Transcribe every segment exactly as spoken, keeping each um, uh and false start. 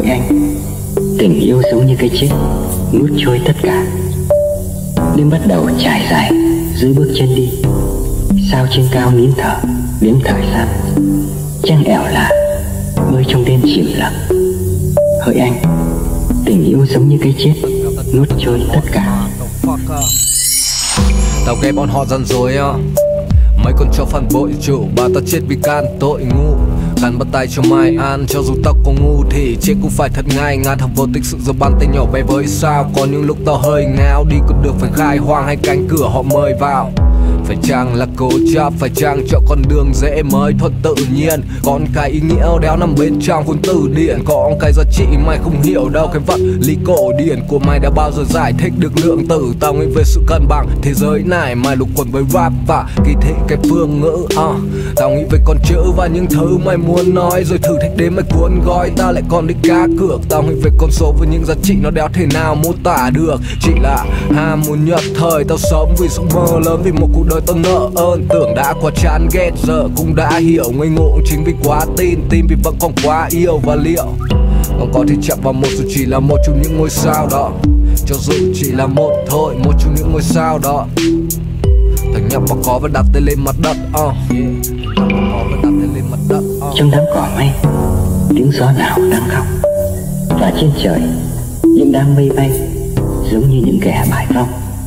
Hỡi anh, tình yêu giống như cái chết, nuốt trôi tất cả. Đêm bắt đầu trải dài dưới bước chân đi, sao trên cao nín thở đếm thời gian. Trăng ẻo lạ bơi trong đêm chìm lặng. Hỡi anh, tình yêu giống như cái chết, nuốt trôi tất cả. Tao ghé bọn họ dần rồi á, mấy con chó phản bội chủ bà tao chết vì can tội ngu. Gắn bắt tay cho mai an, cho dù tao có ngu thì chết cũng phải thật ngay ngắn. Thầm vô tích sự giờ bàn tay nhỏ bé với sao. Có những lúc tao hơi ngáo, đi con đường phải khai hoang hay cánh cửa họ mời vào. Phải chăng là cố chấp, phải chăng cho con đường dễ mới thuận tự nhiên. Còn cái ý nghĩa đéo nằm bên trong cuốn từ điển. Có cái giá trị mày không hiểu đâu. Cái vật lý cổ điển của mày đã bao giờ giải thích được lượng tử. Tao nghĩ về sự cân bằng thế giới này, mày lục quần với rap và kỳ thị cái phương ngữ. uh. Tao nghĩ về con chữ và những thứ mày muốn nói, rồi thử thách đến mày cuốn gói. Tao lại còn đi cá cược. Tao nghĩ về con số với những giá trị nó đéo thể nào mô tả được. Chỉ là ham muốn nhất thời. Tao sống vì giấc mơ lớn, vì một cuộc đời tao nợ ơn. Tưởng đã quá chán ghét, giờ cũng đã hiểu. Ngây ngộ chính vì quá tin, tin vì vẫn còn quá yêu. Và liệu còn có thể chạm vào một dù chỉ là một trong những ngôi sao đó. Cho dù chỉ là một thôi, một trong những ngôi sao đó. Thằng nhập và có và đặt tay lên mặt đất. uh. yeah. Thằng nhập và có và đặt tay lên mặt đất. uh. Trong đám cỏ mây, tiếng gió nào đang khóc. Và trên trời, những đám mây bay giống như những kẻ bại vong.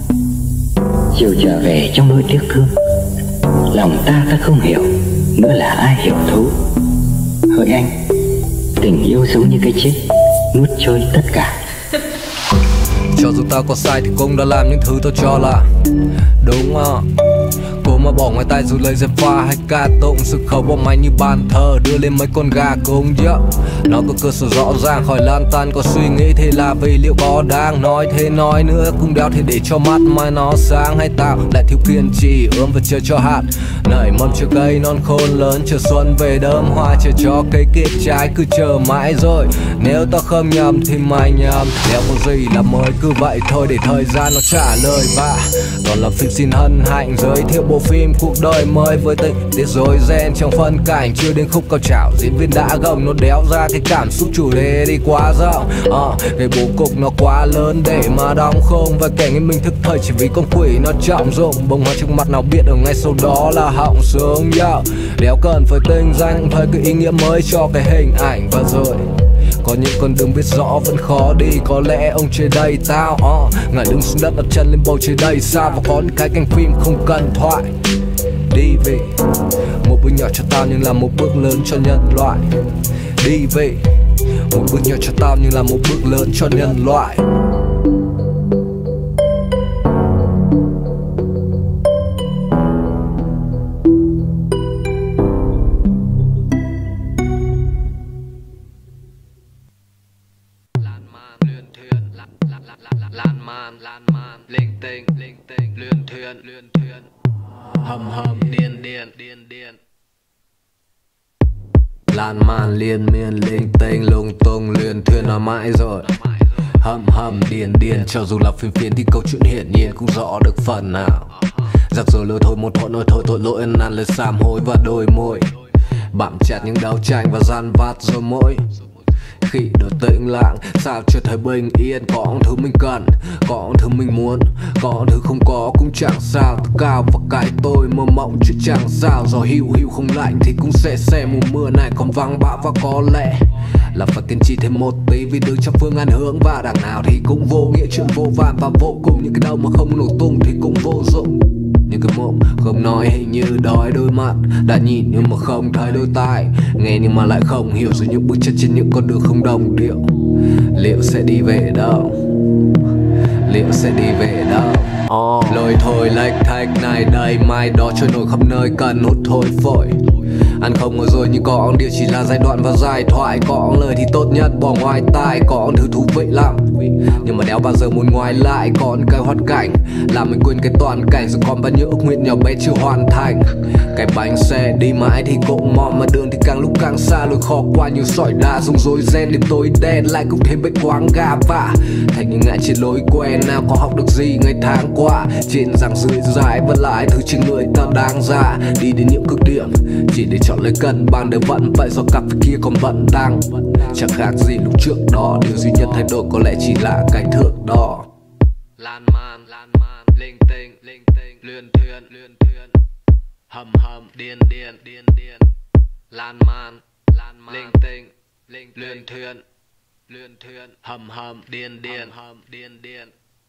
Chiều trở về trong nỗi tiếc thương, lòng ta ta không hiểu, nữa là ai hiểu thấu. Hỡi anh, tình yêu giống như cái chết, nuốt trôi tất cả. Cho dù tao có sai thì cũng đã làm những thứ tao cho là đúng. à. Cố mà bỏ ngoài tay dù lời dèm pha hay ca tụng. Sự khẩu bỏ mày như bàn thờ đưa lên mấy con gà cùng yeah. Nó có cơ sở rõ ràng khỏi lan tan. Có suy nghĩ thế là vì liệu có đang nói thế nói nữa cũng đéo thể để cho mắt mai nó sáng. Hay tao lại thiếu kiên trì ươm và chờ cho hạt nảy mầm chờ cây non khôn lớn. Chờ xuân về đơm hoa, chờ cho cây kết trái cứ chờ mãi rồi. Nếu tao không nhầm thì mày nhầm. Đéo có gì là mới cứ vậy thôi để thời gian nó trả lời. Và còn làm phim xin hân hạnh giới thiệu bộ phim cuộc đời mới với tình tiết rối ren trong phân cảnh. Chưa đến khúc cao trào diễn viên đã gồng, nó đéo ra cái cảm xúc chủ đề đi quá rộng. uh, Cái bố cục nó quá lớn để mà đóng khung. Và kẻ nghĩ mình thức thời chỉ vì con quỷ nó trọng dụng. Bông hoa trước mặt nào biết ở ngay sau đó là họng sướng yeah. Đéo cần phải tinh danh, thời cái ý nghĩa mới cho cái hình ảnh. Và rồi có những con đường biết rõ vẫn khó đi. Có lẽ ông trên đây tao uh, ngài đứng xuống đất đặt chân lên bầu trời đầy sao. Và có những cái cảnh phim không cần thoại. Đi về một bước nhỏ cho tao nhưng là một bước lớn cho nhân loại. Đi về một bước nhỏ cho tao nhưng là một bước lớn cho nhân loại. Linh tinh, linh tinh, luyện thuyền, luyện thuyền, hầm hầm, điên điên, điên điên. Lan man liên miên, linh tinh, lung tung, luyện thuyền nói mãi rồi. Hầm hầm, điên điên, cho dù là phim phiến thì câu chuyện hiển nhiên cũng rõ được phần nào. Giặc rồi lừa thôi một thôi nói thôi tội lỗi ăn năn lời sám hối và đôi môi. Bặm chặt những đấu tranh và gian vặt rồi mỗi khi được tĩnh lặng sao cho thời bình yên. Có thứ mình cần, có thứ mình muốn, có thứ không có cũng chẳng sao. Tôi cao và cái tôi mơ mộng chứ chẳng sao. Gió hiu hiu không lạnh thì cũng sẽ xe. Mùa mưa này còn vắng bão và có lẽ là phải kiên trì thêm một tí. Vì đứng trong phương án hướng và đằng nào thì cũng vô nghĩa. Chuyện vô vàn và vô cùng, những cái đâu mà không nổ tung thì cũng vô dụng. Những cái mộng không nói hình như đói đôi mắt, đã nhìn nhưng mà không thấy đôi tai, nghe nhưng mà lại không hiểu. Rồi những bước chân trên những con đường không đồng điệu. Liệu sẽ đi về đâu? Liệu sẽ đi về đâu? oh. Lôi thôi lệch thạch này đây mai đó trôi nổi khắp nơi cần hút thôi phổi. Ăn không ngồi rồi nhưng có điều chỉ là giai đoạn và giai thoại. Có lời thì tốt nhất bỏ ngoài tai. Có thứ thú vị lắm nhưng mà đéo bao giờ muốn ngoài lại. Còn cái hoàn cảnh làm mình quên cái toàn cảnh. Rồi còn bao nhiêu ước nguyện nhỏ bé chưa hoàn thành. Cái bánh xe đi mãi thì cũng mòn, mà đường thì càng lúc càng xa. Lối khó qua nhiều sỏi đá dùng dối ren đêm tối đen. Lại cũng thêm bệnh quáng gà vả thành những ngại trên lối quen. Nào có học được gì ngày tháng qua trên rằng dưới dài. Vẫn lại thứ trên người ta đáng ra đi đến những cực điểm chỉ để cho chọn lấy cân bằng để vận vậy do cặp kia còn vận tăng. Chẳng khác gì lúc trước đó, điều duy nhất thay đổi có lẽ chỉ là cái thước đo. Lan man, lan man, linh tinh, linh tinh, luyện thuyền, luyện thuyền, hầm hầm, điên điên, điên điên, lan man, lan man, linh tinh, linh luyện thuyền, luyện thuyền, hầm hầm, điên điên, hầm điên điên.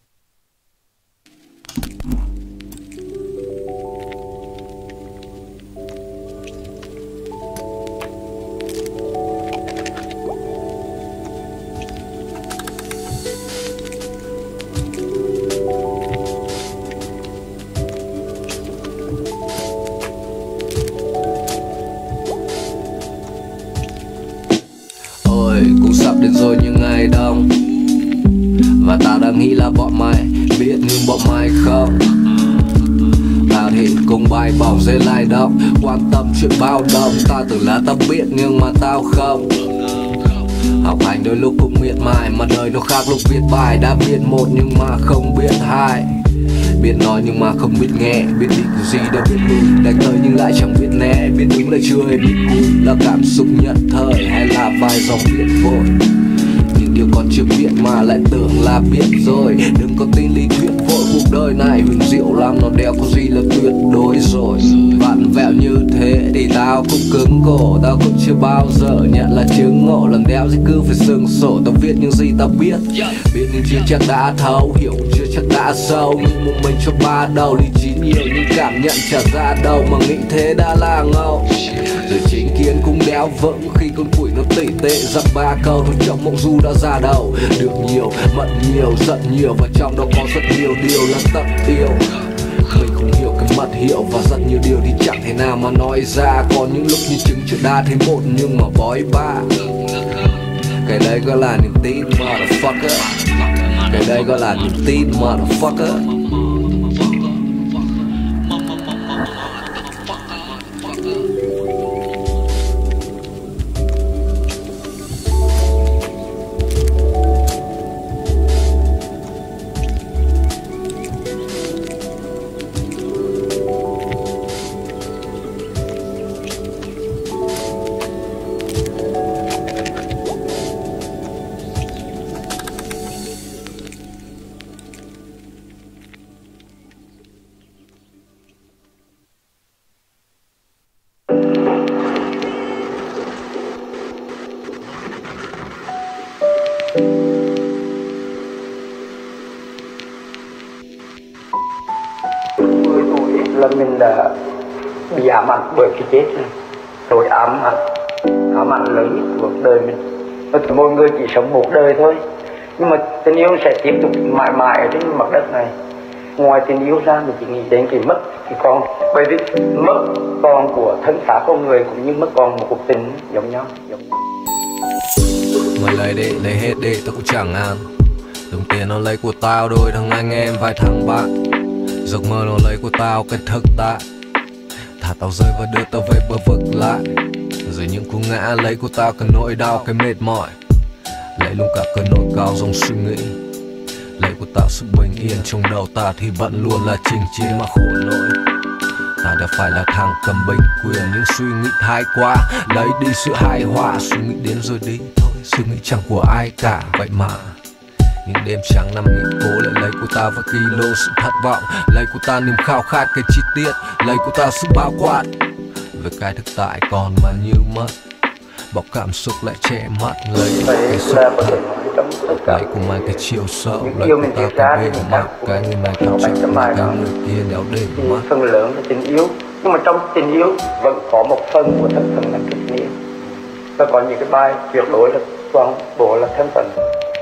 Cũng sắp đến rồi những ngày đông, và tao đang nghĩ là bọn mày biết nhưng bọn mày không. Tao thì cùng bay bỏng dây lai động, quan tâm chuyện bao đồng. Tao tưởng là tao biết nhưng mà tao không. Học hành đôi lúc cũng miệt mài, mà đời nó khác lúc viết bài. Đã biết một nhưng mà không biết hai, biết nói nhưng mà không biết nghe, biết đi kiểu gì đâu biết lui, đánh tới nhưng lại chẳng biết né, biết đứng lại chưa hề biết cúi. Là cảm xúc nhận thời hay là vài dòng viết vội, những điều còn chưa biết mà lại tưởng là biết rồi. Đừng có tin lý thuyết vội, cuộc đời này huyền diệu lắm, nó đeo có gì là tuyệt đối rồi. Vặn vẹo như thế thì tao cũng cứng cổ, tao cũng chưa bao giờ nhận là chứng ngộ. Lần đeo gì cứ phải sừng sổ, tao viết những gì tao biết, biết nhưng chưa chắc đã thấu, hiểu chưa chắc đã sâu. Nhưng một mình cho ba đầu, lý trí nhiều nhưng cảm nhận trả ra đâu, mà nghĩ thế đã là ngầu. Rồi chính kiến cũng đeo vững khi con quỷ nó tỉ tệ dặm ba câu thôi trong mộng du đã ra đầu. Được nhiều, mận nhiều, giận nhiều, và trong đó có rất nhiều điều là tận yêu. Mình không hiểu cái mật hiệu và rất nhiều điều thì chẳng thể nào mà nói ra. Còn những lúc như trứng chưa đa thấy một nhưng mà bói ba. Cái đấy gọi là niềm tin motherfucker. Cái đây gọi là niềm tin motherfucker. Là mình đã bị ám ảnh bởi cái chết này, rồi ám ảnh, ám ảnh lớn nhất cuộc đời mình. Và mỗi người chỉ sống một đời thôi, nhưng mà tình yêu sẽ tiếp tục mãi mãi ở trên mặt đất này. Ngoài tình yêu ra mình chỉ nghĩ đến cái mất cái con, bởi vì mất con của thân xác con người cũng như mất con một cuộc tình giống nhau, giống nhau. Mày lấy đi, lấy hết đi, tao cũng chẳng ngàn. Đồng tiền nó lấy của tao đôi thằng anh em vài thằng bạn. Giấc mơ nó lấy của tao cái thực tại, thả tao rơi và đưa tao về bờ vực lại. Rồi những cú ngã lấy của tao cái nỗi đau, cái mệt mỏi, lấy luôn cả cơn nỗi cao dòng suy nghĩ. Lấy của tao sự bình yên trong đầu ta thì vẫn luôn là trình chiến mà khổ nỗi. Ta đã phải là thằng cầm binh quyền nhưng suy nghĩ thái quá, lấy đi sự hài hòa. Suy nghĩ đến rồi đi thôi, suy nghĩ chẳng của ai cả. Vậy mà những đêm trắng nằm nghỉ cố lại lấy của ta và kilo sự thất vọng, lấy của ta niềm khao khát cái chi tiết, lấy của ta sự bao quát về cái thực tại còn mà như mất. Bọc cảm xúc lại che mắt, lấy cái sự thật, lấy của mày cái chiều sâu, lấy của ta cái bề mặt, cái người này cái trước là cái người kia đéo đêm mắt. Phần lớn là tình yêu, nhưng mà trong tình yêu vẫn có một phần của thân phận là kịch nghĩa, và có những cái bài tuyệt đối là toàn bộ là thân phận.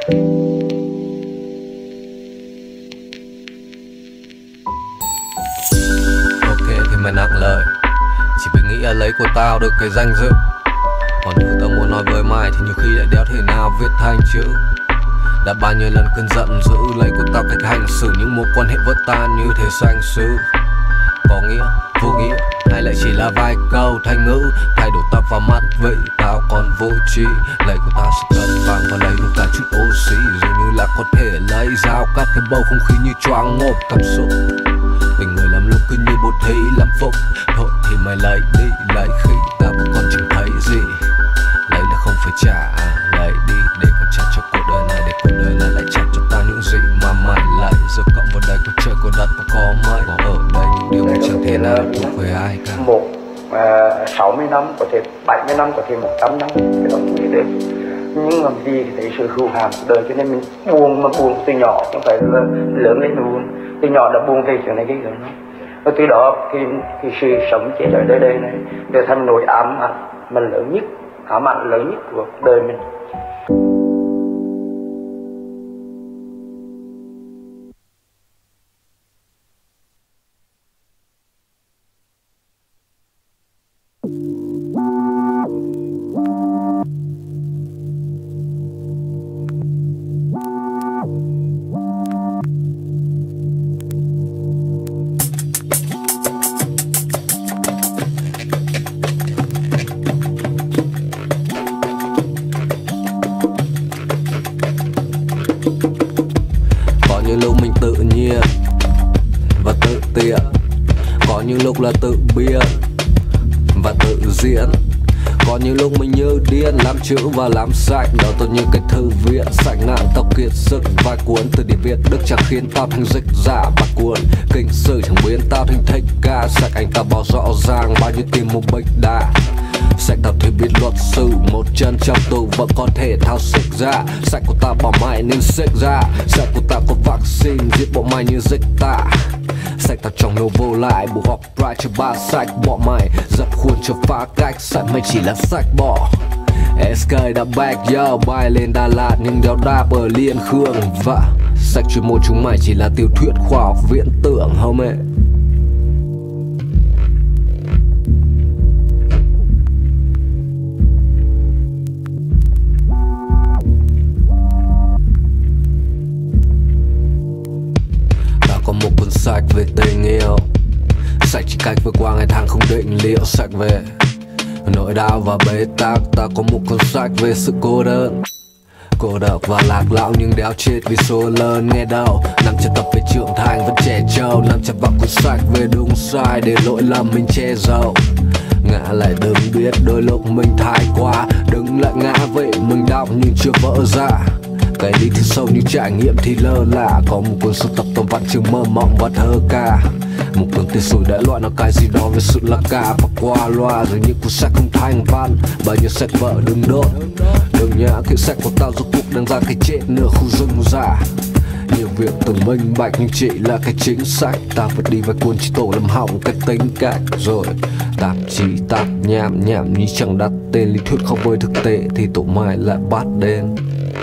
Mày nặng lời, chỉ vì nghĩ là lấy của tao được cái danh dự. Còn thứ tao muốn nói với mày thì nhiều khi lại đéo thể nào viết thành chữ. Đã bao nhiêu lần cơn giận dữ lấy của tao cách hành xử, những mối quan hệ vỡ tan như thế sanh sư. Có nghĩa, vô nghĩa, hay lại chỉ là vài câu thành ngữ thay đổi tao vào mắt vậy tao còn vô tri. Lấy của tao sự cân bằng và lấy luôn cả chút oxy, dường như là có thể lấy dao cắt cái bầu không khí như choáng ngộp cảm xúc. Tình người làm lúc cứ như bột thị làm phúc, thôi thì mày lấy đi, lấy khi ta chẳng thấy gì. Lấy là không phải trả, lấy đi để còn trả cho cuộc đời này, để cuộc đời này lại trả cho ta những gì mà mày lấy. Giờ cộng vào đây có trời có đất và có mây, có ở đây những điều mà chẳng thể nào thuộc về ai cả. Một sáu mươi năm, có thể bảy mươi năm, có thể một trăm năm, cái đó không biết được. Nhưng mà vì thấy sự hưu hàm của đời cho nên mình buồn, mà buồn từ nhỏ, không phải là lớn lên mà buồn. Từ nhỏ đã buồn thì chuyện này cái lớn lắm. Và từ đó thì, thì sự sống chết ở đời đây này trở thành nỗi ám ảnh mà lớn nhất, ám ảnh lớn nhất của đời mình. Những lúc mình tự nhiên và tự tiện, có những lúc là tự biên và tự diễn, có những lúc mình như điên làm chữ và làm sạch đó tôi như cái thư viện sạch nặng tao kiệt sức vài cuốn từ điển Việt Đức chẳng khiến tao thành dịch giả và cuốn kinh sử chẳng biến tao thành thích ca sạch anh ta bảo rõ ràng bao nhiêu tìm một bích đà. Sạch tao thì biết luật sư, một chân trong tù vẫn có thể thao xích ra. Sạch của ta bỏ mày nên xích ra. Sạch của ta có vaccine giết bộ mày như dịch tả. Sạch tao trong nô vô lại buộc họp pride cho ba sạch bỏ mày dập khuôn cho phá cách. Sạch mày chỉ là sạch bỏ ét ca đã back yo bay lên Đà Lạt nhưng đeo đáp ở Liên Khương. Và sạch chuyên môn chúng mày chỉ là tiểu thuyết khoa học viễn tưởng homie. Một cuốn sách về tình yêu, sách chỉ cách vượt qua ngày tháng không định liệu. Sách về nỗi đau và bế tắc. Ta có một cuốn sách về sự cô đơn, cô độc và lạc lõng nhưng đéo chết vì số lớn. Nghe đâu năm trăm tập về trưởng thành vẫn trẻ trâu, năm trăm vào cuốn sách về đúng sai để lỗi lầm mình che giấu. Ngã lại đừng biết đôi lúc mình thái quá, đừng lại ngã vậy mình đau nhưng chưa vỡ ra. Cái đi thì sâu như trải nghiệm thì lơ là. Có một cuốn sưu tập toàn văn chương mơ mộng và thơ ca, một cuốn tiền sủi đại loại nó cái gì đó về sự là ca và qua loa. Rồi những cuốn sách không thành văn, bao nhiêu sách vợ đừng đốt. Đừng nhã kiểu sách của tao rốt cuộc đang ra cái chết nửa khu rừng già. Nhiều việc từng minh bạch nhưng chỉ là cái chính sách. Ta vẫn đi vài cuốn chỉ tổ làm hỏng cái tính cách. Rồi tạp chí tạp nhảm nhảm như chẳng đặt tên. Lý thuyết không với thực tế thì tụi mày lại bắt đến.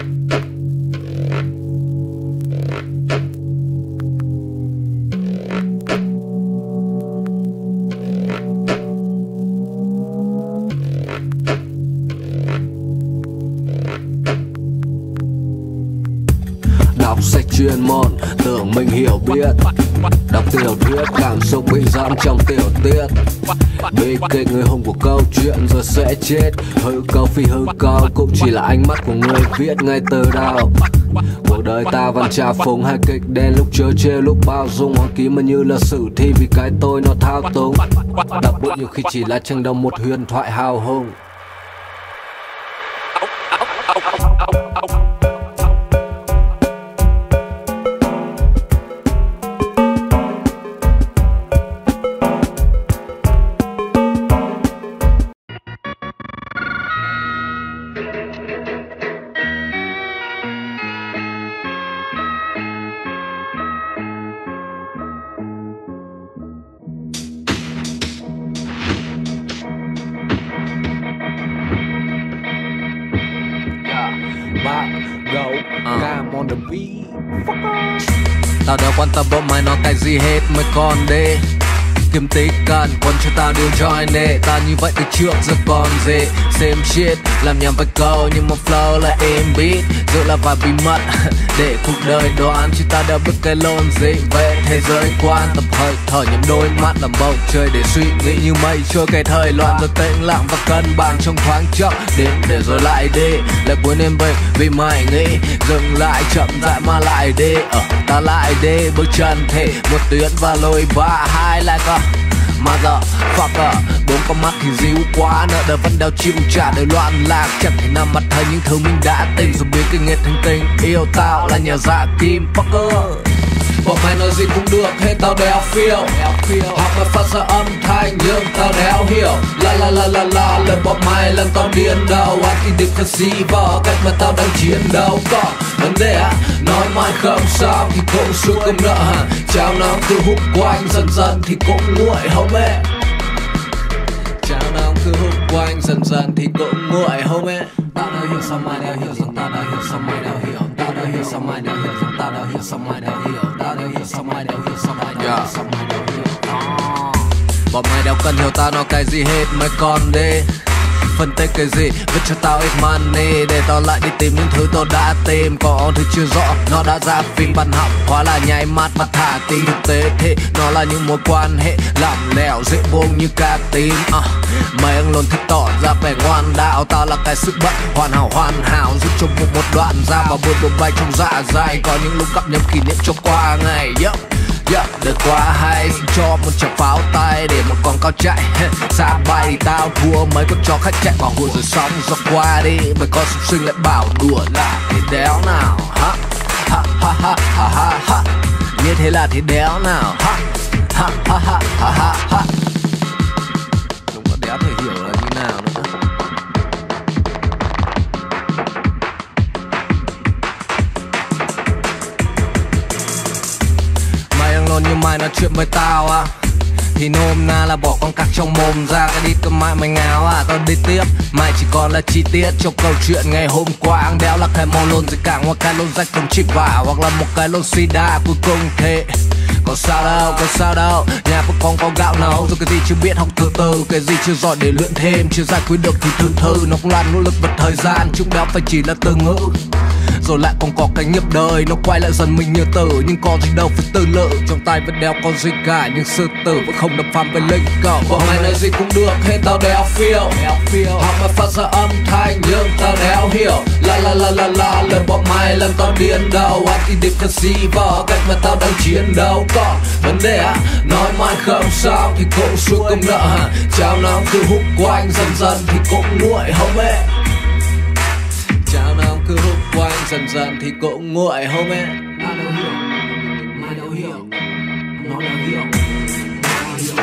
Đọc sách chuyên môn, tưởng mình hiểu biết. Đọc tiểu thuyết, cảm xúc bị giam trong tiểu tiết. Bi kịch người hùng của câu chuyện rồi sẽ chết. Hư câu phi hư câu cũng chỉ là ánh mắt của người viết ngay từ đầu. Cuộc đời ta vẫn trà phúng hai kịch đen, lúc chớ trêu lúc bao dung. Hoàng ký mà như là sử thi vì cái tôi nó thao túng. Đọc bút nhiều khi chỉ là tranh đồng một huyền thoại hào hùng. Back, go, I'm on the beat. Tao đâu quan tâm bọn mày nói cái gì hết mới còn đi. Kiếm tí cần quân cho tao điều join nè. Tao như vậy từ trước giờ còn gì. Same shit, làm nhầm vài câu nhưng mà flow là êm beat. Giữ là vài bí mật để cuộc đời đoán. Chứ tao đâu biết cái lồn gì về thế giới quan. Tập hơi thở nhắm đôi mắt làm bầu trời để suy nghĩ như mây trôi cái thời loạn. Rồi tĩnh lặng và cân bằng trong thoáng chốc. Đến để rồi lại đi, lại quên em về vì mày nghĩ. Dừng lại chậm rãi mà lại đi. Ờ, ta lại đi bước chân thì một tuyến và lối ba hai lại có. Motherfucker, bốn con mắt thì díu quá, nợ đời vẫn đeo chịu trả đời loạn lạc. Chẳng thể nào mặt thấy những thứ mình đã tìm, rồi biết cái nghiệt thành tình yêu tao là nhà dạ kim fucker. Bọn mày nói gì cũng được, hết tao đéo feel. Học mày phát ra âm thanh nhưng tao đéo hiểu. La la la la la, lời bọn mày làm tao điên đầu. Antidepressiva, cách mà tao đang chiến đấu. Có vấn đề á, nói mãi không sao thì cũng suốt công nợ hả. Cháo nóng cứ hút quanh, dần dần thì cũng nguội homie. Cháo nóng cứ hút quanh, dần dần thì cũng nguội homie. Tao đã hiểu sao mày đéo hiểu, rằng tao đã hiểu sao mày đéo hiểu. Tao đã hiểu sao mày đéo hiểu, rằng tao đã hiểu sao mày đéo hiểu. Tao đã hiểu sao mày đéo hiểu, sao mày đéo hiểu, sao mày đéo hiểu. Bọn mày đéo cần hiểu tao nói cái gì hết, mày còn đi phân tích cái gì, vứt cho tao ít money để tao lại đi tìm những thứ tao đã tìm. Còn thứ chưa rõ, nó đã ra phim văn học hóa là nháy mắt mà thả tin. Thực tế thì nó là những mối quan hệ lỏng lẻo dễ buông như cá tím. uh, Mày ăn luôn thích tỏ ra vẻ ngoan đạo, tao là cái sức bật hoàn hảo hoàn hảo, giúp cho một, một đoạn ra và buồn bùng bay trong dạ dày. Có những lúc gặp nhầm kỷ niệm cho qua ngày. Yep. Yeah, đời quá hay, xin cho một chàng pháo tay để một con cao chạy. Xa bay thì tao thua mấy con chó khách chạy vào hùa rồi sóng gió qua đi. Mấy con súc sinh lại bảo đùa là thì đéo nào. Ha ha ha ha ha ha ha. Như thế là thì đéo nào. Ha ha ha ha ha ha ha. Đúng là đéo thể hiểu là như nào nữa. Luôn như mày nói chuyện với tao à, thì nôm na là bỏ con cặc trong mồm ra. Cái đi cơ mãi mày ngáo à, tao đi tiếp. Mày chỉ còn là chi tiết trong câu chuyện ngày hôm qua. Ăn đéo là cái màu lôn gì cả, ngoài cái lôn rách không chích vào, hoặc là một cái lôn sida cuối cùng thế. Có sao đâu, có sao đâu, nhà của con có gạo nấu. Rồi cái gì chưa biết học từ từ, cái gì chưa giỏi để luyện thêm. Chưa giải quyết được thì thư thư, nó cũng là nỗ lực vật thời gian. Chúng đéo phải chỉ là từ ngữ. Rồi lại còn có cái nghiệp đời, nó quay lại dần mình như tử. Nhưng có gì đâu phải tư lự, trong tay vẫn đeo con gì cả. Nhưng sư tử vẫn không đập phàm với linh cầu. Bọn mày nói gì cũng được, hết tao đéo feel. Học mà phát ra âm thanh nhưng tao đéo hiểu. La la la la la, lời bọn mày làm tao điên đầu. Antidepressiva, cách mà tao đang chiến đấu. Có vấn đề á, nói mãi không sao thì cũng suốt công nợ hả. Cháo nóng cứ hút quanh, dần dần thì cũng nguội homie. Cháo nóng cứ hút quanh, dần dần thì cũng nguội homie. Tao đâu hiểu, mày đâu hiểu, nó đâu hiểu, nó đâu hiểu.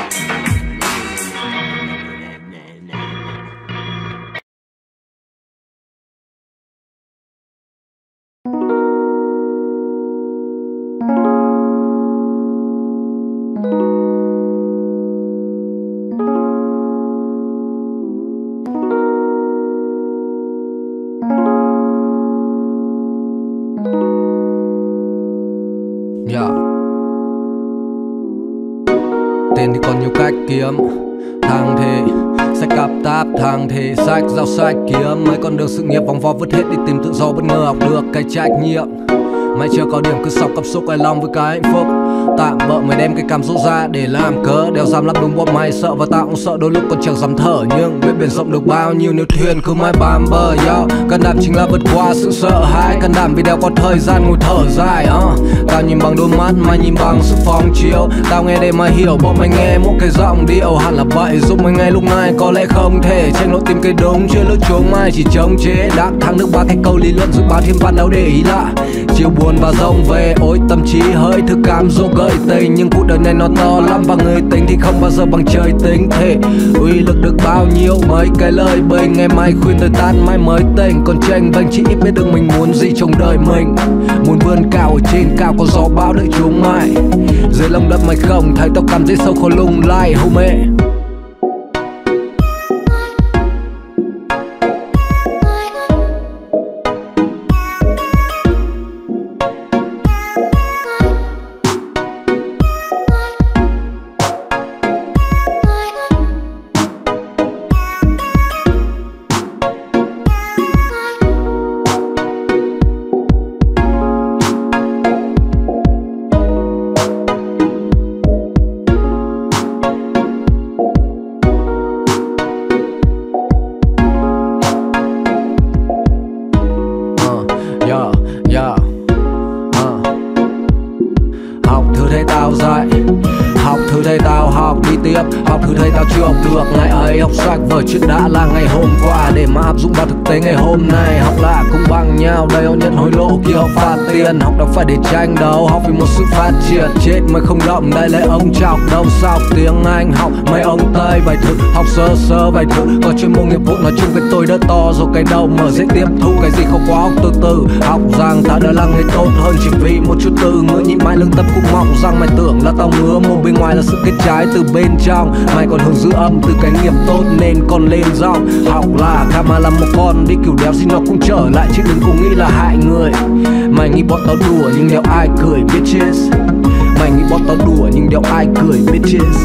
Yeah. Tiền thì còn nhiều cách kiếm. Thằng thì sách cặp táp, thằng thì sách giao sách kiếm. Mấy con đường sự nghiệp vòng vo vứt hết đi tìm tự do, bất ngờ học được cái trách nhiệm. Mày chưa có điểm cứ sọc cảm xúc hài lòng với cái hạnh phúc. Tạm bợ mày đem cái cam dỗ ra để làm cớ. Đeo dám lắm đúng bọn mày sợ và tao cũng sợ. Đôi lúc còn chẳng dám thở nhưng biết biển rộng được bao nhiêu nếu thuyền cứ mãi bám bờ. Yo, can đảm chính là vượt qua sự sợ hãi. Can đảm vì đeo có thời gian ngồi thở dài. uh. Tao nhìn bằng đôi mắt, mày nhìn bằng sự phóng chiếu. Tao nghe để mà hiểu, bọn mày nghe mỗi cái giọng điệu. Hẳn là vậy, giúp mày ngay lúc này có lẽ không thể tranh lộ tìm cái đúng. Chưa lúc chúng mày chỉ chống chế. Đắc thắng được ba cái câu lý luận dự báo thêm văn đâu để ý lạ. Chiều buồn và rông về, ôi tâm trí hơi thức cam dỗ gợi tình. Nhưng cuộc đời này nó to lắm và người tính thì không bao giờ bằng trời tính. Thế uy lực được bao nhiêu mấy cái lời bình. Ngày mai khuyên đời tan mai mới tỉnh. Còn tranh vênh chỉ ít biết được mình muốn gì trong đời mình. Muốn vươn cao ở trên cao có gió bão đợi chúng mày. Dưới lòng đất mày không thấy tao cảm thấy sâu khó lung lay homie. tao chưa học được ngày ấy. Học sách vở chuyện đã là ngày hôm qua, để mà áp dụng vào thực tế ngày hôm nay. Học lạ cũng bằng nhau, đây họ nhận hối lộ kia họ phạt tiền. Học đâu phải để tranh đấu, học vì một sự phát triển. Chết mới không động, đây lấy ông chọc đâu sao tiếng Anh. Học mấy ông Tây vài thứ, học sơ sơ vài thứ. Có chuyên môn nghiệp vụ nói chung với tôi đỡ to, rồi cái đầu mở dễ tiếp thu. Cái gì không quá học từ từ, học rằng ta đã là người tốt hơn chỉ vì một chút từ ngữ. Nhịn mãi lương tâm cũng mong rằng mày tưởng là tao ngứa mồm, bên ngoài là sự kết trái từ bên trong. Mày còn hưởng dư âm từ cái nghiệp tốt nên còn lên dòng. Học là karma, là một con đi kiểu đéo gì nó cũng trở lại, chứ đừng có nghĩ là hại người. Mày nghĩ bọn tao đùa nhưng đéo ai cười bitches. Mày nghĩ bọn tao đùa nhưng đéo ai cười bitches.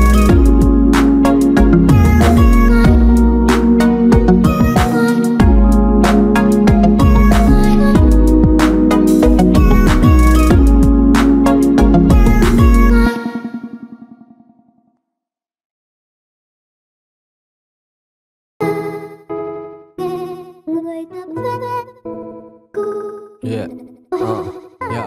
Yeah. Uh, yeah.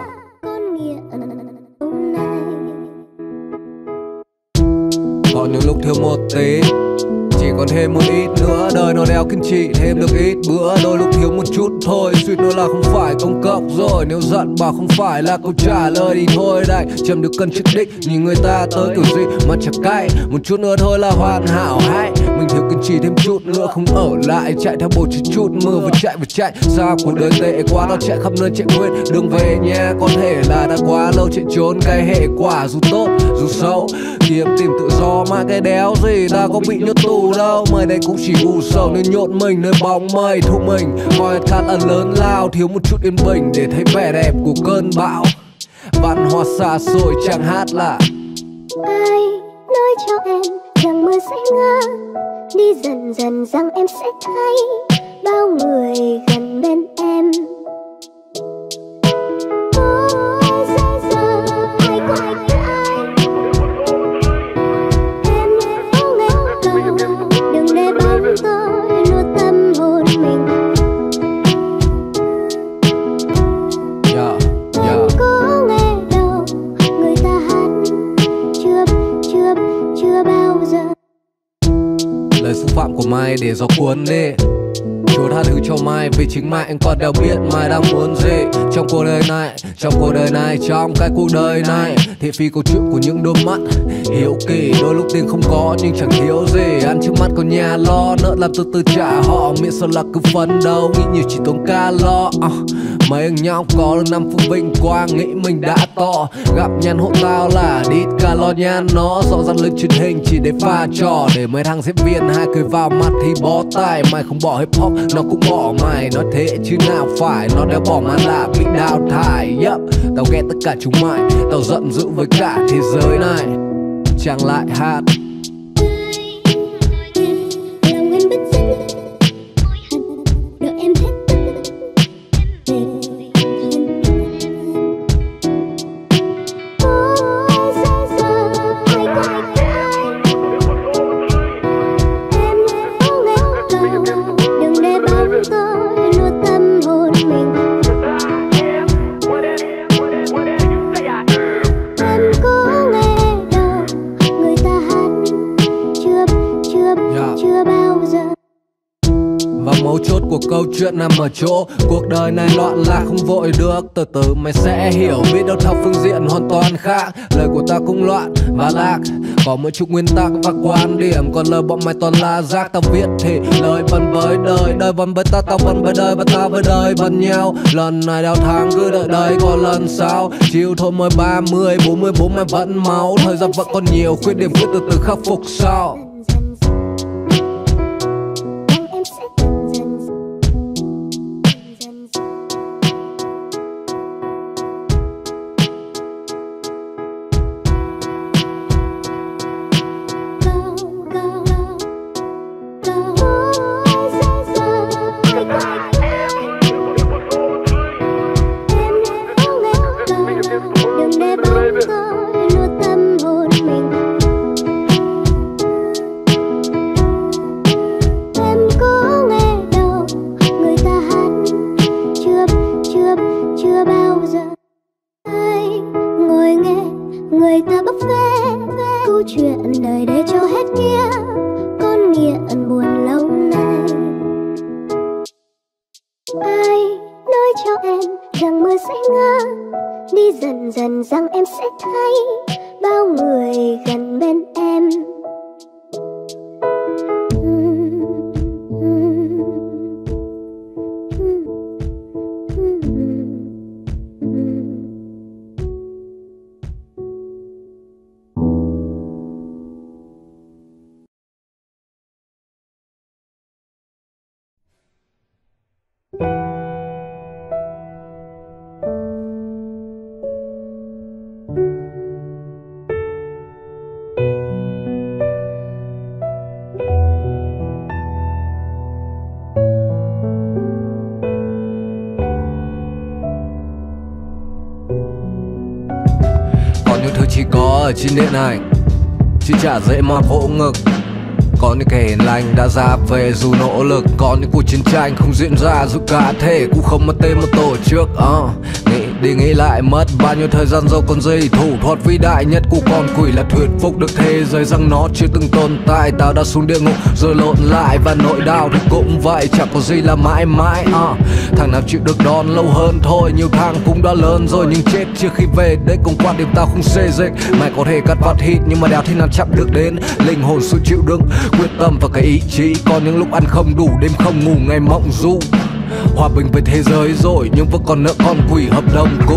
Có những lúc thiếu một tí, chỉ còn thêm một ít nữa. Đời nó đeo kiên trì thêm được ít bữa. Đôi lúc thiếu một chút thôi, suýt nữa là không phải công cộng rồi. Nếu giận bảo không phải là câu trả lời thì thôi đành chậm được cân chức đích. Nhìn người ta tới kiểu gì mà chẳng cay. Một chút nữa thôi là hoàn hảo hay mình thiếu kiên trì thêm chút nữa, không ở lại chạy theo bầu chỉ chút mưa. Vừa chạy vừa chạy sao cuộc đời tệ quá, nó chạy khắp nơi chạy quên đường về nhà. Có thể là đã quá lâu chạy trốn cái hệ quả, dù tốt dù xấu kiếm tìm tự do mà cái đéo gì ta có bị nhốt tù đâu. Mời đây cũng chỉ u sầu nên nhộn mình nơi bóng mây thu mình. Coi khá là lớn lao, thiếu một chút yên bình để thấy vẻ đẹp của cơn bão. Văn hóa xa xôi chẳng hát là ai nói cho em rằng mưa sẽ ngơi, đi dần dần rằng em sẽ thấy bao người gần bên em. Ôi giờ giờ ai có ai như ai, em không nghe câu đừng để bóng tôi nuốt tâm hồn mình. yeah, Em yeah. có nghe đâu người ta hát chưa chưa chưa bao giờ. Lời xúc phạm của Mai để gió cuốn đi. Chúa tha thứ cho Mai vì chính Mai anh còn đâu biết Mai đang muốn gì trong cuộc đời này, trong cuộc đời này, trong cái cuộc đời này. Thị phi câu chuyện của những đôi mắt hiếu kỳ, đôi lúc tiền không có nhưng chẳng thiếu gì. Ăn trước mắt có nhà lo, nợ làm từ từ trả họ. Miệng sao là cứ phấn đấu, nghĩ nhiều chỉ tốn calo. uh, Mấy anh nhau có được năm phút vinh quang, nghĩ mình đã to. Gặp nhàn hộ tao là đít ca lo nhan nó. Rõ ràng lên truyền hình chỉ để pha trò, để mấy thằng diễn viên hai cười vào mặt thì bó tay. Mày không bỏ hip hop nó cũng bỏ mày, nói thế chứ nào phải. Nó đeo bỏ mà là bị đào thải. Yep. Tao ghét tất cả chúng mày, tao giận dữ với cả thế giới này. Chẳng lại hát Lòng em bất dẫn đợi em hết về. Ôi giờ giờ ai có ai như ai, em không nghe câu đừng để bóng tôi nuốt tâm hồn mình. Em có nghe đâu người ta hát chưa chưa Yeah. chưa bao giờ. và mấu chốt của câu chuyện nằm ở chỗ cuộc đời này loạn lạc không vội được. Từ từ mày sẽ hiểu, biết đâu theo phương diện hoàn toàn khác. Lời của ta cũng loạn và lạc, có mỗi chút nguyên tắc và quan điểm. Còn lời bọn mày toàn là rác. Tao viết thì lời vẫn với đời, đời vẫn với ta, tao vẫn với đời và ta với đời vẫn nhau. Lần này đào tháng cứ đợi đây, còn lần sau chiều thôi mới ba mươi, bốn mươi bốn mày vẫn máu. Thời gian vẫn còn nhiều khuyết điểm, cứ từ từ khắc phục sau. Rằng em sẽ dần dần dần dần. Go go go go. Ôi giờ giờ ai có ai như ai, em không nghe câu đừng để bóng tôi nuốt tâm hồn mình. Em có nghe đâu người ta hát chưa chưa chưa bao giờ. Ai ngồi nghe người ta bốc phét câu chuyện đời để cho hết nghĩa con nghiện buồn lâu nay. Ai nói cho em rằng mưa sẽ ngỡ, đi dần dần rằng em sẽ thấy bao người gần bên em. Chỉ có ở trên điện ảnh, chứ chả dễ mà vỗ ngực. Có những kẻ hiền lành đã ra về dù nỗ lực. Có những cuộc chiến tranh không diễn ra dù cả thể cũng không mất tên một tổ chức. uh, Nghĩ đi nghĩ lại mất bao nhiêu thời gian dâu còn gì. Thủ thuật vĩ đại nhất của con quỷ là thuyết phục được thế giới rằng nó chưa từng tồn tại. Tao đã xuống địa ngục rồi lộn lại, và nỗi đau thì cũng vậy, chẳng có gì là mãi mãi. uh, Thằng nào chịu được đòn lâu hơn thôi. Nhiều thằng cũng đã lớn rồi nhưng chết trước khi về. Đấy cũng quan điểm tao không xê dịch. Mày có thể cắt vạt hít nhưng mà đéo thế nào chạm được đến linh hồn, sự chịu đựng, quyết tâm và cái ý chí. Có những lúc ăn không đủ, đêm không ngủ, ngày mộng du. Hòa bình với thế giới rồi nhưng vẫn còn nợ con quỷ hợp đồng cũ.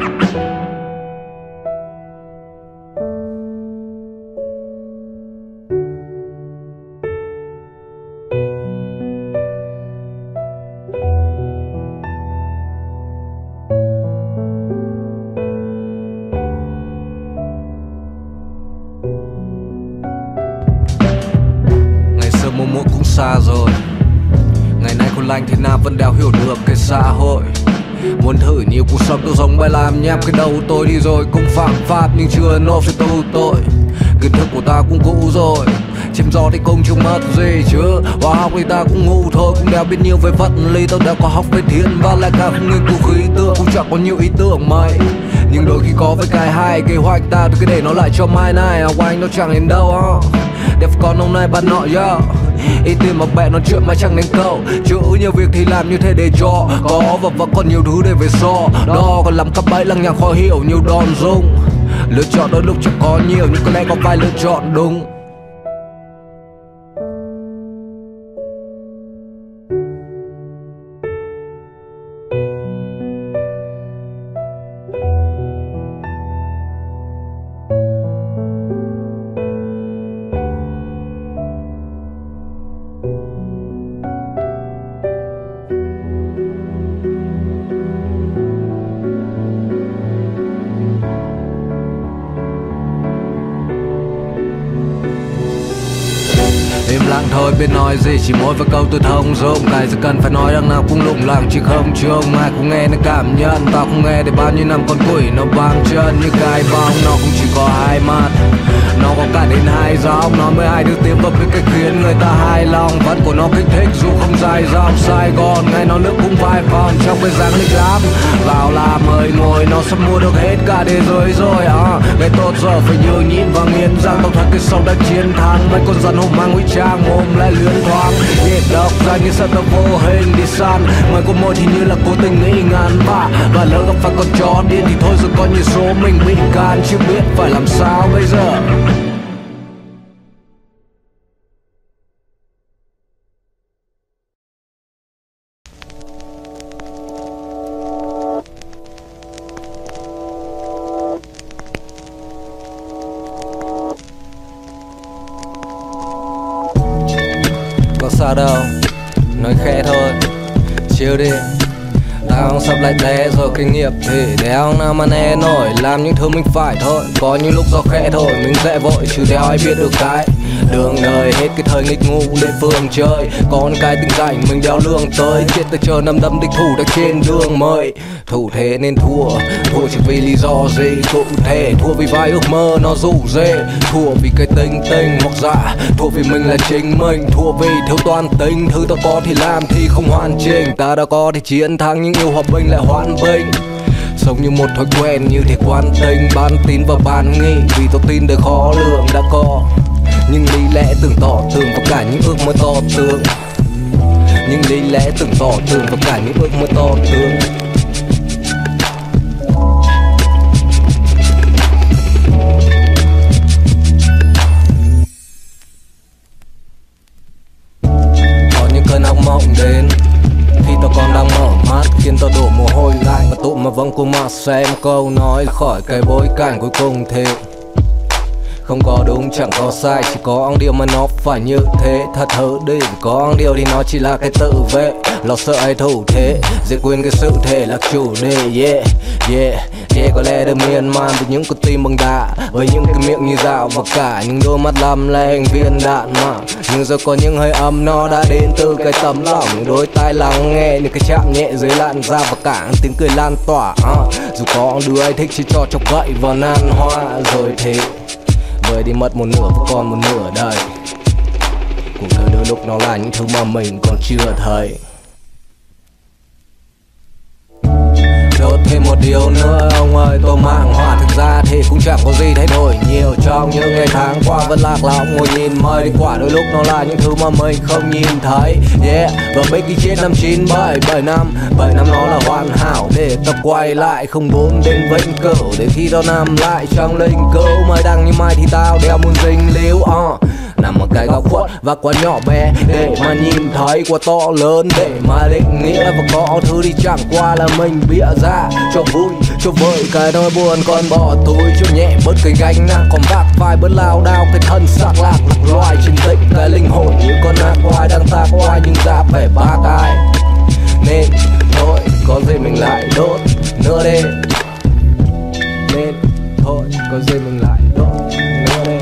Mùa muộn cũng xa rồi, ngày nay con lành thế nào vẫn đéo hiểu được cái xã hội. Muốn thử nhiều cuộc sống tôi giống bài làm nháp cái đầu tôi đi rồi. Cũng phạm pháp nhưng chưa nộp cho tu tội. Kiến thức của ta cũng cũ rồi, chém gió thì cũng chưa mất gì chứ. Hóa học thì ta cũng ngu thôi, cũng đéo biết nhiều về vật lý. Tao đã có học về thiên và lại cả không nghiên cứu khí tượng, cũng chẳng có nhiều ý tưởng mấy. Nhưng đôi khi có với cái hay kế hoạch ta, tôi cứ để nó lại cho mai này. Học anh nó chẳng đến đâu á, đẹp con ông này bắt nọ yo. Ý tiền mà bẹ nó chuyện mà chẳng nên câu. Chữ nhiều việc thì làm như thế để cho có, và vẫn còn nhiều thứ để về so đo. Còn lắm các bẫy lằng nhằng khó hiểu, nhiều đòn rung. Lựa chọn đôi lúc chẳng có nhiều, nhưng có lẽ có vài lựa chọn đúng. Im lặng thôi biết nói gì, chỉ mỗi vài câu tôi thông dụng. Cái gì cần phải nói đằng nào cũng lủng lẳng chứ không chung. Ai cũng nghe nên cảm nhận, tao không nghe để bao nhiêu năm con quỷ nó bám chân. Như cái bóng nó cũng chỉ có hai mặt, nó có cả đến hai dòng. Nó mới ai được tiếng và biết cách khiến người ta hài lòng. Vẫn của nó kích thích dù không dài dòng. Sài Gòn ngày nó nước cũng vài phòng trong cái dáng lịch lắm. Vào làm mời ngồi nó sắp mua được hết cả thế giới rồi. à, Cái tốt giờ phải nhường nhịn và nghiến răng. Tao thật cái sau đã chiến thắng. Mấy con rắn hổ mang nguy trang mồm lại luyến thoáng. Nhịp độc dài như sân tao vô hình đi săn. Mấy con môi thì như là cố tình nghĩ ngàn vả. Và lỡ gặp phải con chó điên thì thôi rồi coi như số mình bị can. Chưa biết phải làm sao bây giờ. Có sao đâu, nói khẽ thôi, chill đi. Tao sắp lại té rồi, kinh nghiệm thì đéo nào mà né nổi. Làm những thứ mình phải thôi, có những lúc do khẽ thôi. Mình dễ vội chứ đéo ai biết được cái đường đời hết cái thời nghịch ngu để phương chơi. Còn cái tình cảnh mình đeo lương tới. Chết tới chờ nằm đâm địch thủ đã trên đường mời. Thủ thế nên thua, thua chỉ vì lý do gì cụ thể. Thua vì vài ước mơ nó rủ rê. Thua vì cái tinh tinh hoặc dạ. Thua vì mình là chính mình. Thua vì thiếu toàn tính. Thứ ta có thì làm thì không hoàn chỉnh. Ta đã có thì chiến thắng nhưng yêu hòa bình lại hoãn bình. Sống như một thói quen như thể quan tình, ban tín và ban nghi. Vì tôi tin đời khó lường đã có nhưng lý lẽ từng tỏ tường và cả những ước mơ to tướng. Nhưng lý lẽ từng tỏ tường và cả những ước mơ to tướng. Có những cơn ác mộng đến khi tôi còn đang mở mắt, khiến tôi đổ mồ hôi lạnh và tụi mà vâng cùng mà xem câu nói khỏi cái bối cảnh cuối cùng thì không có đúng chẳng có sai, chỉ có điều mà nó phải như thế. Thật hớ đi, có điều thì nó chỉ là cái tự vệ, lo sợ ai thủ thế, dễ quên cái sự thể là chủ đề. Yeah, yeah, yeah, có lẽ được miên man với những con tim bằng đá, với những cái miệng như dao và cả những đôi mắt lăm le viên đạn mà. Nhưng giờ có những hơi ấm nó đã đến từ cái tấm lòng, những đôi tai lắng nghe, những cái chạm nhẹ dưới làn da và cả tiếng cười lan tỏa. uh. Dù có đứa ai thích chỉ cho chọc gậy vào nan hoa rồi thì vơi đi mất một nửa và còn một nửa đời. Cuộc đời đôi lúc nó là những thứ mà mình còn chưa thấy. Đốt thêm một điều nữa ông ơi, tôi mạng hỏa thực ra thì cũng chẳng có gì thay đổi nhiều. Trong những ngày tháng qua vẫn lạc lõng ngồi nhìn mây đi quả, đôi lúc nó là những thứ mà mình không nhìn thấy. Yeah, và Becky chết năm chín bảy, bảy năm, bảy năm nó là hoàn hảo để tập quay lại, không vốn đến vĩnh cửu. Để khi tao nằm lại trong linh cữu, mai đăng như mai thì tao đeo muôn dinh líu. uh. Nằm ở cái góc khuất và quá nhỏ bé để mà nhìn thấy quá to lớn, để mà định nghĩa và có thứ đi chẳng qua là mình bịa ra cho vui cho vơi cái nỗi buồn còn bỏ túi, cho nhẹ bớt cái gánh nặng còn vác vai bớt lao đao cái thân xác lạc lạc loài trên tích cái linh hồn như con ác quái đang ta quay nhưng ra vẻ ba cái. Nên thôi có gì mình lại đốt nữa đi, nên thôi có gì mình lại đốt nữa đi.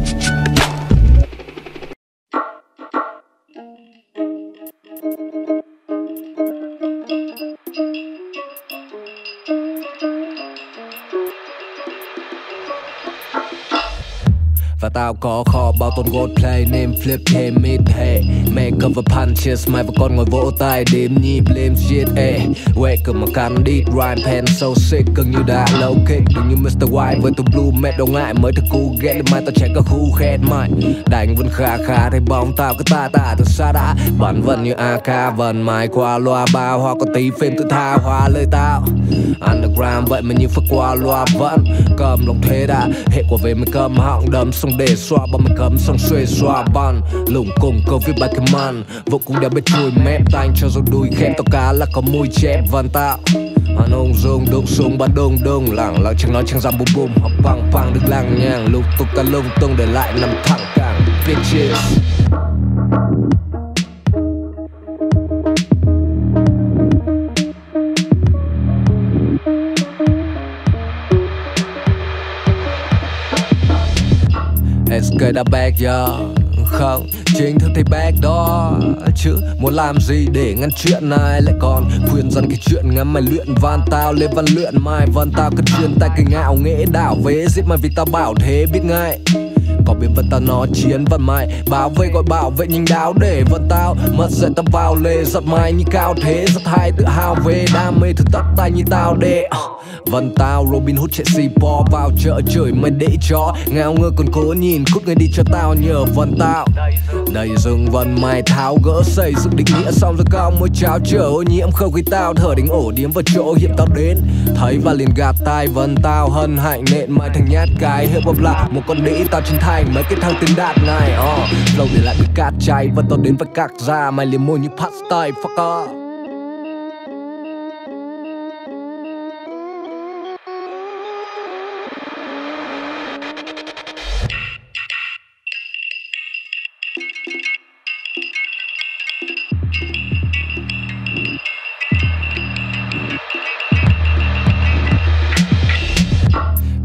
Và tao có kho bao tồn gold play name flip thêm mid hey make cover punches mày và con ngồi vỗ tay đếm nhịp lên shit eh wake cầm một căn đi rhyme pen so sick gần như đã low kick đừng như mít tơ White với tụi blue mad đâu ngại mới thức cú ghét lên mai tao chạy cả khu khen mày đánh vẫn khá khá thấy bóng tao cứ ta ta từ xa đã bắn vẫn như a ca vần mày qua loa bao hoa có tí phim tự tha hoa lời tao underground vậy mà như phức qua loa vẫn cầm lòng thế đã hệ quả về mày cầm họng đấm xong để xoa bao mày cầm xong xuê xoa bắn lủng cùng câu viết bài cái man vô cùng đeo bên chui mép tanh cho dù đuôi khen tao cá là có mùi chép văn tao anh ung dung đụng xuống bắn đông đông lẳng lặng chẳng nói chẳng dám bùm bùm học băng băng được lăng nhàng lục tục ta lung tung để lại nằm thẳng càng bitches. ét ca đã back yo không chính thức thì back đó chứ muốn làm gì để ngăn chuyện này lại còn khuyên dần cái chuyện ngắm mày luyện van tao lên văn luyện mai vân tao cứ chuyên tay cái ngạo nghễ đảo vế giết mày vì tao bảo thế biết ngay có biết vân tao nói chiến vân mày bảo vệ gọi bảo vệ nhưng đáo để vân tao mất dậy tao vào lề giật mày như cao thế rất hay tự hào về đam mê thử tắt tay như tao để uh. Vân tao Robin Hood chạy xì bò vào chợ chửi mày để cho ngao ngơ còn cố nhìn cút người đi cho tao nhờ vân tao đầy rừng vân mày tháo gỡ xây dựng định nghĩa xong rồi cao môi cháo chở ô nhiễm không khi tao thở đánh ổ điếm vào chỗ hiện tao đến thấy và liền gạt tai vân tao hân hạnh nện mày thành nhát cái hiệu bập lại một con đĩ tao chân thành mấy cái thằng tiếng đạt này oh. Lâu để lại bị cát chay vân tao đến với cạc ra mày liền môi như pasta fucker.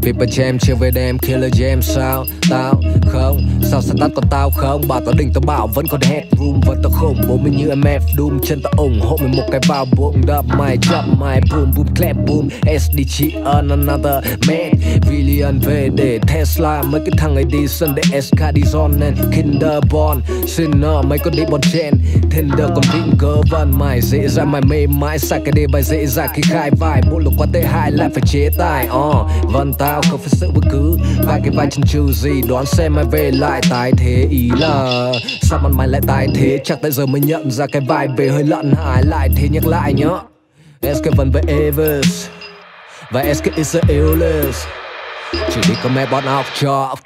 Vì bà jam chiều về đêm killer jam sao? Tao không, sao sẽ tắt còn tao không? Bảo tao đỉnh tao bảo vẫn còn headroom. Vẫn tao khủng bố mình như em ép Doom. Chân tao ủng hộ mình một cái vào bụng. Đập mày, drop mày, boom boom clap boom. ét đê G on another man. Villian về để Tesla. Mấy cái thằng ấy đi sân để ét ca đi zone nên Kinderborn. Sinner mấy con đi bon chen. Tinder còn Ringer vần mày dễ ra mày mê mãi. Sai cái đề bài dễ ra khi khai vai. Bộ lục qua tê hai lại phải chế tài. uh, Vần tao không phải sự bất cứ vài cái vai chân trừ gì. Đoán xem mày về lại tái thế. Ý là sao mặt mày lại tái thế? Chắc tại giờ mới nhận ra cái vai về hơi lận hại. Lại thế nhắc lại nhá. ét ca vẫn với Evers và ét ca is a illness. Chỉ đi có mẹ bọn học cho.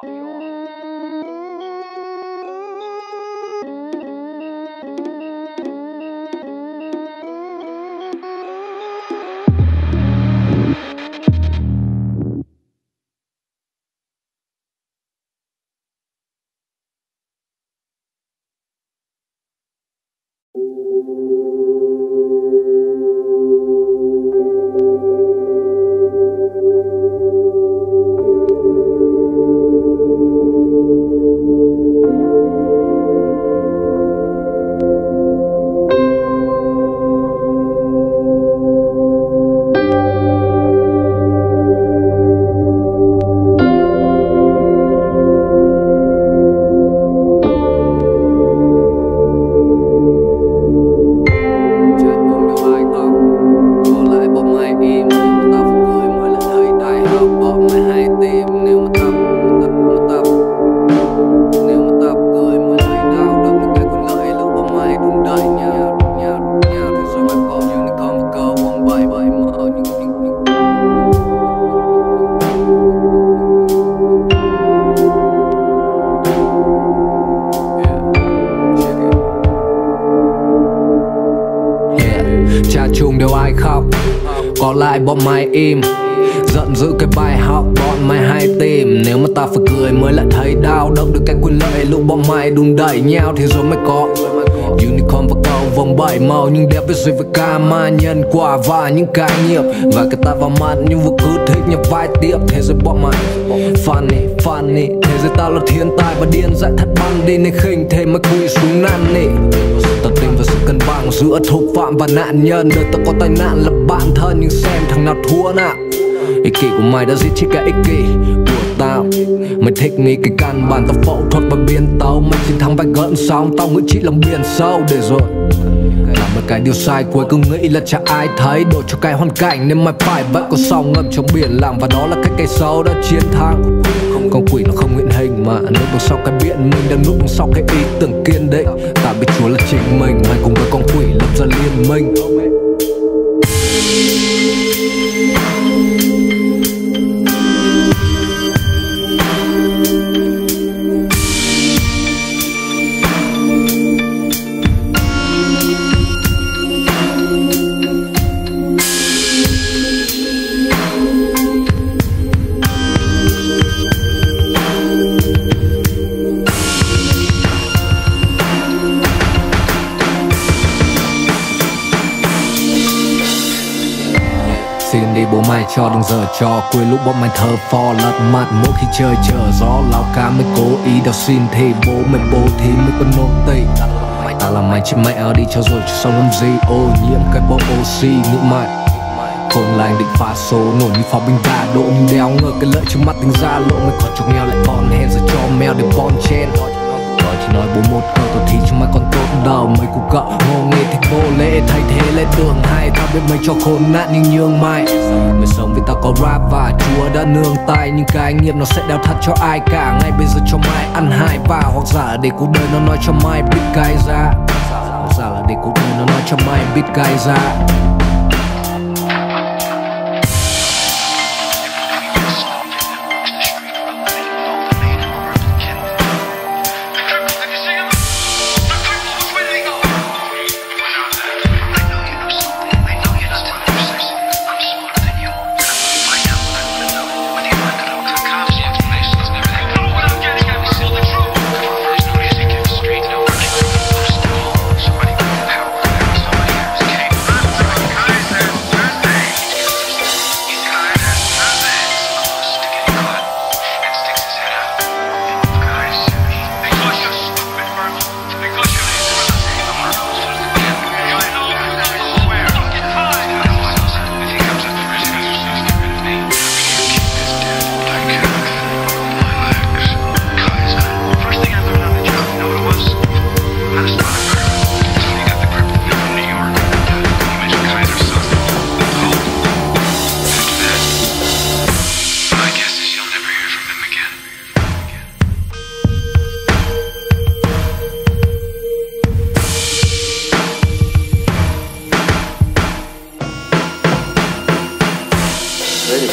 Còn lại bọn mày im, giận dữ cái bài học bọn mày hay tìm. Nếu mà ta phải cười mới lại thấy đau, đâm được cái quyền lợi lúc bọn mày đùn đẩy nhau thì rồi mới có unicorn và cầu vòng bảy màu. Nhưng đẹp với gì với karma, nhân quả và những cái nghiệp. Và cái ta vào mặt nhưng vừa cứ thích nhập vai tiếp. Thế rồi bọn mày funny, funny. Thế rồi tao là thiên tài và điên dại thật băng đi. Nên khinh thêm mới cùi xuống năn nỉ. Tao tin vào sự cân bằng giữa thủ phạm và nạn nhân. Đời tao có tai nạn là bạn thân nhưng xem thằng nào thua nào. Ích kỷ của mày đã giết chết cả ích kỷ của tao. Mày thích nghĩ cái căn bản tao phẫu thuật và biến tấu. Mày chiến thắng vai gợn sóng, tao ngữ trị lòng biển sâu. Để rồi làm một cái điều sai cuối cùng nghĩ là chả ai thấy. Đổi cho cái hoàn cảnh nên mày phải vẫn có sóng ngầm trong biển lặng. Và đó là cách cây sâu đã chiến thắng. Con quỷ nó không nguyện hình mà núp đằng sau cái biện mình đang núp đằng sau cái ý tưởng kiên định. Ta biết Chúa là chính mình, mày cùng với con quỷ lập ra liên minh. Xin đi bố mày cho đừng giờ cho quên lúc bọn mày thơ phò lật mặt. Mỗi khi trời trở gió lao cá mới cố ý đào xin thì bố mày bố thì mới có nốt tị. Ta làm mày chết mẹ ở đi cho rồi cho xong làm gì. Ô nhiễm cái bộ oxy nghĩ mày khôn lành định phá số nổi như pháo binh đà độ. Nhưng đéo ngờ cái lợi trước mắt tính ra lộ. Mày còn chọc nghèo lại bon hèn rồi cho mèo để bon chen. Nói chỉ nói bố một câu tao thì cho mày còn tốt đầu. Mấy cú cậu ngô nghê thích vô lễ thay thế lên đường hay. Tao biết mày cho khốn nạn nhưng nhường mày. Mày sống vì tao có rap và Chúa đã nương tay. Nhưng cái nghiệp nó sẽ đeo thật cho ai cả. Ngay bây giờ cho mày ăn hai và hoặc giả để cuộc đời nó nói cho mày biết cay ra. Hoặc giả là để cuộc đời nó nói cho mày biết cay ra.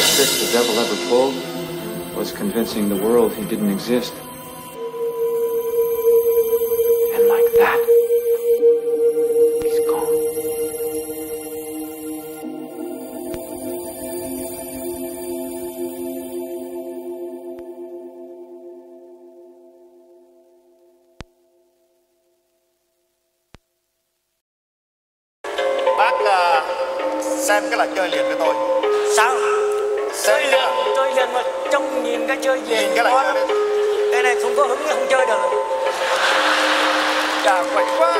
hardest trick the devil ever pulled was convincing the world he didn't exist. And like that, he's gone. Bác uh, xem cái là chơi liền với tôi. Sao? Xem Chơi cái liền, là... chơi liền mà trông nhìn cái chơi liền. Nhìn cái này chơi đi. Cái này không có hứng không chơi được. Chà quậy quá.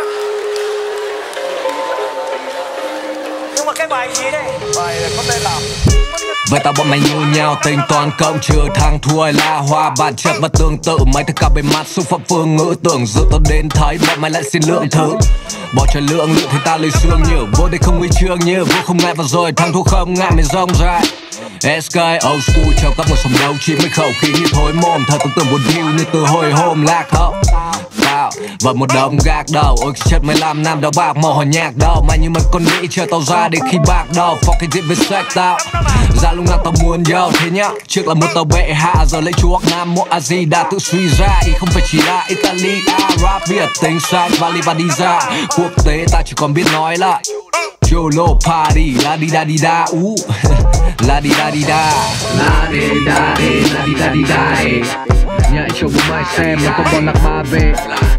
Nhưng mà cái bài gì đây? Bài này có tên là Vậy tao bọn mày như nhau, tính toán cộng trừ thắng thua là hòa bản chất và tương tự. Mấy thứ cả bề mặt xung phạm phương ngữ tưởng dự tao đến thấy bọn mày lại xin lượng thứ. Bỏ trời lượng lượng thì ta lấy xương nhiều. Vô đây không uy chương như vô không ngại và rồi thắng thua không ngại mày rong dài. ét ca old school trao cấp một sòng đấu chỉ mấy khẩu khí như thối mồm. Thời tưởng tượng buồn hiu như từ hồi hôm lạc hậu. Tao và một đống gác đầu. Ôi chất mười lăm năm đâu bạc màu hòn nhạc đâu. Mày như mất con nghĩ chờ tao ra để khi bạc đầu. Fuck cái diễn với sex tao. Ra lúc nào tao muốn yo thế nhá. Trước là một tàu bệ hạ giờ lấy chuốc Nam Mộ Azi đã tự suy ra. Ý không phải chỉ là Italy, Arab, Việt, tính sang Bali và đi ra. Quốc tế ta chỉ còn biết nói lại Cholo party, la di da di da, uh la di da di da, la di da di, la di da di da. Nhảy cho bố mai xem nó có bọn lạc ma về.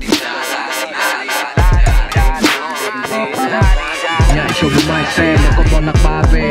Nhảy cho bố mai xem nó có bọn lạc ma về.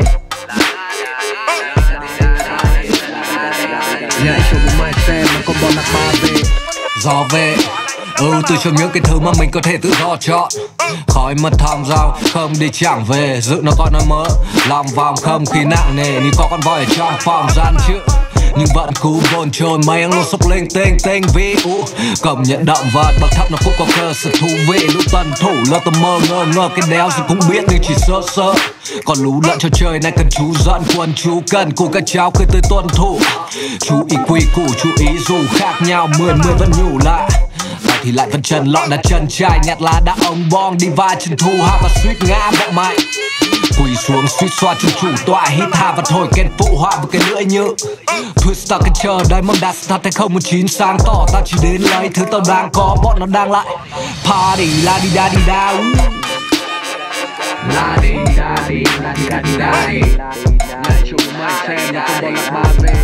Nhảy cho bố mai xem nó có bọn lạc ma về. Gió về. Ừ, từ trong những cái thứ mà mình có thể tự do chọn. Khói mật thòng rau, không đi chẳng về. Dự nó còn nói mớ, lòng vòng không khí nặng nề. Như có con voi ở trong phòng gian chữ. Nhưng vẫn cú bồn chồn mấy anh luôn sốc linh tinh tinh vi u. Công nhận động vật bậc thấp nó cũng có cơ sự thú vị. Lũ tuần thủ lơ tầm mơ ngơ ngơ cái đéo gì cũng biết nhưng chỉ sơ sơ. Còn lũ lợn cho chơi này cần chú dẫn quân chú cần cùng các cháu khi tới tuân thủ. Chú ý quy củ chú ý dù khác nhau mười mười vẫn nhủ lại. Tao thì lại vẫn chân lọn đã chân trai nhặt lá đã ông bong đi vai chân thu ha và suýt ngã bọn mày. Quỳ xuống suýt xoa chân chủ tọa hít ha và thổi kèn phụ họa với cái lưỡi nhựa. Twist tao cái chờ đợi mong đạt thật hay không một chín sáng tỏ. Tao chỉ đến lấy thứ tao đang có bọn nó đang lại party la di da di da uh. La di da di la di da di da. Lại chung mày xem nó không bọn lạc ma về.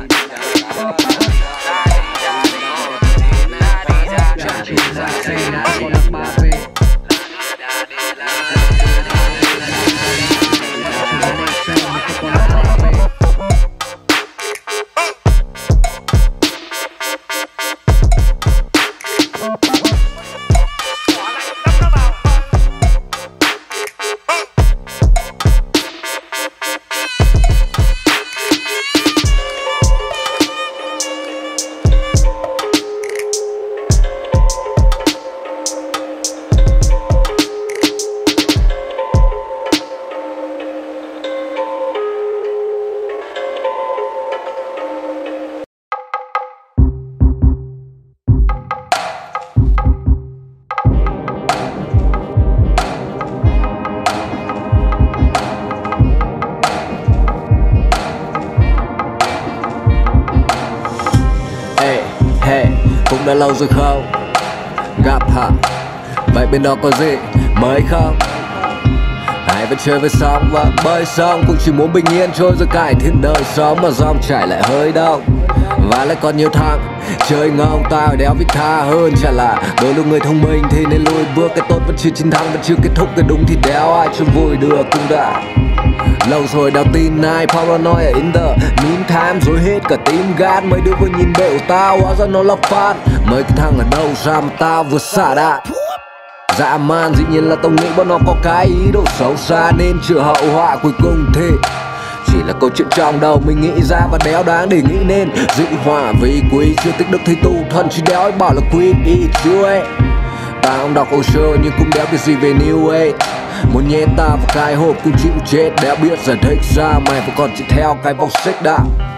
Cũng đã lâu rồi không gặp hả? Vậy bên đó có gì mới không? Hay vẫn chơi với sóng và bơi sông. Cũng chỉ muốn bình yên trôi rồi cải thiện đời sống. Mà dòng chảy lại hơi đông và lại còn nhiều thằng chơi ngông tao đéo biết tha hơn. Chả là đôi lúc người thông minh thì nên lùi bước. Cái tốt vẫn chưa chiến thắng vẫn chưa kết thúc. Cái đúng thì đéo ai cho vui được cũng đã lâu rồi đào tin ai paranoid ở in the meantime. Rồi hết cả tim gan mấy đứa vừa nhìn bể của tao hóa ra nó là fan. Mấy cái thằng ở đâu ra mà tao vừa xả đạn dã man. Dĩ nhiên là tao nghĩ bọn nó có cái ý đồ xấu xa nên chữa hậu họa cuối cùng thì chỉ là câu chuyện trong đầu mình nghĩ ra và đéo đáng để nghĩ nên dị họa vì quý chưa tích đức thì tu thần chỉ đéo ấy bảo là quý đi chưa ấy. Tao không đọc hồ sơ nhưng cũng đéo biết gì về New Age. Muốn nhét ta vào cái hộp cũng chịu chết. Đéo biết giải thích ra mày vẫn còn chỉ theo cái vòng xích đã.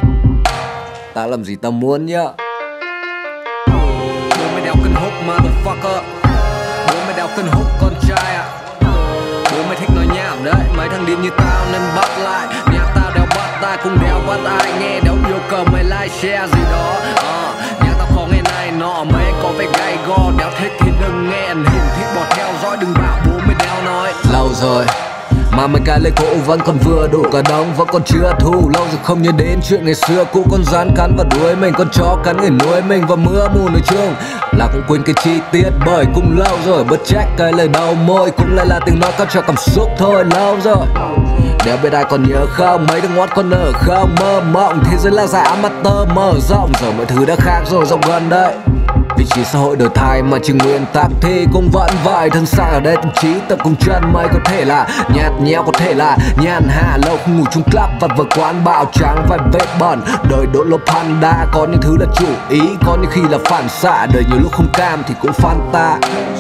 Tao làm gì tao muốn nhá. Bố mày đéo cần hút motherfucker. Bố mày đéo cần hút con trai à. Bố mày thích nói nhảm đấy. Mấy thằng điên như tao nên bắt lại. Nhạc tao đéo bắt tay. ai cũng đéo bắt ai nghe, đâu yêu cầu mày like share gì đó. uh, Nhạc tao khó nghe này nọ, mấy anh có vẻ gay go, đéo thích thì đừng nghe, hiển thị bỏ theo dõi đừng bảo bố mày đéo nói. Lâu rồi mà mấy cái lễ cũ vẫn còn vừa đủ cả đống, vẫn còn chưa thu. Lâu rồi không nhớ đến chuyện ngày xưa, cũ con rắn cắn vào đuôi mình, con chó cắn người nuôi mình, và mưa mù nói chung là cũng quên cái chi tiết, bởi cũng lâu rồi. Bất trách cái lời đầu môi cũng lại là tiếng nói có cho cảm xúc thôi. Lâu rồi đéo biết ai còn nhớ không, mấy đứa ngót còn ở không, mơ mộng thế giới là dài mắt tơ mở rộng, rồi mọi thứ đã khác rồi, rộng gần đây. Vị trí xã hội đổi thay mà chỉ nguyên tắc thì cũng vẫn vậy. Thân xác ở đây tâm trí tập cùng chân mây, có thể là nhạt nhẽo, có thể là nhàn hạ, lâu không ngủ chung club, vặt vờ quán bạo trắng vài vết bẩn. Đời đỗ lô panda, có những thứ là chủ ý, có những khi là phản xạ. Đời nhiều lúc không cam thì cũng fanta.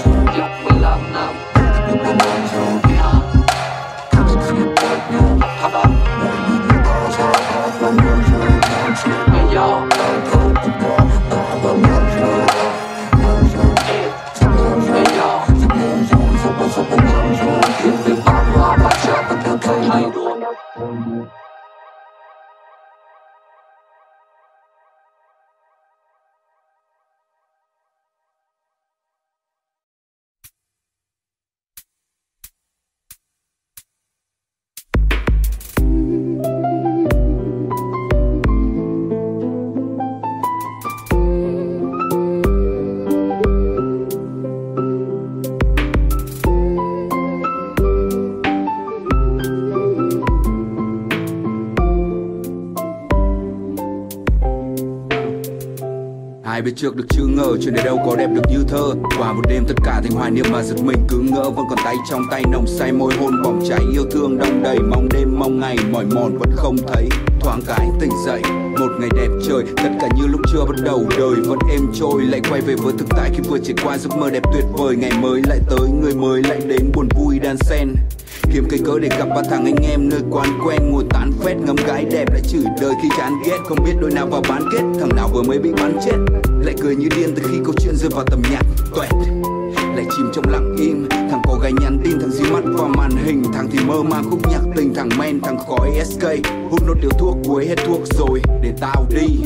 Ai biết trước được chưa ngờ, chuyện này đâu có đẹp được như thơ. Qua một đêm tất cả thành hoài niệm mà giật mình cứ ngỡ, vẫn còn tay trong tay nồng say, môi hôn bỏng cháy, yêu thương đông đầy, mong đêm mong ngày mỏi mòn vẫn không thấy. Thoáng cái tỉnh dậy một ngày đẹp trời, tất cả như lúc chưa bắt đầu, đời vẫn êm trôi, lại quay về với thực tại khi vừa trải qua giấc mơ đẹp tuyệt vời. Ngày mới lại tới, người mới lại đến, buồn vui đan xen, kiếm cây cớ để gặp ba thằng anh em nơi quán quen, ngồi tán phét ngắm gái đẹp lại chửi đời khi chán ghét. Không biết đôi nào vào bán kết, thằng nào vừa mới bị bắn chết, lại cười như điên từ khi câu chuyện rơi vào tầm nhạc toẹt. Lại chìm trong lặng im, thằng có gái nhắn tin, thằng díu mắt vào màn hình, thằng thì mơ màng khúc nhạc tình, thằng men, thằng khói ét ca, hút nốt điếu thuốc cuối hết thuốc rồi để tao đi.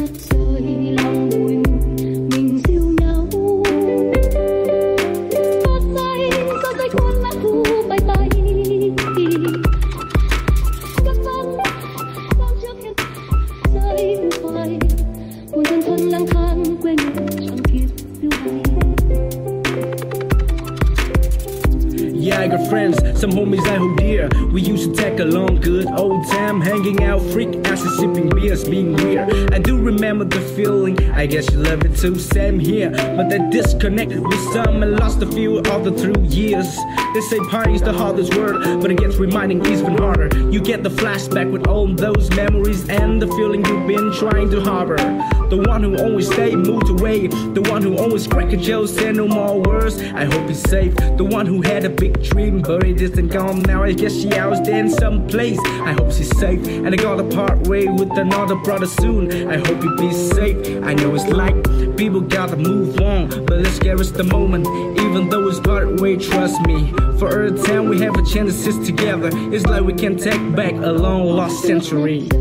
Yeah, I got friends, some homies I hold dear. We used to take a long, good old time, hanging out, freak asses, sipping beers, being weird. I do remember the feeling, I guess you love it too, same here. But I disconnected with some and lost a few all the through years. They say party's the hardest word, but it gets reminding even harder. You get the flashback with all those memories and the feeling you've been trying to harbor. The one who always stayed, moved away. The one who always cracked a joke, said no more words. I hope he's safe. The one who had a big dream, but it isn't gone now. I guess she out there in some place. I hope she's safe. And I gotta part way with another brother soon. I hope you be safe. I know it's like people gotta move on, but let's cherish the moment, even though it's part way. Trust me, for every time we have a chance to sit together, it's like we can take back a long lost century.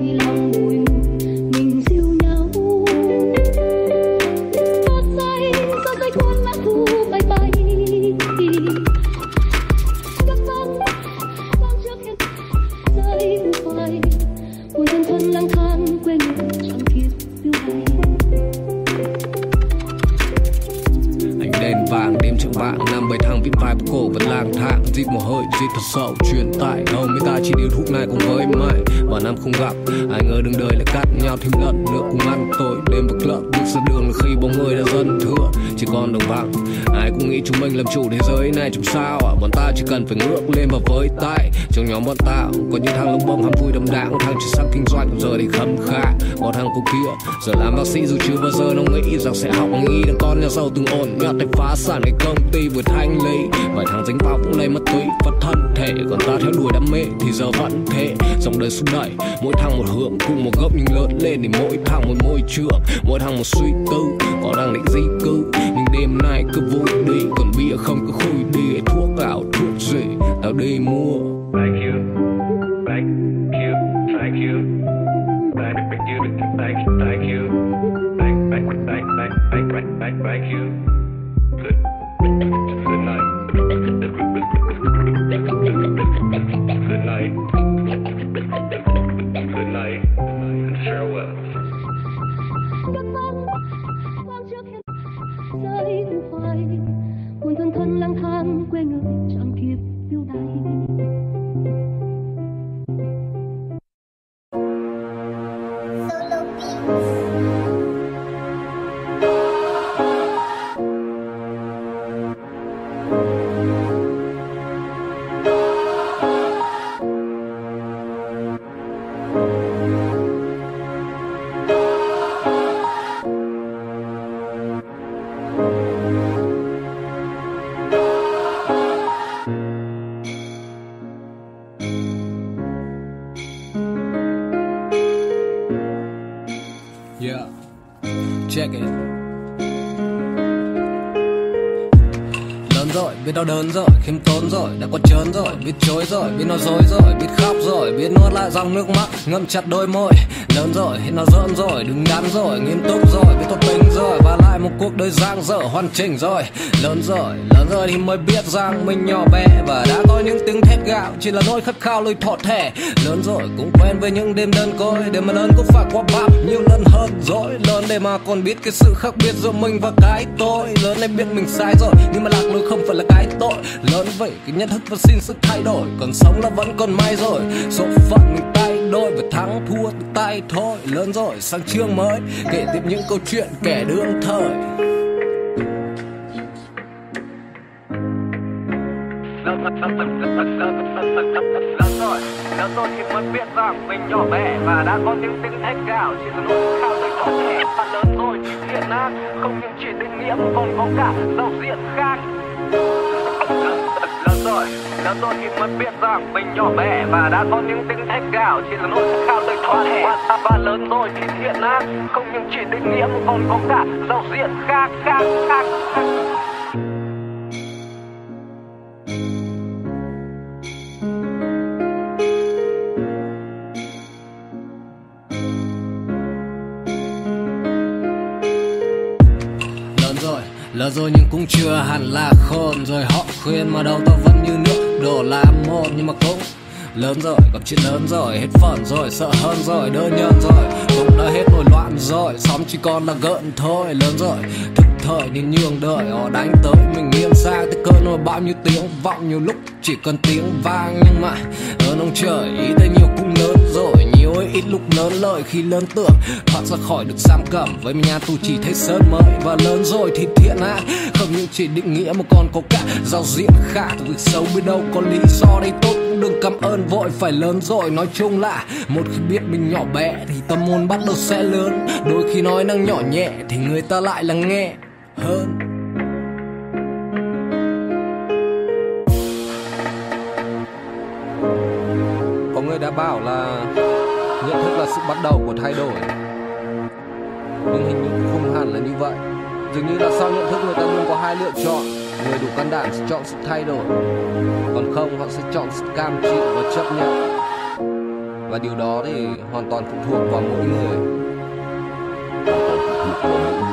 Dịp một hơi, dịp thật sâu, truyền tải hầu mấy ta chỉ điều thuốc này cùng với mày. Và năm không gặp, ai ngờ đường đời lại cắt nhau thêm lần nữa cùng ăn tối. Đêm vực lợn, bước ra đường là khi bóng người đã dần thưa, chỉ còn đường vắng. Ai cũng nghĩ chúng mình làm chủ thế giới này trong sao à? Bọn ta chỉ cần phải ngước lên và với tay. Trong nhóm bọn ta có những thằng lông bông ham vui đậm đà, thằng chỉ sang kinh doanh giờ thì khấm khá. Có thằng cô kia giờ làm bác sĩ dù chưa bao giờ nó nghĩ rằng sẽ học nghi đứa con nhà giàu từng ổn nhọt để phá sản cái công ty vừa thanh lý. Vài thằng dính vào cũng lấy mất túy và thân thể, còn ta theo đuổi đam mê thì giờ vẫn thế. Dòng đời xung đẩy, mỗi thằng một hướng cùng một gốc nhưng lớn lên thì mỗi thằng một môi trường, mỗi thằng một suy tư, có đang định di cư. Nhưng đêm nay cứ vui đi, còn bia không cứ khui đi. Thuốc ảo thuốc gì tao đi mua. Thank you, thank you, thank you. Thank you. Good, good night. Good night. Good night. And farewell. Rơi hoài, buồn thân thân lang thang quê người trăm kiếp tiêu đày. Yeah, check it. Lớn rồi, biết đau đớn rồi, khiêm tốn rồi, đã có trớn rồi, biết chối rồi, biết nói dối rồi, biết khóc rồi, biết nuốt lại dòng nước mắt, ngậm chặt đôi môi. Lớn rồi, hết nói giỡn rồi, đứng đắn rồi, nghiêm túc rồi, biết tốt tính rồi, và lại một cuộc đời dang dở hoàn chỉnh rồi. Lớn rồi, lớn rồi thì mới biết rằng mình nhỏ bé và đã có những tiếng thét gạo, chỉ là nỗi khát khao lời thọ thẻ. Lớn rồi cũng quen với những đêm đơn côi, để mà lớn cũng phải qua bao nhiêu lần hơn dối. Lớn để mà còn biết cái sự khác biệt giữa mình và cái tôi. Lớn để biết mình sai rồi, nhưng mà lạc lối không phải là cái tội. Lớn vậy cái nhận thức và xin sự thay đổi, còn sống là vẫn còn may rồi. Số phận mình tay đôi và thắng thua từ tay thôi. Lớn rồi sang chương mới, kể tiếp những câu chuyện kẻ đương thời. Lớn rồi, lớn rồi thì mới biết rằng mình nhỏ bé và đã có những tiếng thét gào, chỉ là nỗi khao đời có thể. Và lớn rồi thì thiện ác không những chỉ định nghĩa mà còn có cả giao diện khác. Lớn rồi, lớn rồi thì mới biết rằng mình nhỏ bé và đã có những tiếng thét gào, chỉ là nỗi khao đời có thể. Và, và lớn rồi thì thiện ác không những chỉ định nghĩa mà còn có cả giao diện khác khác khác khác. Lớn rồi nhưng cũng chưa hẳn là khôn, rồi họ khuyên mà đầu tao vẫn như nước đổ làm một. Nhưng mà cũng lớn rồi, gặp chuyện lớn rồi, hết phần rồi, sợ hơn rồi, đỡ nhơn rồi, cũng đã hết nổi loạn rồi, xóm chỉ còn là gợn thôi. Lớn rồi, thức thời nên nhường đời, họ đánh tới mình nghiêng sang tới cơn nổi bao nhiêu tiếng vọng, nhiều lúc chỉ cần tiếng vang. Nhưng mà ơn ông trời, ý tới nhiều cũng lớn rồi, nhiều ấy ít lúc lớn lời khi lớn tưởng thoát ra khỏi được giam cầm. Với mình nhà tù chỉ thấy sơn mới, và lớn rồi thì thiện ác không những chỉ định nghĩa mà còn có cả giao diện khác. Việc xấu biết đâu có lý do đây tốt, đừng cảm ơn vội phải lớn rồi. Nói chung là một khi biết mình nhỏ bé thì tâm hồn bắt đầu sẽ lớn. Đôi khi nói năng nhỏ nhẹ thì người ta lại lắng nghe hơn. Có người đã bảo là nhận thức là sự bắt đầu của thay đổi, nhưng hình như không hẳn là như vậy. Dường như là sau nhận thức người ta luôn có hai lựa chọn. Người đủ can đảm sẽ chọn sự thay đổi, còn không họ sẽ chọn sự cam chịu và chấp nhận. Và điều đó thì hoàn toàn phụ thuộc vào mỗi người. Hoàn toàn phụ thuộc vào mỗi người.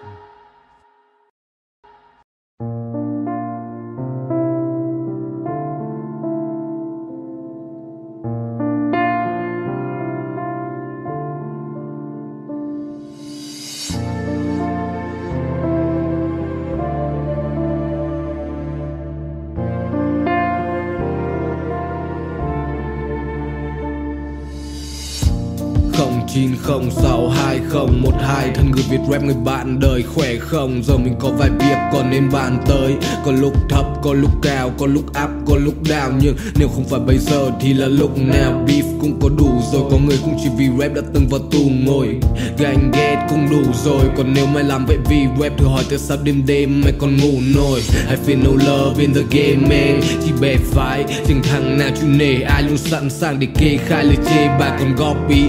chín không sáu hai không một hai thân người Việt rap người bạn đời khỏe không? Giờ mình có vài việc còn nên bàn tới. Có lúc thấp, có lúc cao, có lúc up, có lúc down. Nhưng nếu không phải bây giờ thì là lúc nào? Beef cũng có đủ rồi, có người cũng chỉ vì rap đã từng vào tù ngồi. Ganh ghét cũng đủ rồi, còn nếu mày làm vậy vì rap thử hỏi tại sao đêm đêm mày còn ngủ nổi. I feel no love in the game man, chỉ bè phái chẳng thằng nào chịu nể. Ai luôn sẵn sàng để kê khai lời chê bài còn copy đeo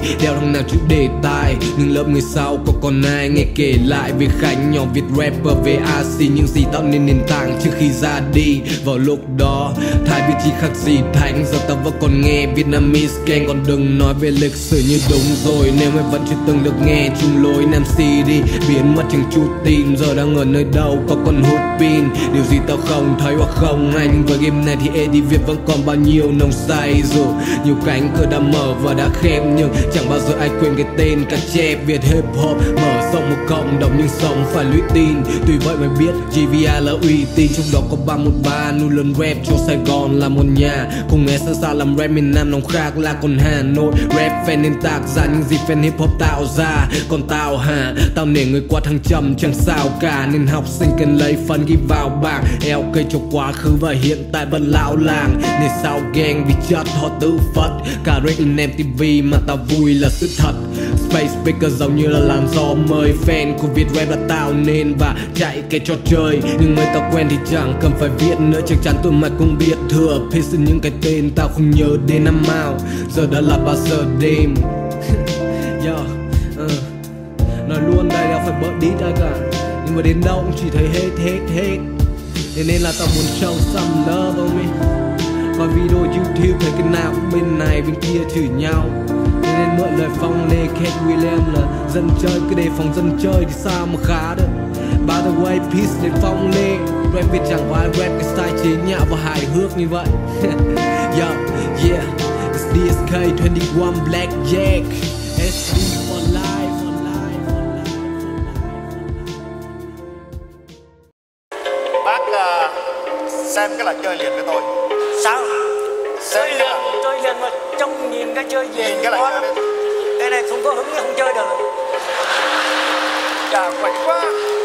trong nào chữ đề tài. Nhưng lớp người sau có còn ai nghe kể lại về Khánh, nhỏ Việt rapper về a xê, những gì tạo nên nền tảng trước khi ra đi. Vào lúc đó Thái Việt chỉ khác gì Thánh, giờ ta vẫn còn nghe Vietnamese gang. Còn đừng nói về lịch sử như đúng rồi nếu mày vẫn chưa từng được nghe chung lối nam xê đi. Biến mất chẳng chút tim, giờ đang ở nơi đâu có còn hút pin. Điều gì tao không thấy hoặc không hay, nhưng với game này thì Eddie Việt vẫn còn bao nhiêu nồng say. Dù nhiều cánh cửa đã mở và đã khép, nhưng chẳng bao giờ ai quên cái tên cả chép Việt hip hop. Mở rộng một cộng đồng nhưng sống phải lũy tin. Tuy vậy mày biết giê vê i là uy tín, trong đó có ba một ba nuôi lớn rap cho Sài Gòn là một nhà. Cùng nghe sơ xa làm rap miền Nam nóng khác là còn Hà Nội. Rap fan nên tạc ra những gì fan hip hop tạo ra. Còn tao hả, tao nể người qua thăng trầm chẳng sao cả, nên học sinh cần lấy phân ghi vào bảng. Eo cây cho quá khứ và hiện tại vẫn lão làng, nên sao gang vì chất họ tự phật. Cả rap in em ti vi mà tao vui là sự thật. Space Speaker giống như là làn gió mới. Fan của Việt rap đã tạo nên và chạy cái trò chơi. Nhưng người tao quen thì chẳng cần phải viết nữa, chắc chắn tụi mày cũng biết thừa. Piss những cái tên tao không nhớ đến năm nào, giờ đã là bao giờ đêm. Yo, uh. nói luôn đây đâu phải bớt đít ai cả, nhưng mà đến đâu cũng chỉ thấy hết hết hết. Thế nên là tao muốn show some love on me. Coi video YouTube thấy cái nào cũng bên này bên kia chửi nhau, thế nên mượn lời Phong Lê Kate William là dân chơi cứ đề phòng dân chơi thì sao mà khá được. By the way, peace đến Phong Lê. Rap Việt chẳng có ai rap cái style chế nhạo và hài hước như vậy. Yo, yeah, it's đê ét ca hai mươi mốt Blackjack, ét đê for life, for life, for life, for life. Bác uh, xem cái là chơi liền với tôi. Sao? Chơi Chơi liền, chơi liền mà trông nhìn cái chơi về. Nhìn cái là chơi đi. Cái này không có hứng thì không chơi được. Chà, quậy quá.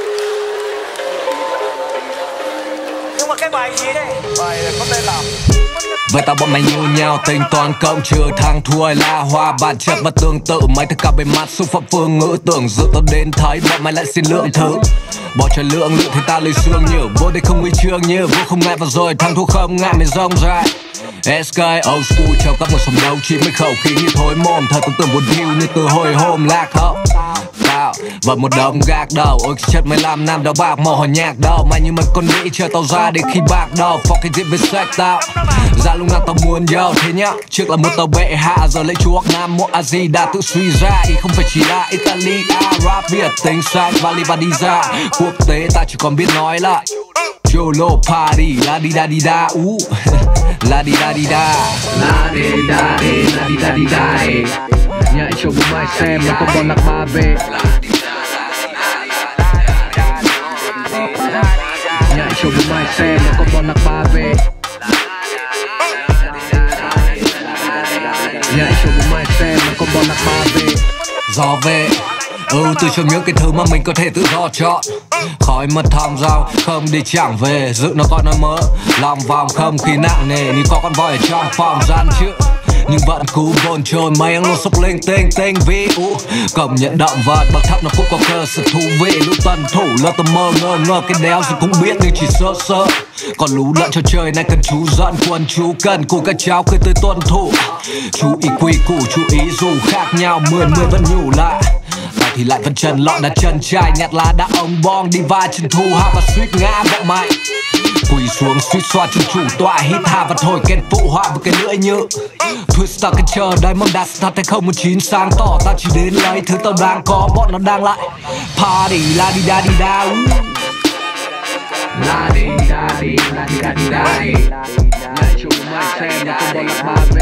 Nhưng mà cái bài gì đây? Bài có tên là Vậy tao bọn mày như nhau, tính toán cộng trừ thắng thua hay là hòa, bản chất và tương tự. Mấy thứ cả bề mặt xúc phạm phương ngữ tưởng dự tao đến thấy bọn mày lại xin lượng thứ. Bỏ trời lượng lượng thì tao lấy xương nhiều, vô đây không huy chương như vô không ngại và rồi thắng thua không ngại mày rong dài. ét ca old school trong các một sòng đấu chỉ mấy khẩu khí như thối mồm, thật tưởng tượng buồn thiêu như từ hồi hôm lạc hậu. Tao và một đống gác đầu, ôi chất mười lăm năm đâu bạc màu hỏi nhạc đâu. Mày như mấy con nghĩ chờ tao ra để khi bạc đầu. Fuck cái diễn với sex tao ra lúc nào tao muốn yo thế nhá. Trước là một tàu bệ hạ, giờ lấy chuốc Nam một Azi đã tự suy ra. Ý không phải chỉ là Italy, rap Việt tính sang vali và đi ra. Quốc tế ta chỉ còn biết nói lại Cholo party, la di da di da, uh la di da di da, la di da di, la di da di da. Nhảy cho bố mai xem nó có còn lạc ba về. Nhảy cho bố mai xem nó có còn lạc ba về. Nhảy cho bố mai xem nó có còn lạc ba về. Gió về ừ từ trong những cái thứ mà mình có thể tự do chọn. Khói mật thòng rau không đi chẳng về, dự nó còn nói mớ lòng vòng không khí nặng nề như có con voi ở trong phòng gian chữ. Nhưng vẫn cú bồn chồn mấy anh luôn sốc lên tinh tinh vi u công nhận động vật bậc thấp nó cũng có cơ sự thú vị. Lũ tuần thủ lơ tầm mơ ngơ ngơ cái đéo rồi cũng biết nhưng chỉ sơ sơ. Còn lũ lợn cho chơi này cần chú giận quần chú cần cùng các cháu cười tới tuân thủ. Chú ý quy củ chú ý dù khác nhau mười mười vẫn nhủ lại. Tao thì lại vẫn chân lọn đặt chân trai nhặt lá đã ông bong đi vai chân thu hạ và suýt ngã vợ mày. Quỳ xuống suýt xoa chân chủ tọa hít hà và thổi kèn phụ họa với cái lưỡi như twist tao cái chờ đây mong đạt thật hay không một chín sáng tỏ. Tao chỉ đến lấy thứ tao đang có bọn nó đang lại party la di da di da la di da di la di da di da. Lại chung mai xem nó không bọn lạc ba về.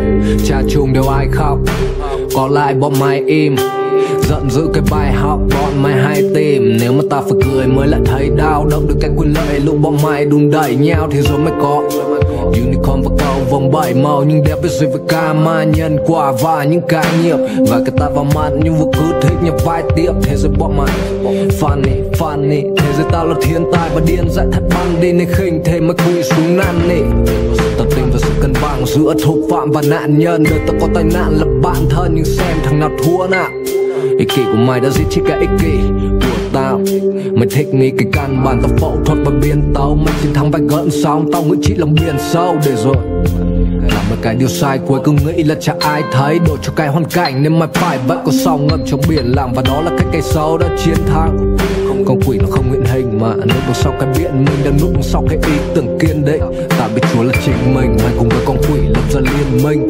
Cha chung đều ai khóc, còn lại bọn mày im. Giận dữ cái bài học bọn mày hay tìm. Nếu mà ta phải cười mới lại thấy đau. Động được cái quyền lợi lúc bọn mày đùn đẩy nhau thì rồi mới có unicorn và cầu vòng bảy màu. Nhưng đẹp biết gì với karma, nhân quả và những cái nghiệp. Và cái ta vào mặt nhưng vừa cứ thích nhập vai tiếp. Thế giới bọn mày funny, funny. Thế giới tao là thiên tài và điên dại thật băng đi. Nên khinh thế mới quỳ xuống năn nỉ. Tao tin vào sự cân bằng giữa thủ phạm và nạn nhân. Đời tao có tai nạn là bạn thân nhưng xem thằng nào thua nào. Ích kỷ của mày đã giết chết cả ích kỷ của tao. Mày thích nghĩ cái căn bản tao phẫu thuật và biến tấu. Mày chiến thắng vài gợn sóng, tao ngữ trị lòng biển sâu. Để rồi làm một cái điều sai cuối cứ nghĩ là chả ai thấy. Đổi cho cái hoàn cảnh nên mày phải vẫn có sóng ngâm trong biển lặng. Và đó là cách cây sâu đã chiến thắng. Con quỷ nó không hiện hình mà núp đằng sau cái biện mình đang núp đằng sau cái ý tưởng kiên định. Ta biết Chúa là chính mình, mày cùng với con quỷ lập ra liên minh.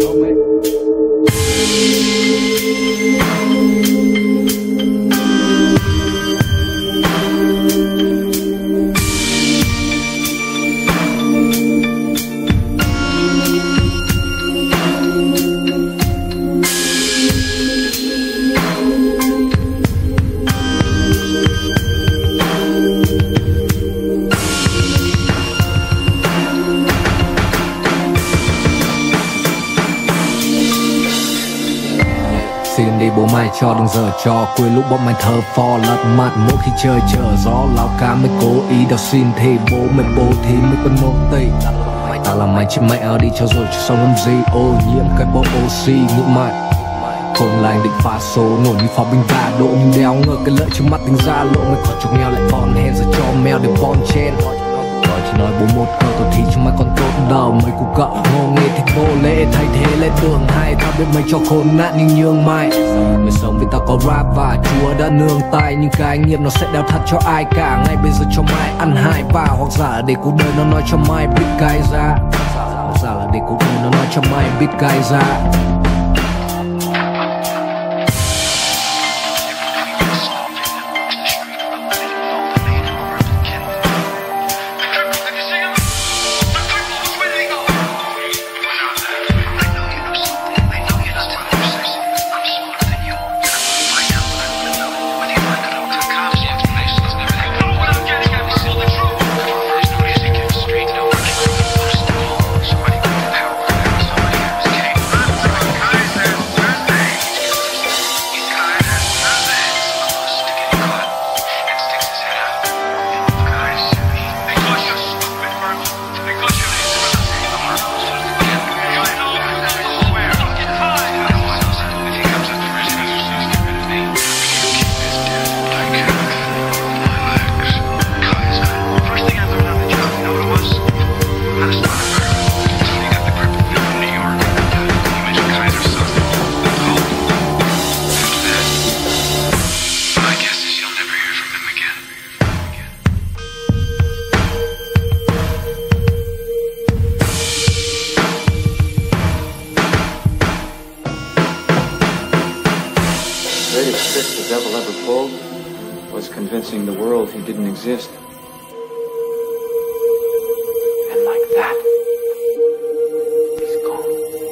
Xin đi bố mày cho đừng giờ cho quên lúc bọn mày thơ phò lật mặt. Mỗi khi trời trở gió lao cá mới cố ý đào xin thì bố mày bố thì mới có nô tì. Ta làm mày chết mẹ đi cho rồi cho xong làm gì. Ô nhiễm cái bộ oxy nghĩ mày khôn lành định phá số nổ như pháo binh vả độ. Nhưng đéo ngờ cái lợi trước mắt tính ra lộ. Mày khỏi chục nghèo lại còn hèn ra cho mèo để bon chen. Nói chỉ nói bố một câu tôi thì cho mày còn tốt đầu. Mấy cụ cậu ngô nghê thích vô lễ thay thế lên tường hay. Tao biết mày cho khôn nạn nhưng nhường mày. Mày sống vì tao có rap và Chúa đã nương tay. Nhưng cái nghiệp nó sẽ đeo thật cho ai cả. Ngay bây giờ cho mày ăn hai và hoặc giả để cuộc đời nó nói cho mày biết cái ra. Hoặc giả là để cuộc đời nó nói cho mày biết cái ra. The greatest trick the devil ever pulled was convincing the world he didn't exist. And like that, he's gone.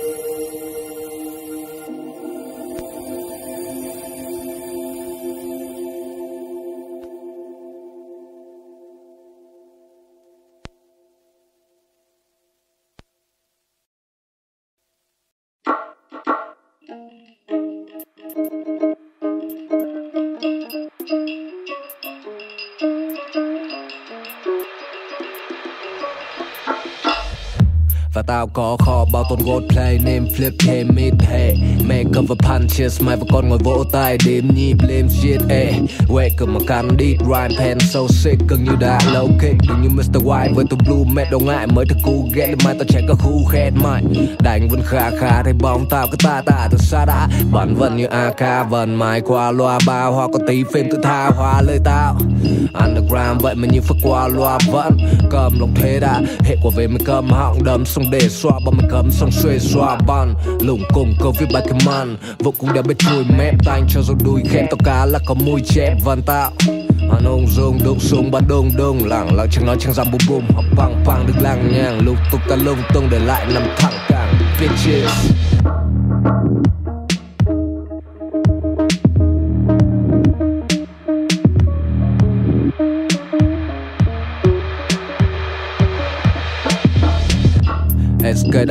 Và tao có kho bao tôn gold play name flip thêm mid hey make cover punches mày và con ngồi vỗ tay đếm nhịp lên shit ey wake mà cắn đi rhyme pen so sick gần như đã low kick đừng như mít tơ White với tôi blue map đâu ngại mới thức cú ghét lên mai tao chạy cả khu khen mày đánh vẫn khá khá thấy bóng tao cứ ta ta từ xa đã bắn vẫn như a ca vần mày qua loa ba hoa có tí phim tự tha hoa lời tao underground vậy mà như phức qua loa vẫn cầm lòng thế đã hệ quả về mày cầm họng đấm xong để xoa bằng mày cầm xong xuê xoa bắn lủng cùng câu viết bài cái man vô cùng đeo biết chui mép tanh cho dù đuôi khen tao cá là có mùi chép vần tao anh ung dung đụng xuống bắn đông đông lẳng lặng chẳng nói chẳng dám bùm bùm học băng băng được lăng nhàng lục tục ta lung tung để lại nằm thẳng cẳng bitches.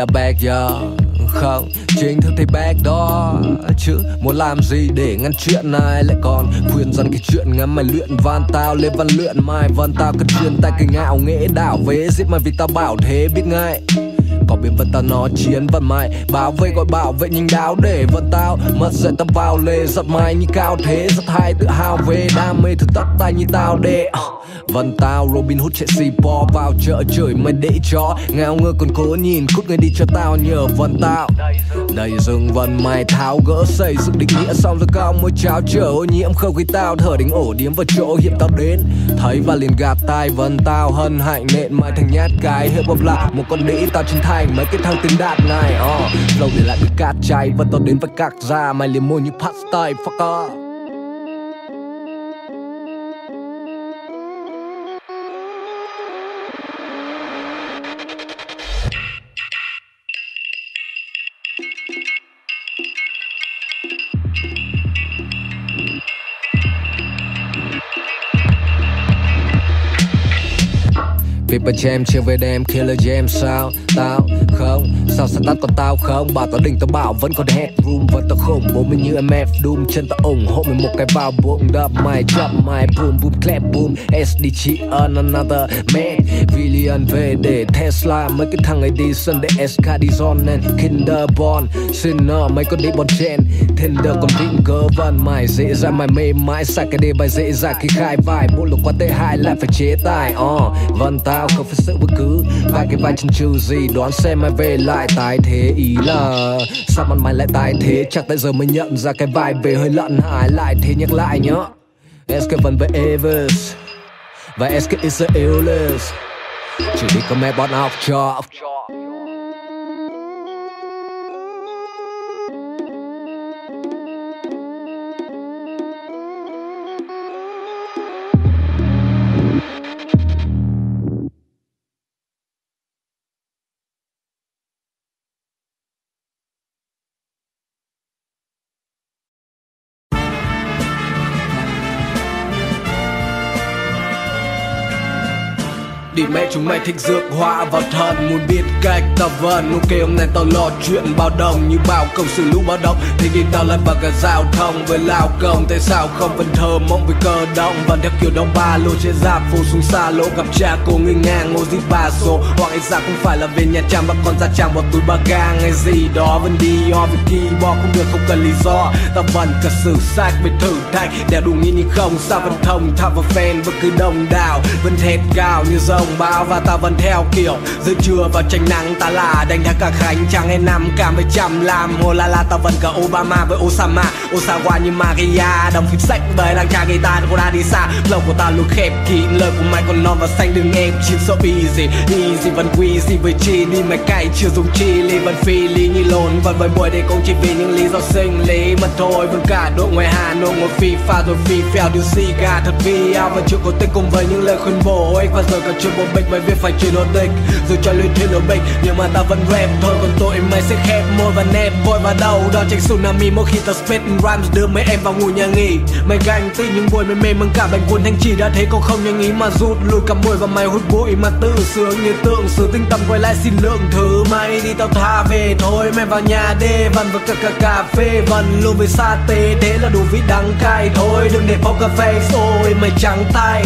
đã bad giờ. Không, chính thức thì bad đó. Chứ muốn làm gì để ngăn chuyện này. Lại còn khuyên dân cái chuyện ngắm mày luyện van tao lên văn luyện mai. Vân tao cần chuyên tay kinh ngạo nghệ đảo vế. Giết mày vì tao bảo thế biết ngay. Có biết vân tao nó chiến vân mày. Bảo vệ gọi bảo vệ nhanh đáo để vân tao mất dậy tao vào lề giật mày như cao thế. Rất hay tự hào về đam mê thử tất tay như tao để uh. Vân tao Robin Hood chạy xì bò vào chợ chửi mày để cho ngao ngơ còn cố nhìn cút người đi cho tao nhờ vân tao. Đầy rừng vân mày tháo gỡ xây dựng định nghĩa xong rồi cao môi cháo chở ô nhiễm không khi tao thở đánh ổ điếm vào chỗ hiện tao đến. Thấy và liền gạt tai vân tao hân hạnh nện mày thành nhát cái hip hop là một con đĩ tao chân thành mấy cái thằng tiếng đạt này. uh. Lâu để lại bị cát chay vân tao đến với cạc ra mày liền môi như pastime fucker. Paper Jam chiều về đêm Killer Jam sao tao không sao sao tắt còn tao không bảo tao đỉnh tao bảo vẫn còn headroom vẫn tao khủng bố mình như em ép Doom chân tao ủng hộ mình một cái vào bụng đập mày chop mày boom boom clap boom ét đê G on another man Villian về để Tesla mấy cái thằng ấy đi sân để ét ca đi zone nên Kinderborn Sinner mấy con đi bon chen Tinder còn vĩnh cơ vân mày dễ ra mày mê mãi sai cái đề bài dễ ra khi khai vai bộ lục qua tệ hại lại phải chế tài uh, vân tao không phải sự bất cứ vài cái vai chân trừ gì đoán xem mày về lại tái thế ý là sao mặt mày lại tái thế chắc tại giờ mới nhận ra cái vai về hơi lận hại lại thế nhắc lại nhá ét ca vẫn với Evers và ét ca is a illness chỉ đi có mẹ bọn off cho. Đi mẹ chúng mày thích rước họa vào thân muốn biết cách tao vần ok hôm nay tao lo chuyện bao đồng như bao công xử lũ báo động thì đi tao lại vào cả giao thông với lao công tại sao không vẫn thơ mộng với cơ động vẫn theo kiểu đông ba lô chế giáp phố xuống xa lỗ gặp cha cô người ngang ngô dít ba số hoặc ấy ra không phải là về nhà trang và con ra trang vào túi ba gang hay gì đó vẫn đi o với keyboard không được không cần lý do tao vẫn cả sử sách với thử thách đeo đủ nghĩ như không sao vẫn thông thạo và fan vẫn cứ đông đảo vẫn thét cao như dâu báo và ta vẫn theo kiểu giữa trưa vào tranh nắng ta là đánh thắng cả khánh chẳng hay năm cảm với chăm làm hồ la la ta vẫn cả Obama với Osama Osawa như Maria đồng phim sách đời đang tra guitar cô đã đi xa flow của ta luôn khép kín lời của mày còn non và xanh đừng em chiến so easy easy vẫn queasy với chi đi mày cay chưa dùng chili vẫn phi lý như lồn vẫn với buổi đây cũng chỉ vì những lý do sinh lý mà thôi vẫn cả đội ngoài Hà Nội ngồi phi pha rồi phi phèo điều xì gà thật vi ao vẫn chưa có tích cùng với những lời khuyên bổ ích và giờ cả chưa một bệnh bởi việc phải chuyển ổn định rồi cho luyện thêm đổi bệnh nhưng mà ta vẫn rap thôi còn tội mày sẽ khép môi và nẹp vội vào đầu đó tránh tsunami mỗi khi ta spit rhymes đưa mấy em vào ngủ nhà nghỉ mày ganh từ những buổi mày mê mừng cả bệnh cuốn thanh chỉ đã thấy con không nhanh ý mà rút lui cả môi và mày hút bụi mà tự sướng như tượng sử tinh tâm quay lại xin lượng thứ mày đi tao tha về thôi mày vào nhà đê vần và cả, cả cà phê vần luôn với sa tế thế là đủ vị đắng cay thôi đừng để poker face ôi mày trắng tay.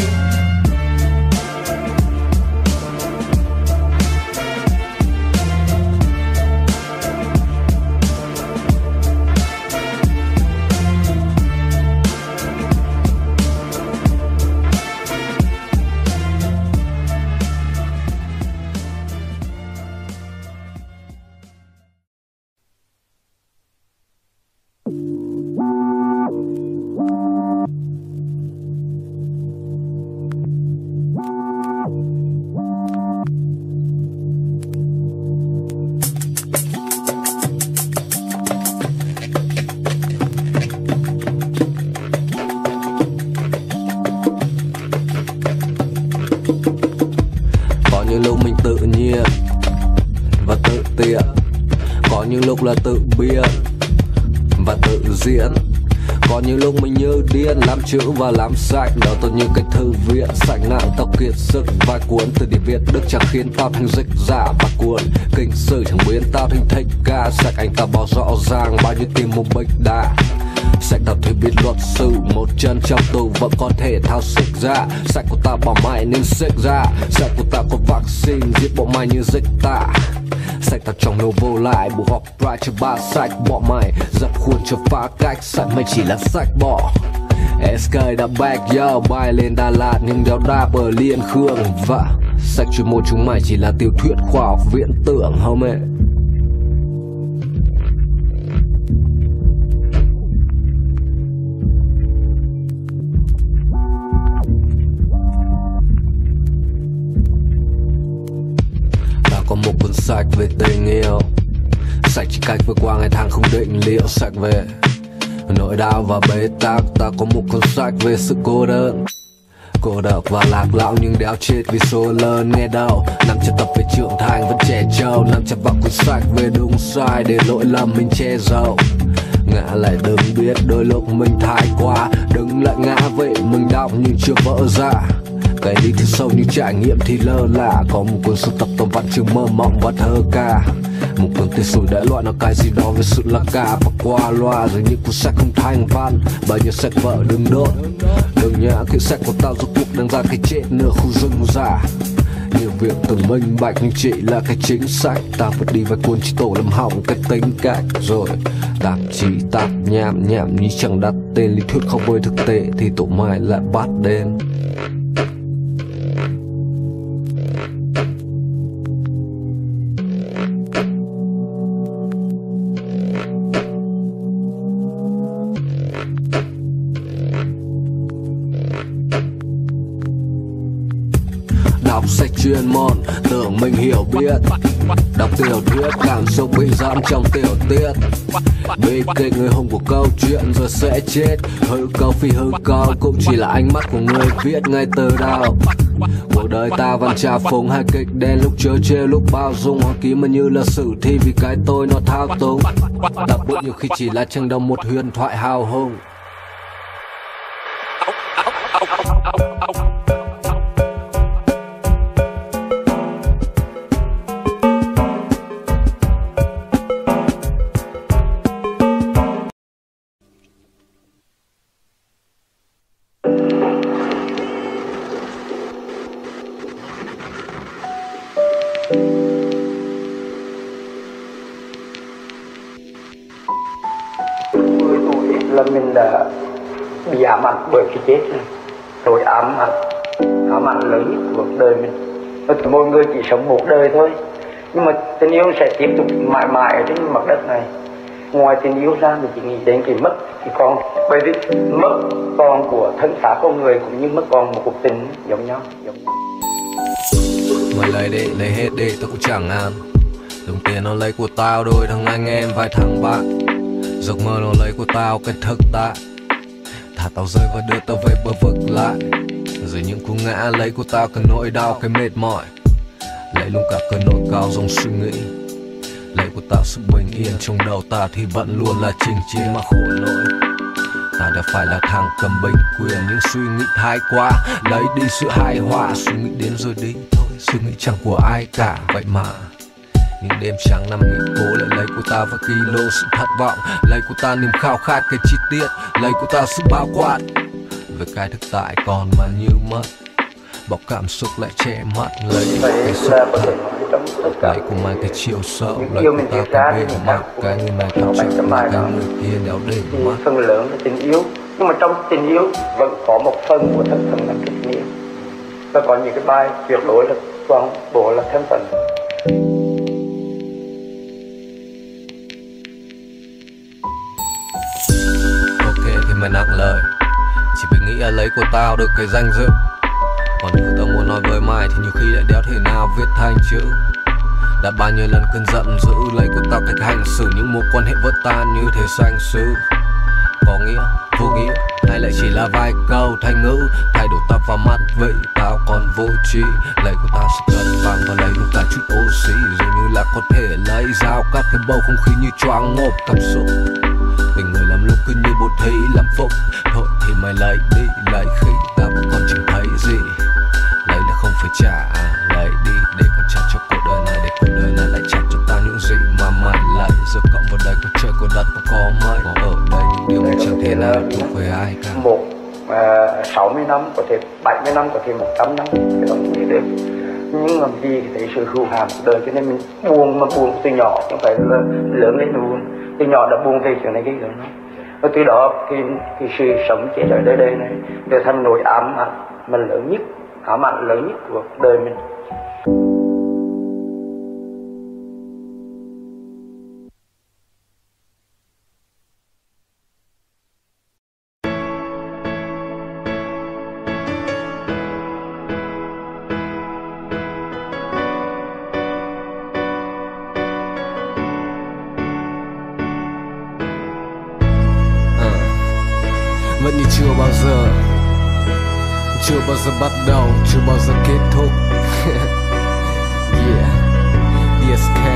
Là tự biên và tự diễn Có những lúc mình như điên làm chữ và làm sạch, đó tôi như cái thư viện sạch nặng tao kiệt sức vài cuốn từ điển Việt Đức chẳng khiến tao thành dịch giả và cuốn kinh sử chẳng biến tao thành thích ca sạch. Anh ta bỏ rõ ràng bao nhiêu tim một bích đà sạch tao thuê biết luật sư một chân trong tù vẫn có thể thao xích ra. Sạch của tao bỏ mày nên xích ra, sạch của tao có vaccine giết bộ mày như dịch tả. Sạch tao trong nô vô lại buộc họp pride cho ba sạch bỏ mày dập khuôn cho phá cách. Sạch mày chỉ là sạch bỏ ét ca đã back yo bay lên Đà Lạt nhưng đeo đáp ở Liên Khương. Và sạch chuyên môn chúng mày chỉ là tiểu thuyết khoa học viễn tưởng homie. Có một cuốn sách về tình yêu, sách chỉ cách vượt qua ngày tháng không định liệu. Sách về nỗi đau và bế tắc. Ta có một cuốn sách về sự cô đơn, cô độc và lạc lõng nhưng đéo chết vì số lớn. Nghe đâu năm trăm tập về trưởng thành vẫn trẻ trâu, năm trăm vào cuốn sách về đúng sai để lỗi lầm mình che giấu. Ngã lại đừng biết đôi lúc mình thái quá, đừng lại ngã vậy mình đọc nhưng chưa vỡ ra. Cái đi thứ sâu như trải nghiệm thì lơ là. Có một cuốn sưu tập toàn văn chương mơ mộng và thơ ca, một cuốn tiền sử đại loại nó cái gì đó về sự là ca và qua loa. Rồi những cuốn sách không thành văn, bao nhiêu sách vợ đừng đốt. Đừng nhớ cái sách của tao rốt cuộc đang ra cái chết nửa khu rừng già. Nhiều việc từng minh bạch nhưng chỉ là cái chính sách. Ta vứt đi vài cuốn chỉ tổ làm hỏng cái tính cách. Rồi tạp chí tạp nhảm nhảm như chẳng đặt tên, lý thuyết không với thực tế thì tụi mày lại bắt đền. Đọc sách chuyên môn tưởng mình hiểu biết, đọc tiểu thuyết cảm xúc bị giam trong tiểu tiết. Bi kịch người hùng của câu chuyện rồi sẽ chết. Hư câu phi hư câu cũng chỉ là ánh mắt của người viết ngay từ đầu. Cuộc đời ta vẫn trà phúng hai kịch đen, lúc chớ trêu lúc bao dung. Hoa ký mà như là sử thi vì cái tôi nó thao túng. Đọc bút nhiều khi chỉ là tranh đồng một huyền thoại hào hùng. mười tuổi là mình đã bị ám ảnh bởi cái chết này. Rồi ám ảnh, ám ảnh lớn nhất cuộc đời mình. Mỗi người chỉ sống một đời thôi, nhưng mà tình yêu sẽ tiếp tục mãi mãi ở trên mặt đất này. Ngoài tình yêu ra mình chỉ nghĩ đến cái mất thì con, bởi vì mất con của thân xác con người cũng như mất con một cuộc tình giống nhau, giống nhau. Mày lấy đi, lấy hết đi, tao cũng chẳng ăn. Đồng tiền nó lấy của tao đôi thằng anh em vài thằng bạn. Giấc mơ nó lấy của tao cái thực tại. Thả tao rơi và đưa tao về bờ vực lại. Rồi những cú ngã lấy của tao cái nỗi đau cái mệt mỏi. Lấy luôn cả cơn nỗi cao dòng suy nghĩ. Lấy của tao sự bình yên trong đầu ta thì vẫn luôn là trình chế mà khổ nỗi. Ta đã phải là thằng cầm bình quyền nhưng suy nghĩ thái quá. Lấy đi sự hài hòa, suy nghĩ đến rồi đi thôi. Suy nghĩ chẳng của ai cả vậy mà. Những đêm trắng nằm nghỉ cố lại lấy của ta và kilo sự thất vọng. Lấy của ta niềm khao khát cái chi tiết. Lấy của ta sự bao quát về cái thực tại còn mà như mất. Bọc cảm xúc lại che mắt. Lấy cái xúc thật. Lấy của mày cái chiều sâu. Lấy của ta cái bê mặt. Cái người này tao chuyện cái người kia đéo để mắt. Phần lớn là tình yêu, nhưng mà trong tình yêu vẫn có một phần của thân phận là kịch nghĩa. Và có những cái bài tuyệt đối là toàn bộ là thân phận. Mày nặng lời, chỉ phải nghĩ là lấy của tao được cái danh dự. Còn thứ tao muốn nói với mày thì nhiều khi lại đéo thể nào viết thành chữ. Đã bao nhiêu lần cơn giận dữ lấy của tao cách hành xử những mối quan hệ vỡ tan như thể sanh sư. Có nghĩa, vô nghĩa, hay lại chỉ là vài câu thành ngữ thay đổi tao vào mắt vậy tao còn vô trí. Lấy của tao sự cân bằng và lấy luôn cả chút oxy. Dường như là có thể lấy dao cắt cái bầu không khí như choáng ngộp cảm xúc. Tình người làm lúc cứ như bố bút thí làm phúc. Thôi thì mày lấy đi, lấy khi tao vẫn còn chẳng thấy gì. Lấy là không phải trả, lấy đi để còn trả cho cuộc đời này, để cuộc đời này lại trả cho tao những gì mà mày lấy. Giờ cộng vào đây có trời có đất và có mây, có ở đây những điều mà chẳng thể nào thuộc về ai cả. Một sáu mươi năm, có thể bảy mươi năm, có thể một trăm năm cái đó cũng nghĩ được. Nhưng làm gì thì thấy sự hưu hàm cuộc đời, cho nên mình buồn mà buồn từ nhỏ, không phải là lớn lên buồn. Từ nhỏ đã buồn về chuyện này cái gì đó. Và từ đó thì, thì sự sống chết ở đời đây này trở thành nỗi ám ảnh mà lớn nhất, ám ảnh lớn nhất của đời mình. Vẫn như chưa bao giờ, chưa bao giờ bắt đầu, chưa bao giờ kết thúc. Yeah, đê ét ca.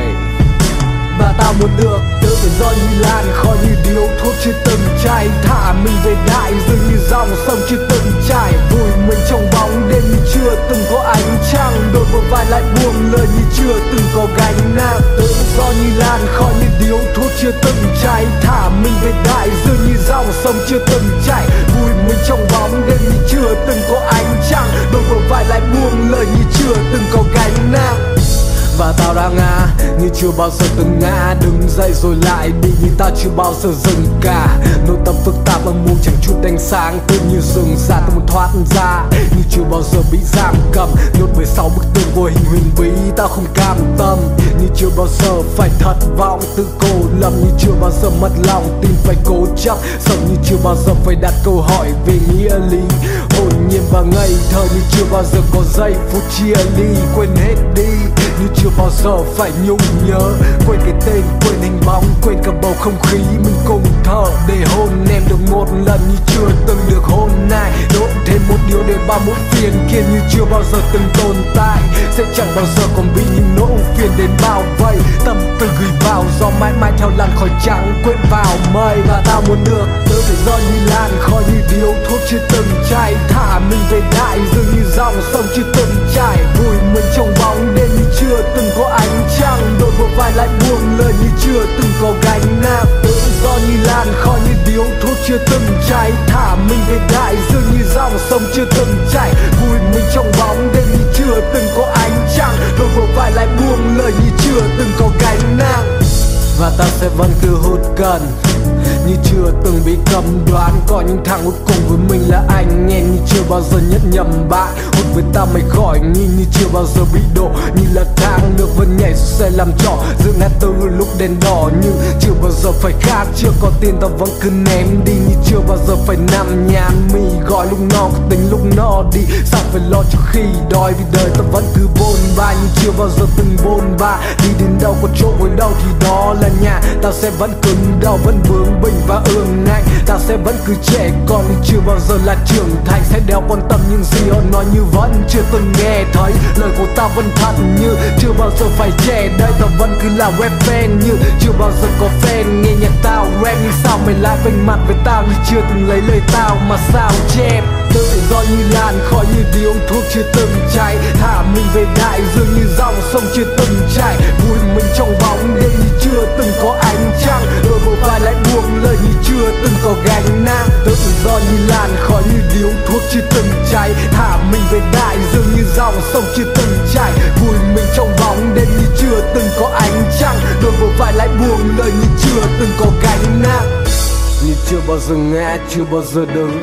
Và tao muốn được tự do như lan khói, như điếu thuốc chưa từng cháy, thả mình về đại dương như dòng sông chưa từng chảy, vùi mình trong bóng đêm như chưa từng có ánh trăng, đôi bờ vai lại buông lời như chưa từng có gánh nặng. Tự do như lan khói, như điếu thuốc chưa từng cháy, thả mình về đại dương như dòng sông chưa từng chảy, vùi mình trong bóng đêm như chưa từng có ánh trăng, đôi bờ vai lại buông lời như chưa từng có gánh nặng. Và tao đang ngã như chưa bao giờ từng ngã, đứng dậy rồi lại đi như tao chưa bao giờ dừng cả. Nội tâm phức tạp mà muốn chẳng chút ánh sáng, tự như rừng xa tao muốn thoát ra, như chưa bao giờ bị giam cầm, nhốt bởi sáu bức tường vô hình huyền bí. Tao không cam tâm, như chưa bao giờ phải thất vọng, tự cô lầm như chưa bao giờ mất lòng tin, phải cố chấp sống như chưa bao giờ phải đặt câu hỏi về nghĩa lý. Hồn nhiên và ngây thơ như chưa bao giờ có giây phút chia ly, quên hết đi như chưa bao giờ phải nhung nhớ, quên cái tên, quên hình bóng, quên cả bầu không khí mình cùng thở, để hôn em được một lần như chưa từng được hôn ai, đốt thêm một điều để bao muộn phiền kia như chưa bao giờ từng tồn tại, sẽ chẳng bao giờ còn bị những nỗi phiền đến bao vây. Tâm tư gửi vào gió mãi mãi theo làn khói trắng quên vào mây. Và tao muốn được tự do như lan khói, như điếu thuốc chưa từng cháy, thả mình về đại dương như dòng sông chưa từng chảy, vùi mình trong bóng đêm như chưa từng có ánh trăng, đôi bờ vai lại buông lời như chưa từng có gánh nặng. Tự do như lan khói, như điếu thuốc chưa từng cháy, thả mình về đại dương như dòng sông chưa từng chảy, vùi mình trong bóng đêm như chưa từng có ánh trăng, đôi bờ vai lại buông lời như chưa từng có gánh nặng. Và ta sẽ vẫn cứ hút cần như chưa từng bị cầm đoán, có những thằng hút cùng với mình là anh em như chưa bao giờ nhất nhầm bạn, hút với ta mày khỏi nghi như chưa bao giờ bị đổ, như là thang nước vẫn nhảy xuống xe làm trò giữa ngã tư lúc đèn đỏ, như chưa bao giờ phải khát, chưa có tiền ta vẫn cứ ném đi, như chưa bao giờ phải nằm nhàn mì gọi lúc no tính lúc no đi, sao phải lo trước khi đói, vì đời ta vẫn cứ bôn ba như chưa bao giờ từng bôn ba, đi đến đâu có chỗ với đâu thì đó là nhà, ta sẽ vẫn cứng đầu vẫn bướng bỉnh và ương ngạnh, ta sẽ vẫn cứ trẻ con nhưng chưa bao giờ là trưởng thành, sẽ đeo quan tâm những gì họ nói như vẫn chưa từng nghe thấy, lời của ta vẫn thật như chưa bao giờ phải che đây, ta vẫn cứ là rap fan như chưa bao giờ có fan, nghe nhạc tao rap nhưng sao mày lại vênh mặt với tao như chưa từng lấy lời tao mà sao chép. Tự do như lan khói, như điếu thuốc chưa từng cháy, thả mình về đại dương như dòng sông chưa từng chảy, vùi mình trong bóng đêm như chưa từng có ánh trăng, đôi bờ vai lại buông lời như chưa từng có gánh nặng. Tự do như lan khói, như điếu thuốc chưa từng cháy, thả mình về đại dương như dòng sông chưa từng chảy, vùi mình trong bóng đêm như chưa từng có ánh trăng, đôi bờ vai lại buông lời như chưa từng có gánh nặng. Như chưa bao giờ ngã, chưa bao giờ đứng,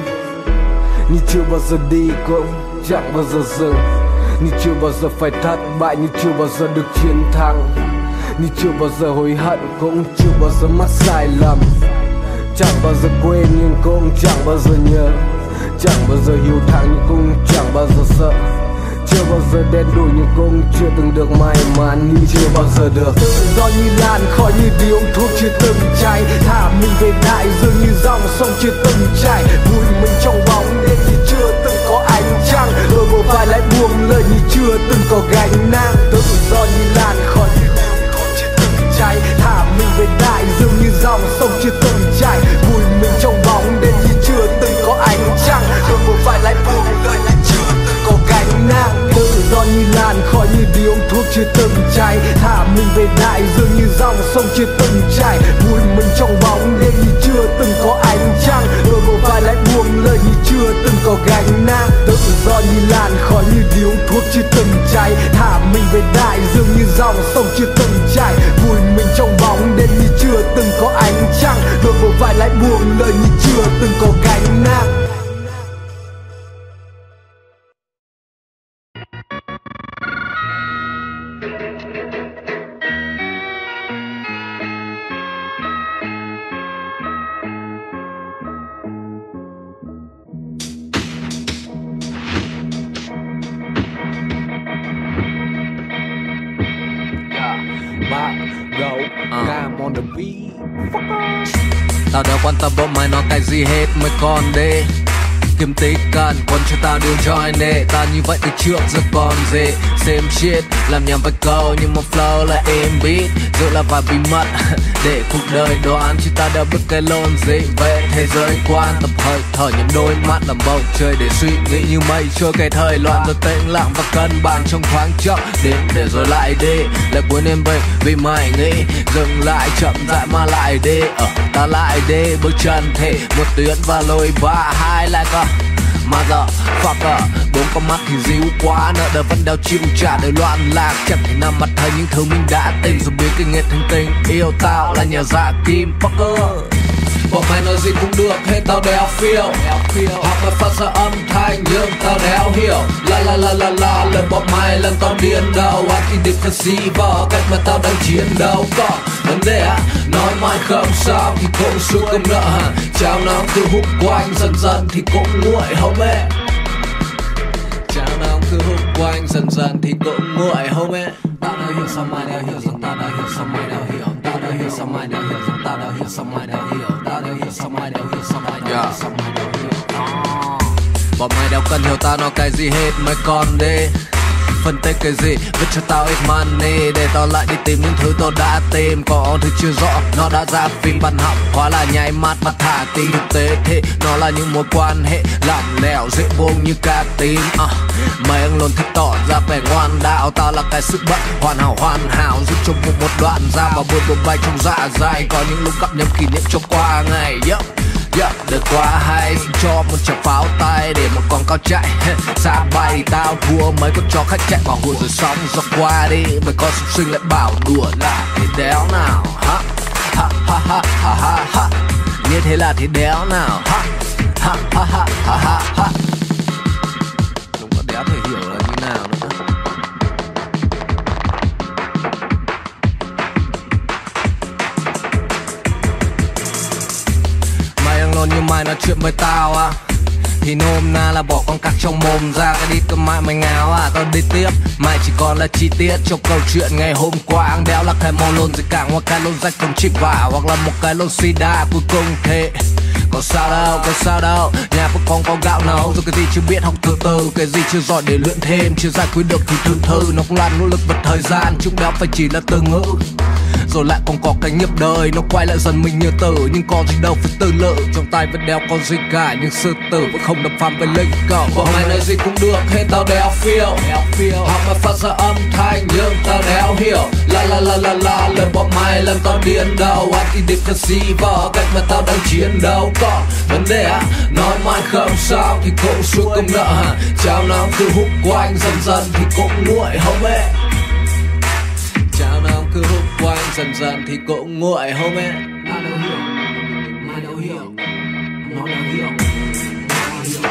như chưa bao giờ đi cũng chẳng bao giờ dừng, như chưa bao giờ phải thất bại, như chưa bao giờ được chiến thắng, như chưa bao giờ hối hận cũng chưa bao giờ mắc sai lầm, chẳng bao giờ quên nhưng cũng chẳng bao giờ nhớ, chẳng bao giờ hiếu thắng nhưng cũng chẳng bao giờ sợ, chưa bao giờ đen đủi nhưng cũng chưa từng được may mắn, như chưa bao giờ được tự do như lan khói, như điếu thuốc chưa từng cháy, thả mình về đại dương như dòng sông chưa từng chảy, vùi mình trong bóng đêm như chưa từng có ánh trăng, đôi bờ vai lại buông lời như chưa từng có gánh nặng. Tự do như lan khói, như điếu thuốc chưa từng cháy, thả mình về đại dương như dòng sông chưa từng chảy, vùi mình trong bóng chưa từng trải, vui mình trong bóng đêm như chưa từng có ánh trăng, đôi bờ vai lại buông lời như chưa từng có gánh nặng, tự do như làn khói như điếu thuốc chưa từng cháy, thả mình về đại dương như dòng sông chưa từng chảy, vui mình trong bóng đêm như chưa từng có ánh trăng, đôi bờ vai lại buông lời như chưa từng có gánh nặng. Tao đâu quan tâm bọn mày nói cái gì hết, mày còn đi kiếm tích cần quân cho tao điều join nè. Tao như vậy từ trước giờ còn gì same shit, làm nhầm vài câu nhưng mà flow là êm beat, dù là vài bí mật để cuộc đời đoán chứ tao đâu biết cái lồn gì về thế giới quan. Tập hơi thở nhắm đôi mắt làm bầu trời để suy nghĩ như mây trôi cái thời loạn, rồi tĩnh lặng và cân bằng trong thoáng chốc đến để rồi lại đi lại cuốn em về vì mày nghĩ dừng lại chậm rãi mà lại đi ở ờ, ta lại đi bước chân thì một tuyến và lối ba hai lại có mà giờ fucker bốn con mắt thì díu quá, nợ đời vẫn đau chịu trả đời loạn lạc, chẳng thể nằm mặt thấy những thứ mình đã tìm rồi biết cái nghiệt thành tình yêu tao là nhà dạ kim fucker. Bọn mày nói gì cũng được hết tao đéo feel, hoặc là phát ra âm thanh nhưng tao đéo hiểu. La la la la la lời bọn mày làm tao điên đầu, anti-defensive cách mà tao đang chiến đấu. Còn vấn đề á nói mãi không sao thì cũng suốt cơm nợ hả, cháo nóng cứ hút quanh dần dần thì cũng nguội homie, cháo nóng cứ hút quanh dần dần thì cũng nguội homie. Tao đã hiểu sao mày đéo hiểu rằng tao đã hiểu sao mày đéo hiểu, tao đã hiểu sao mày đéo hiểu rằng tao đã hiểu sao mày đéo hiểu, tao đã hiểu sao mày đéo hiểu sao mày đéo hiểu sao mày đéo hiểu. Bọn mày đâu cần hiểu tao nói cái gì hết, mày còn đi phân tích cái gì viết cho tao ít money để tao lại đi tìm những thứ tao đã tìm, có thứ chưa rõ nó đã ra phim văn học hóa là nháy mắt mà thả tin thực tế thì nó là những mối quan hệ lỏng lẻo dễ buông như cá tím. uh, Mày ông luôn thích tỏ ra vẻ ngoan đạo, tao là cái sự bận hoàn hảo hoàn hảo giúp cho một, một đoạn ra và buồn bồn bay trong dạ dày, có những lúc gặp nhầm kỷ niệm cho qua ngày. Yep. Yeah, đời quá hay xin cho một chàng pháo tay để một con cao chạy xa bay tao thua mấy con chó khách chạy bảo hùa rồi xong gió qua đi, mấy con súc sinh lại bảo đùa là thế đéo nào ha ha ha ha ha ha ha, như thế là thế đéo nào ha ha ha ha ha ha ha, đúng có đéo thể hiểu là như nào nữa. Như mày nói chuyện với tao à thì nôm na là bỏ con cặc trong mồm ra, cái đi cơ mãi mày ngáo à. Tao đi tiếp mày chỉ còn là chi tiết trong câu chuyện ngày hôm qua, ăn đéo là cái mò lôn gì cả ngoài cái lôn rách không chích vả hoặc là một cái lôn sida cuối cùng thế. Có sao đâu, có sao đâu, nhà vẫn còn có gạo nấu, rồi cái gì chưa biết học từ từ, cái gì chưa giỏi để luyện thêm, chưa giải quyết được thì thư thư nó cũng là nỗ lực vật thời gian, chúng đéo phải chỉ là từ ngữ. Rồi lại còn có cái nghiệp đời nó quay lại dần mình như tử, nhưng có gì đâu phải tư lự, trong tay vẫn đeo con gì cả nhưng sư tử vẫn không đập phàm với linh cầu. Bọn mày nói gì cũng được hết tao đéo feel, hoặc mà phát ra âm thanh nhưng tao đéo hiểu. La la la la la lời bọn mày làm tao điên đầu, anti-defensive cách mà tao đang chiến đấu. Còn vấn đề á nói mãi không sao thì cũng suốt cơm nợ hả, cháo nóng cứ hút quanh dần dần thì cũng nguội homie, cháo nóng cứ hút quanh dần dần thì cũng nguội homie. Ai đâu hiểu, ai đâu hiểu, nó đâu hiểu, nó đâu hiểu.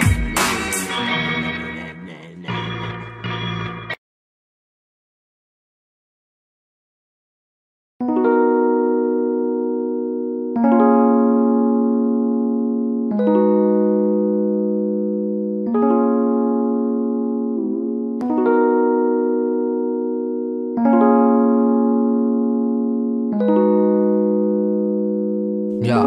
Yeah.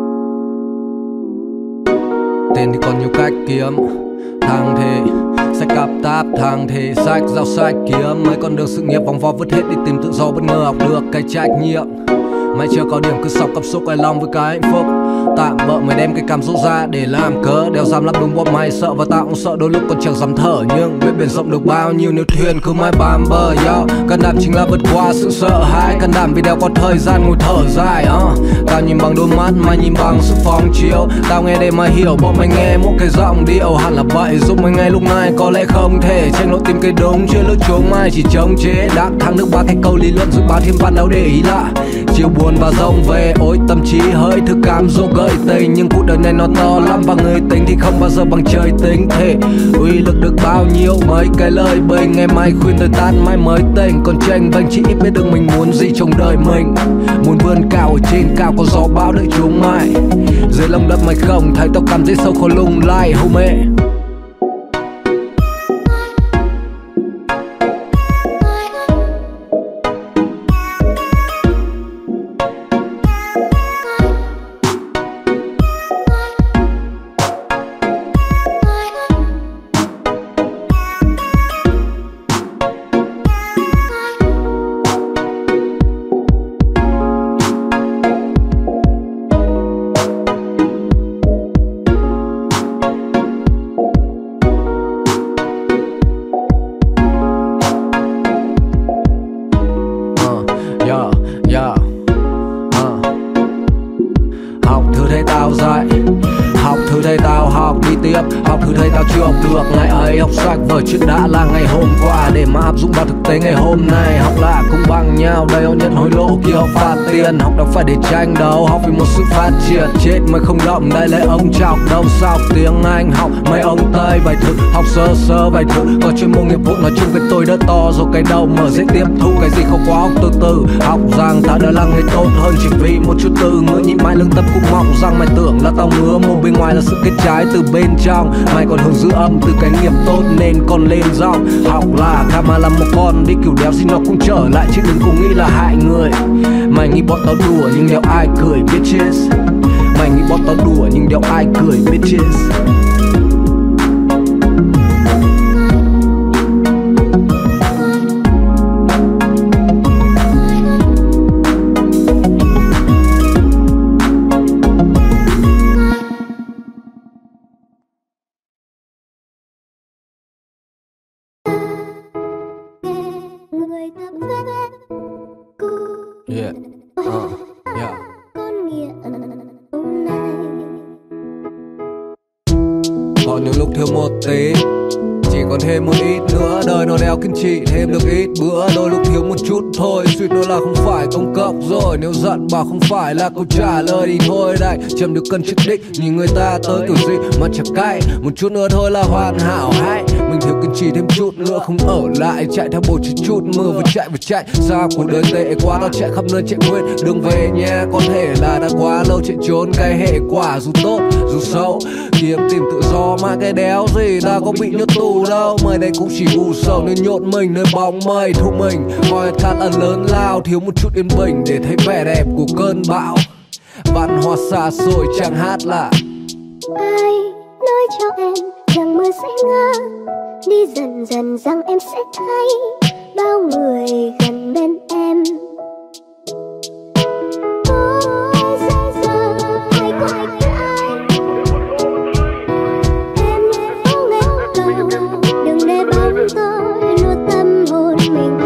Tiền thì còn nhiều cách kiếm, thằng thì sách cặp táp, thằng thì sách giao sách kiếm, mấy con đường sự nghiệp vòng vo vứt hết đi tìm tự do bất ngờ học được cái trách nhiệm. Mày chưa có điểm cứ sọc cảm xúc hài lòng với cái hạnh phúc. Tạm bợ mày đem cái cảm xúc ra để làm cớ. Đeo dám lắm đúng bọn mày sợ và tao cũng sợ đôi lúc còn chẳng dám thở. Nhưng biết biển rộng được bao nhiêu nếu thuyền cứ mãi bám bờ. Yo, can đảm chính là vượt qua sự sợ hãi. Can đảm vì đeo có thời gian ngồi thở dài. uh. Tao nhìn bằng đôi mắt, mày nhìn bằng sự phóng chiếu. Tao nghe để mà hiểu, bọn mày nghe mỗi cái giọng điệu. Hẳn là vậy, giúp mày ngay lúc này có lẽ không thể tranh lộ tìm cái đúng. Chưa lúc chúng mày chỉ chống chế. Đắc thắng được ba cái câu lý luận dự báo thêm văn đâu để ý lạ. Chiều buồn và rông về, ôi tâm trí hơi thức cám dỗ gợi tình. Nhưng cuộc đời này nó to lắm và người tính thì không bao giờ bằng trời tính. Thế uy lực được bao nhiêu mấy cái lời bình. Ngày mai khuyên đời tan mai mới tỉnh. Còn tranh vênh chỉ ít biết được mình muốn gì trong đời mình. Muốn vươn cao ở trên cao có gió bão đợi chúng mày. Dưới lòng đất mày không thấy tao cảm thấy sâu khó lung lay homie. Học thử thấy tao chưa học được ngày ấy. Học sách vở chuyện đã là ngày hôm qua để mà áp dụng vào thực tế ngày hôm nay. Học là cũng bằng nhau, đây họ nhận hối lộ kia họ phạt tiền. Học đâu phải để tranh đấu, học vì một sự phát triển. Chết mà không động đây lấy ông chọc đâu sao tiếng Anh. Học mấy ông Tây vài thứ, học sơ sơ vài thứ. Có chuyên môn nghiệp vụ nói chung cái tôi đỡ to. Rồi cái đầu mở dễ tiếp thu, cái gì không quá học từ từ. Học rằng ta đã là người tốt hơn chỉ vì một chút từ ngữ. Nhịn mãi lương tâm cũng mong rằng mày tưởng là tao ngứa. Mồm bên ngoài là sự kết trái từ bên trong. Mày còn hướng giữ âm từ cái nghiệp tốt nên còn lên dòng. Học là karma là một con đi kiểu đéo gì nó cũng trở lại. Chứ đừng có nghĩ là hại người. Mày nghĩ bọn tao đùa nhưng đéo ai cười bitches. Mày nghĩ bọn tao đùa nhưng đéo ai cười bitches. Yeah. Uh, yeah. Còn những lúc thiếu một tí, chỉ còn thêm một ít nữa. Đời nó đeo kiên trì thêm được ít bữa. Đôi lúc thiếu một chút thôi, suýt nữa là không phải công cộng rồi. Nếu giận bảo không phải là câu trả lời thì thôi đây. Chấm được cân chức đích, nhìn người ta tới kiểu gì mà chẳng cay. Một chút nữa thôi là hoàn hảo hay. Mình thiếu kiên trì thêm chút nữa, không ở lại. Chạy theo bầu chút chút mưa vừa chạy vừa chạy. Sao cuộc đời tệ quá, nó chạy khắp nơi chạy quên đường về nhà. Có thể là đã quá lâu chạy trốn cái hệ quả. Dù tốt dù xấu, kiếm tìm tự do mà cái đéo gì ta có bị nhốt tù đâu. Mày đây cũng chỉ u sầu nên nhộn mình nơi bóng mây thu mình. Coi khát là lớn lao, thiếu một chút yên bình để thấy vẻ đẹp của cơn bão. Văn hoa xa xôi chẳng hát là ai nói cho em rằng mưa sẽ ngơi. Đi dần dần rằng em sẽ thấy bao người gần bên em. Ôi giờ giờ ai có ai kia ai. Em không nghe câu đừng để bóng tôi nuốt tâm hồn mình.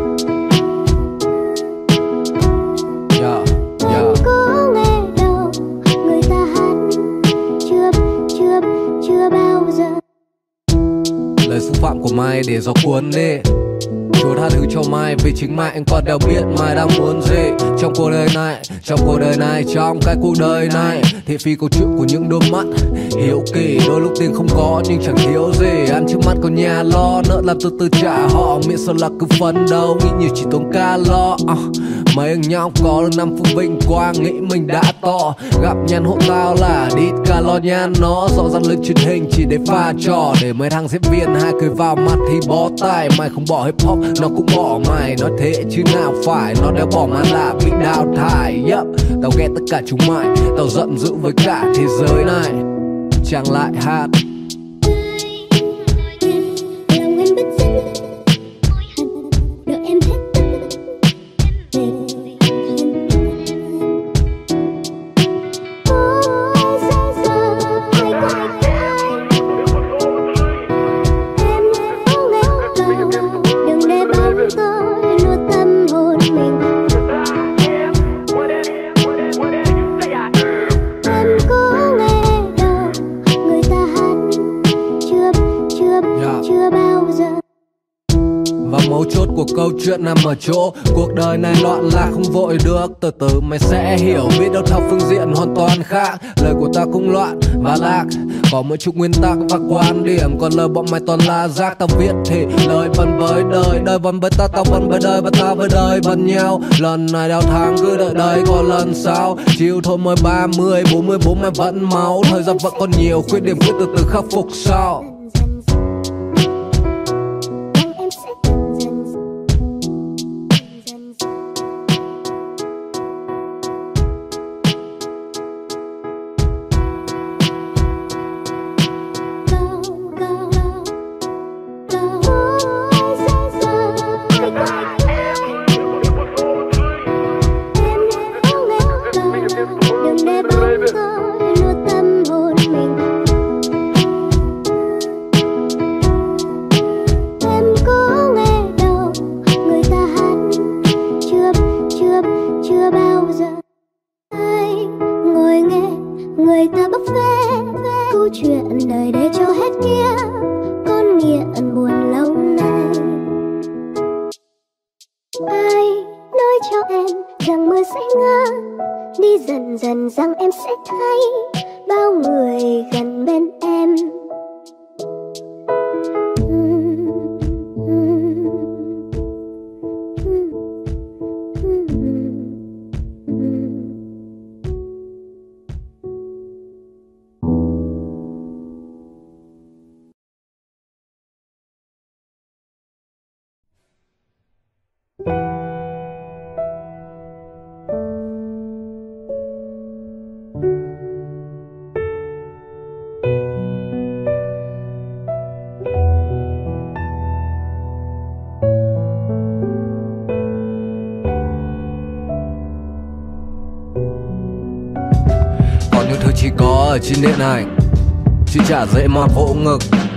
Yeah, yeah. Em có nghe đâu người ta hát chưa chưa chưa bao giờ. Lời xúc phạm của mày để gió cuốn đi. Chúa tha thứ cho mày vì chính mày anh còn đâu biết mày đang muốn gì. Trong cuộc đời này, trong cuộc đời này, trong cái cuộc đời này. Thị phi câu chuyện của những đôi mắt hiếu kỳ. Đôi lúc tiền không có nhưng chẳng thiếu gì. Ăn trước mắt có nhà lo, nợ làm từ từ trả họ. Miệng sao là cứ phấn đấu, nghĩ nhiều chỉ tốn calo. uh, Mấy anh nhau có được năm phút vinh quang, nghĩ mình đã to. Gặp nhàn hộ tao là đít cả lo nhan nó. Rõ ràng lên truyền hình chỉ để pha trò. Để mấy thằng diễn viên hai cười vào mặt thì bó tay. Mày không bỏ hip hop nó cũng bỏ mày. Nói thế chứ nào phải, nó đéo bỏ mà là bị đào thải. Yep. Tao ghét tất cả chúng mày, tao giận dữ với cả thế giới này. Chẳng lại hát Mấu chốt của câu chuyện nằm ở chỗ cuộc đời này loạn lạc không vội được. Từ từ mày sẽ hiểu, biết đâu theo phương diện hoàn toàn khác. Lời của ta cũng loạn và lạc, có mỗi chút nguyên tắc và quan điểm. Còn lời bọn mày toàn là rác. Tao viết thì lời vẫn với đời, đời vẫn với ta, tao vẫn với đời và ta với đời vẫn nhau. Lần này đeo tháng cứ đợi đây còn lần sau. Chiều thôi mới ba mươi, bốn mươi bốn mày vẫn máu. Thời gian vẫn còn nhiều, khuyết điểm cứ từ từ khắc phục sau. Chỉ có ở trên điện ảnh, chứ chả dễ mà vỗ ngực.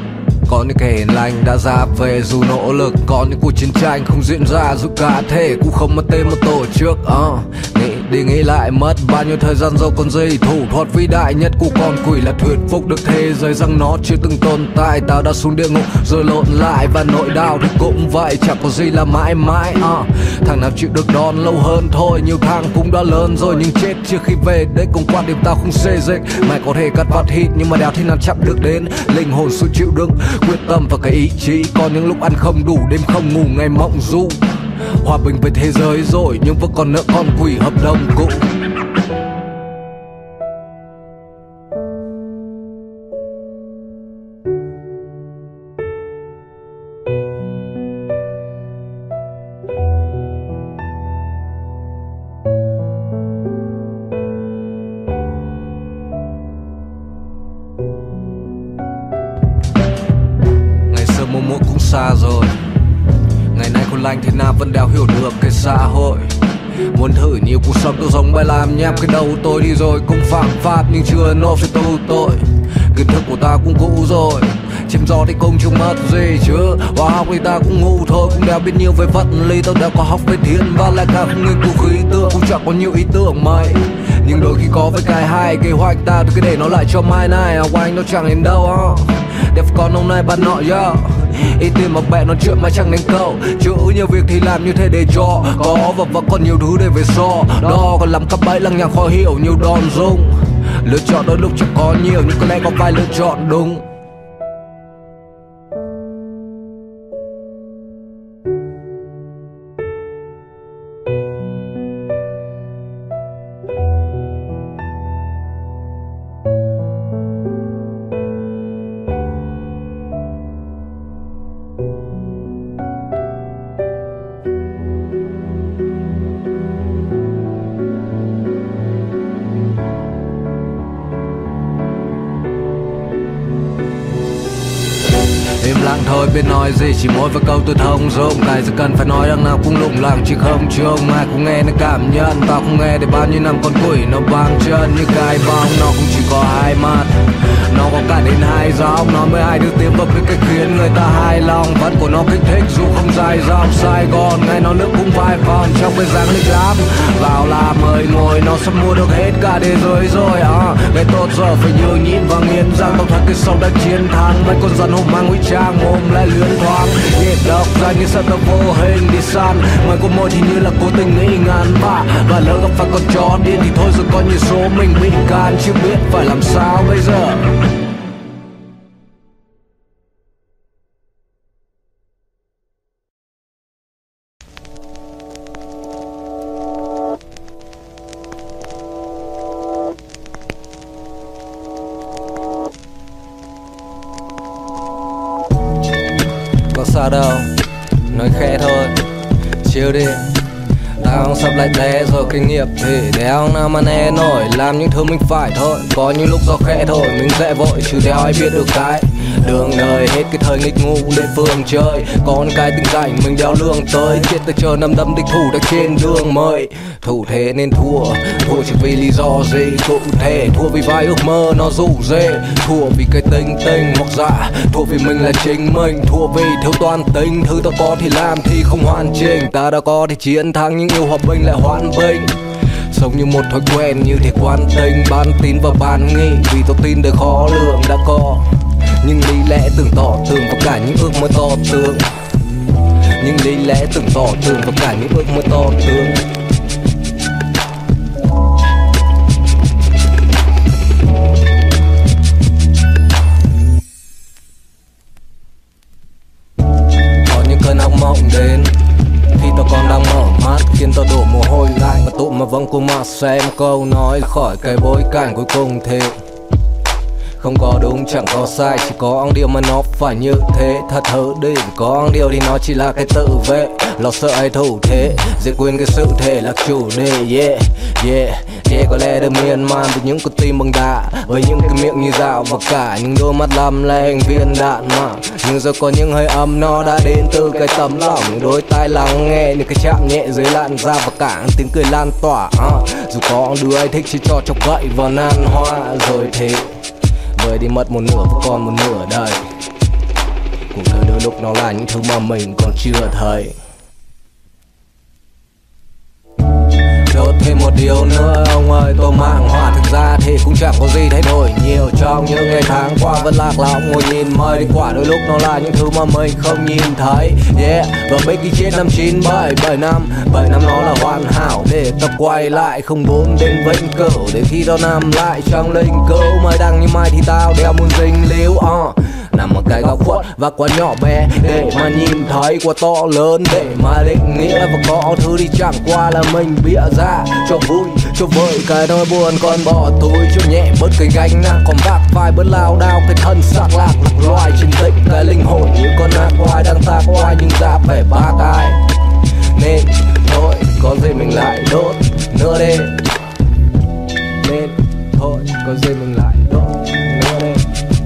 Có những kẻ hiền lành đã ra về dù nỗ lực. Có những cuộc chiến tranh không diễn ra dù cả thể cũng không mất tên một tổ chức. uh, Nghĩ đi nghĩ lại mất bao nhiêu thời gian dâu còn gì. Thủ thuật vĩ đại nhất của con quỷ là thuyết phục được thế giới rằng nó chưa từng tồn tại. Tao đã xuống địa ngục rồi lộn lại, và nỗi đau thì cũng vậy, chẳng có gì là mãi mãi. uh, Thằng nào chịu được đòn lâu hơn thôi. Nhiều thằng cũng đã lớn rồi nhưng chết trước khi về. Đấy cũng quan điểm tao không xê dịch. Mày có thể cắt vạt hít nhưng mà đéo thế nào chạm được đến linh hồn sự chịu đựng, quyết tâm và cái ý chí. Có những lúc ăn không đủ, đêm không ngủ, ngày mộng du. Hòa bình với thế giới rồi nhưng vẫn còn nợ con quỷ hợp đồng cũ. Xa rồi, ngày nay con lành thế nào vẫn đéo hiểu được cái xã hội. Muốn thử nhiều cuộc sống tôi giống bài làm nháp cái đầu tôi đi rồi. Cũng phạm pháp nhưng chưa nộp cho tu tội. Kiến thức của ta cũng cũ rồi, chém gió thì cũng không mất gì chứ. Hóa học thì ta cũng ngu thôi, cũng đéo biết nhiều về vật lý. Tao đéo có học về thiên và lại cả không nghiên cứu khí tượng, cũng chẳng có nhiều ý tưởng mấy. Nhưng đôi khi có với cái hay kế hoạch ta tôi cứ để nó lại cho mai này. Học anh nó chẳng đến đâu á, đẹp con ông này bắt nọ yo. Ý tiền mặc bẹ nói chuyện mà chẳng nên câu. Chữ nhiều việc thì làm như thế để cho có, và vẫn còn nhiều thứ để về so đo. Còn lắm các bẫy lằng nhằng khó hiểu nhiều đòn rung. Lựa chọn đôi lúc chẳng có nhiều nhưng có lẽ có vài lựa chọn đúng. Im lặng thôi biết nói gì, chỉ mỗi vài câu tôi thông dụng. Cái gì cần phải nói đằng nào cũng lủng lẳng chứ không chung. Ai cũng nghe nó cảm nhận, tao không nghe để bao nhiêu năm con quỷ nó băng chân. Như cái bóng nó cũng chỉ có hai mặt, nó có cả đến hai dòng. Nó mới hai đưa tiếng vào cái cách khiến người ta hài lòng. Vẫn của nó kích thích dù không dài dòng. Sài Gòn ngay nó nước cũng vài vòng trong cái dáng lịch lắm. Vào làm mời ngồi nó sắp mua được hết cả thế giới rồi à. Cái tốt giờ phải nhường nhịn và nghiến răng. Tao thật cái sau đã chiến thắng. Mấy con rắn hổ mang nguy trang mồm lại luyến thoáng. Nhịp đập dài như sân tập vô hình đi săn, ngoài con môi thì như là cố tình nghĩ ngàn vả. Và lỡ gặp phải con chó điên thì thôi rồi, coi như số mình bị can, chưa biết phải làm sao bây giờ. Có sao đâu, nói khẽ thôi, chill đi. Tao sắp lại té rồi, kinh nghiệm thì đéo nào mà né nổi. Làm những thứ mình phải thôi, có những lúc do khẽ thôi. Mình dễ vội chứ đéo ai biết được cái đường đời hết cái thời nghịch ngu để phương chơi. Còn cái tình cảnh mình đeo lương tới, chết tới chờ nằm đâm địch thủ đang trên đường mời. Thủ thế nên thua, thua chỉ vì lý do gì cụ thể. Thua vì vài ước mơ nó rủ rê, thua vì cái tình tình hoặc dạ, thua vì mình là chính mình, thua vì thiếu toàn tính. Thứ ta có thì làm thì không hoàn chỉnh, ta đã có thì chiến thắng nhưng yêu hòa bình lại hoan bình. Sống như một thói quen như thể quan tình, ban tín và ban nghi, vì tôi tin đời khó lường đã có nhưng lý lẽ tưởng tỏ tường và cả những ước mơ to tướng. Nhưng lý lẽ tưởng tỏ tường và cả những ước mơ to tướng. Có những cơn ác mộng đến khi tao còn đang mở mắt, khiến tao đổ mồ hôi lạnh. Mà tụi mà vâng cùng mà xem câu nói khỏi cái bối cảnh cuối cùng thì không có đúng chẳng có sai, chỉ có điều mà nó phải như thế. Thật thử đi, có điều thì nó chỉ là cái tự vệ, lo sợ ai thủ thế, dễ quên cái sự thể là chủ đề. Yeah, yeah, yeah, có lẽ được miên man với những con tim bằng đá, với những cái miệng như dao và cả những đôi mắt lăm leng viên đạn mà. Nhưng giờ có những hơi âm nó đã đến từ cái tấm lòng, những đôi tai lắng nghe những cái chạm nhẹ dưới làn da và cả tiếng cười lan tỏa. uh. Dù có đứa ai thích chỉ cho chọc gậy vào nan hoa rồi thì vơi đi mất một nửa và còn một nửa đời. Cuộc đời đôi lúc nó là những thứ mà mình còn chưa thấy. Đốt thêm một điều nữa ông ơi, tôi mạng hòa thực ra thì cũng chẳng có gì thay đổi nhiều. Trong những ngày tháng qua vẫn lạc lõng ngồi nhìn mây đi quả, đôi lúc nó là những thứ mà mình không nhìn thấy. Yeah, và mấy cái chết năm chín bảy, bảy năm, bảy năm nó là hoàn hảo để tập quay lại, không bốn đến vĩnh cửu. Để khi tao nằm lại trong linh cữu, mai đăng như mai thì tao đeo muôn dính líu. uh. Nằm ở cái góc khuất và quá nhỏ bé để mà nhìn thấy quá to lớn, để mà định nghĩa và có thứ đi chẳng qua là mình bịa ra cho vui cho vơi cái nỗi buồn, còn bỏ túi cho nhẹ bớt cái gánh nặng, còn vác vai bớt lao đao cái thân xác lạc lạc loài trên tĩnh cái linh hồn như con ác quái đang ta quay nhưng ra vẻ ba cái. Nên thôi có gì mình lại đốt nữa đi, nên thôi có gì mình lại đốt nữa đi.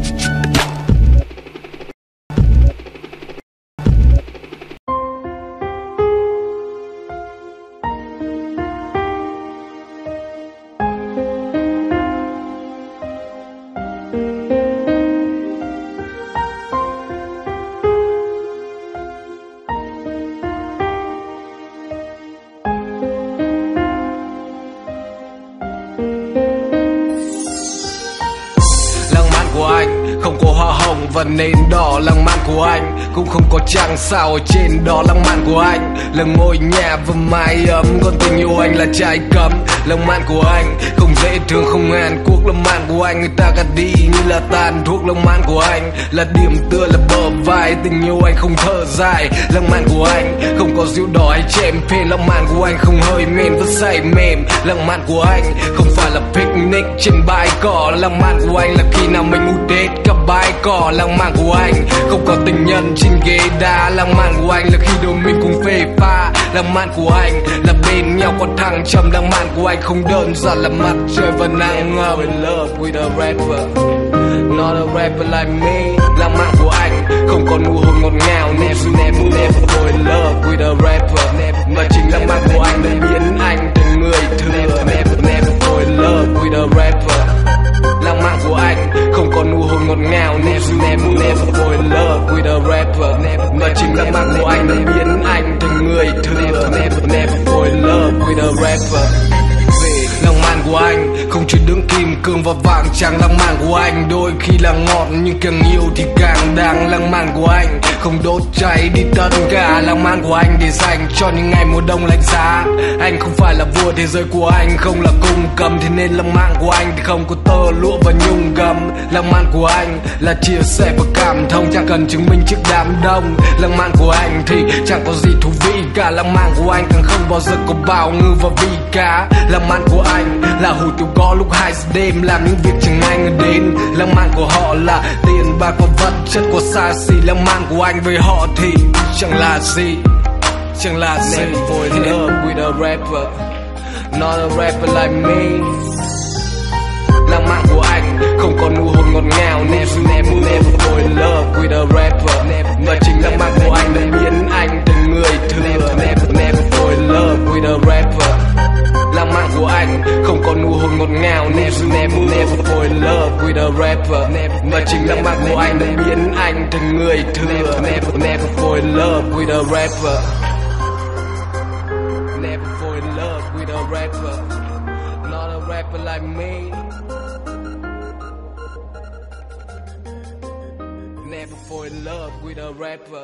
Không có hoa hồng và nền đỏ, lãng mạn của anh cũng không có trăng sao ở trên đó. Lãng mạn của anh là ngôi nhà và mái ấm, còn tình yêu anh là trái cấm. Lãng mạn của anh không dễ thương không hàn quốc, lãng mạn của anh người ta gạt đi như là tàn thuốc. Lãng mạn của anh là điểm tựa là bờ vai, tình yêu anh không thở dài. Lãng mạn của anh không có rượu đỏ hay chèm phê, lãng mạn của anh không hơi mềm và say mềm. Lãng mạn của anh không phải là picnic trên bãi cỏ, lãng mạn của anh là khi nào mình ngủ đết cả bãi cỏ. Lãng mạn của anh không có tình nhân trên ghế đá, lãng mạn của anh là khi đôi mình cùng phê pha. Lãng mạn của anh là bên nhau có thăng trầm, lãng mạn của anh không đơn giản là mặt trời và nắng ngầm. In love with a rapper, not a rapper like me. Lãng mạn của anh không còn nụ hôn ngọt ngào, never never never fall in love with a rapper. Mà chính lãng mạn của anh đã biến anh thành người thừa. Never never fall in love with a rapper. Lãng mạn của anh không còn nụ hôn ngọt ngào, never never never fall in love with a rapper. Mà chính lãng mạn của anh đã biến anh thành người thừa. Never never fall in love with a rapper. Lãng mạn của anh không chỉ chỉ đứng kim cương và vàng trắng. Lãng mạn của anh đôi khi là ngọt nhưng càng yêu thì càng đáng. Lãng mạn của anh không đốt cháy đi tất cả. Lãng mạn của anh để dành cho những ngày mùa đông lạnh giá. Anh không phải là vua, thế giới của anh không là cung cầm, thế nên lãng mạn của anh thì không có tơ lụa và nhung gấm. Lãng mạn của anh là chia sẻ và cảm thông, chẳng cần chứng minh trước đám đông. Lãng mạn của anh thì chẳng có gì thú vị cả. Lãng mạn của anh càng không bao giờ có bào ngư và vi cá. Lãng mạn của anh là hủ tiếu gõ lúc hai giờ đêm, làm những việc chẳng ai ngờ đến. Lãng mạn của họ là tiền bạc và vật chất của xa xỉ. Lãng mạn của anh với họ thì chẳng là gì, chẳng là gì. Never fall in love with a rapper, not a rapper like me. Lãng mạn của anh không còn nụ hôn ngọt ngào. Never, never, never fall in love with a rapper. Và chính lãng mạn của anh đã biến anh thành người thừa. Never, never fall in love with a rapper. Lãng mạn của anh không còn nụ hôn ngọt ngào. Never, never, never fall in love with a rapper. Và chính lãng mạn của anh đã biến anh thành người thừa. Never, never fall in love with a rapper. Never fall in love with a rapper, not a rapper like me. Never fall in love with a rapper.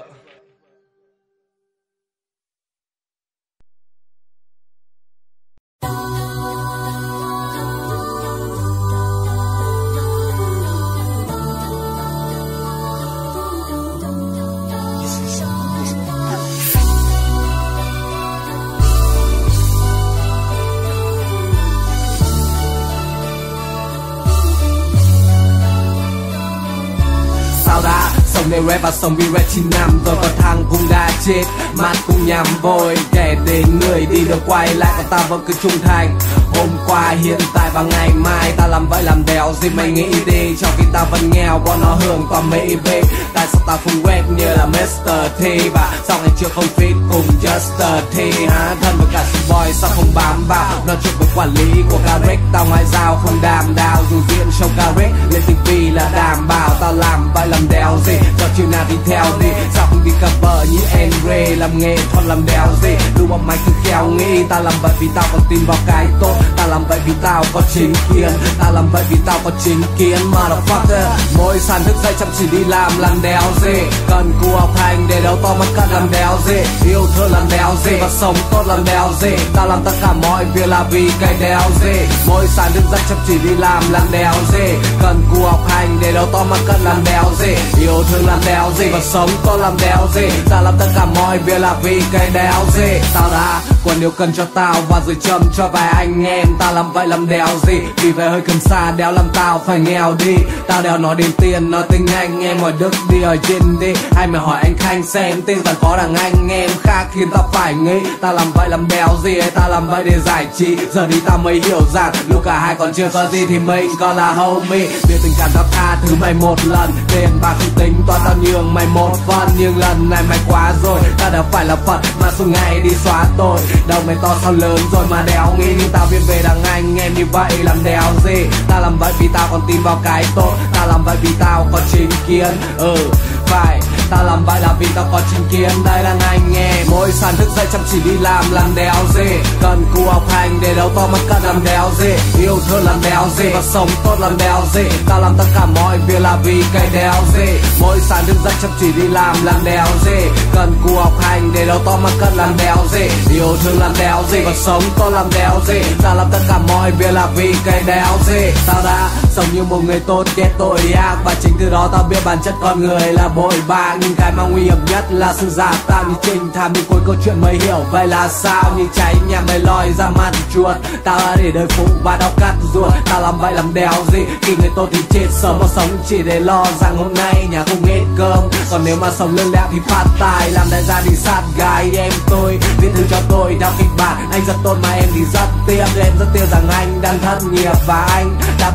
Sống để rap và sống vì rap chín năm rồi, còn thằng cũng đã chết, mắt cũng nhắm vội. Kẻ đến người đi được quay lại, còn ta vẫn cứ trung thành. Hôm qua, hiện tại và ngày mai, ta làm vậy làm đéo gì mày nghĩ đi. Trong khi ta vẫn nghèo, bọn nó hưởng toàn mỹ về. Tại sao ta không rap như là mít-tơ T, và sao ngày trước không fit cùng Just T hả? Thân với cả boy sao không bám vào, nói chuyện với quản lý của Garrick. Tao ngoại giao không đàm đạo, dù diễn show Garrick lên ti vi là đảm bảo. Tao làm vậy làm đéo gì, cho chiều nào thì theo đi. Sao không đi cover như Andre, làm nghề thuật làm đéo gì. Đủ bọn mày cứ khéo nghĩ, ta làm vậy vì tao còn tin vào cái tốt. Ta làm vậy vì tao có chính kiến, ta làm vậy vì tao có chính kiến. Motherfucker, mỗi sáng thức dậy chăm chỉ đi làm làm đéo gì. Cần cù học hành để đấu to mắt cắt làm đéo gì. Yêu thương làm đéo gì, và sống tốt làm đéo gì. Ta làm tất cả mọi việc là vì cái đéo gì. Mỗi sáng thức dậy chăm chỉ đi làm làm đéo gì. Cần cù học hành để đấu to mắt cắt làm đéo gì. Yêu thương làm đéo gì, và sống tốt làm đéo gì. Ta làm tất cả mọi việc là vì cái đéo gì. Tao đã còn điều cần cho tao và gửi châm cho vài anh em. Ta làm vậy làm đéo gì, vì về hơi cần xa đéo làm tao phải nghèo đi. Tao đéo nói đến tiền, nói tiếng anh em ở Đức đi ở trên đi. Hay mày hỏi anh Khanh xem tên còn có đằng anh em khác khiến tao phải nghĩ. Ta làm vậy làm đéo gì, hay ta làm vậy để giải trí. Giờ đi tao mới hiểu rằng lúc cả hai còn chưa có gì thì mình còn là homie. Việc tình cảm tao tha thứ mày một lần, tiền bạc không tính toán tao nhường mày một phần. Nhưng lần này mày quá rồi, ta đã phải là Phật mà suốt ngày đi xóa tội. Đầu mày to sao lớn rồi mà đéo nghĩ. Nhưng tao biết về đằng anh em như vậy làm đéo gì. Ta làm vậy vì tao còn tin vào cái tốt. Ta làm vậy vì tao có chính kiến. Ừ, phải, ta làm vậy là vì tao có chính kiến. Đây là anh em, mỗi sáng thức dậy chăm chỉ đi làm làm đéo gì. Cần cù học hành để đấu to mắt cắt làm đéo gì. Yêu thương làm đéo gì, và sống tốt làm đéo gì. Ta làm tất cả mọi việc là vì cái đéo gì. Mỗi sáng thức dậy chăm chỉ đi làm làm đéo gì. Cần cù học hành để đấu to mắt cắt làm đéo gì. Yêu thương làm đéo gì, và sống tốt làm đéo gì. Ta làm tất cả mọi việc là vì cái đéo gì. Tao đã sống như một người tốt ghét tội ác, và chính từ đó tao biết bản chất con người là bội bạc. Nhưng cái mà nguy hiểm nhất là sự giả tạo như trình tham, nhưng cuối câu chuyện mới hiểu vậy là sao. Như cháy nhà mày lòi ra mặt chuột, tao đã để đời phụ và đau cắt ruột. Tao làm vậy làm đéo gì, khi người tốt thì chết sớm, mà sống chỉ để lo rằng hôm nay nhà không hết cơm. Còn nếu mà sống lương lẹo thì phát tài, làm đại gia đình sát gái. Em tôi viết thư cho tôi theo kịch bản, anh rất tốt mà em thì rất tiếc. Em rất tiếc rằng anh đang thất nghiệp, và anh đã buồn đi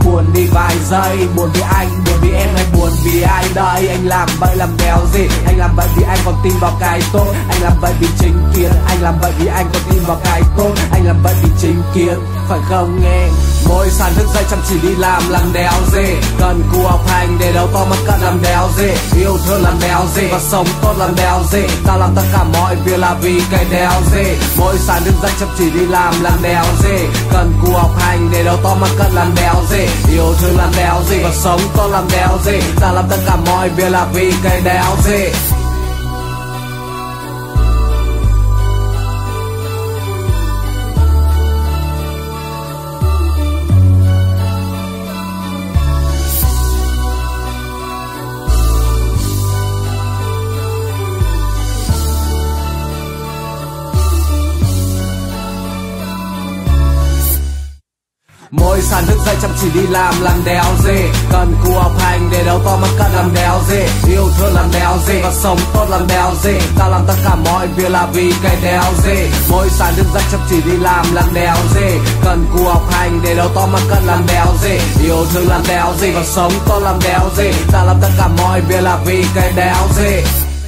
vài giây. Buồn vì anh, buồn vì em hay buồn vì ai đây? Anh làm vậy làm đéo gì? Anh làm vậy vì anh còn tin vào cái tốt. Anh làm vậy vì chính kiến. Anh làm vậy vì anh còn tin vào cái tốt. Anh làm vậy vì chính kiến, phải không nghe? Mỗi sáng thức dậy chăm chỉ đi làm, làm đéo gì? Cần cù học hành để đâu to mắt cận làm đéo gì? Yêu thương làm đéo gì? Và sống tốt làm đéo gì? Tao làm tất cả mọi việc là vì cái đéo gì? Mỗi sáng thức dậy chăm chỉ đi làm, làm đéo gì? Cần cù học hành để đâu to mắt cận làm đéo gì? Yêu thương làm đéo gì? Và sống tốt làm đéo gì? Tao làm tất cả mọi việc là vì cái đéo gì? Mỗi sáng thức dậy chăm chỉ đi làm, làm đéo gì? Cần cù học hành để đâu to mắt cận làm đéo gì? Yêu thương làm đéo gì? Và sống tốt làm đéo gì? Tao làm tất cả mọi việc là vì cái đéo gì? Mỗi sáng thức dậy chăm chỉ đi làm, làm đéo gì? Cần cù học hành để đâu to mắt cận làm đéo gì? Yêu thương làm đéo gì? Và sống tốt làm đéo gì? Tao làm tất cả mọi việc là vì cái đéo gì?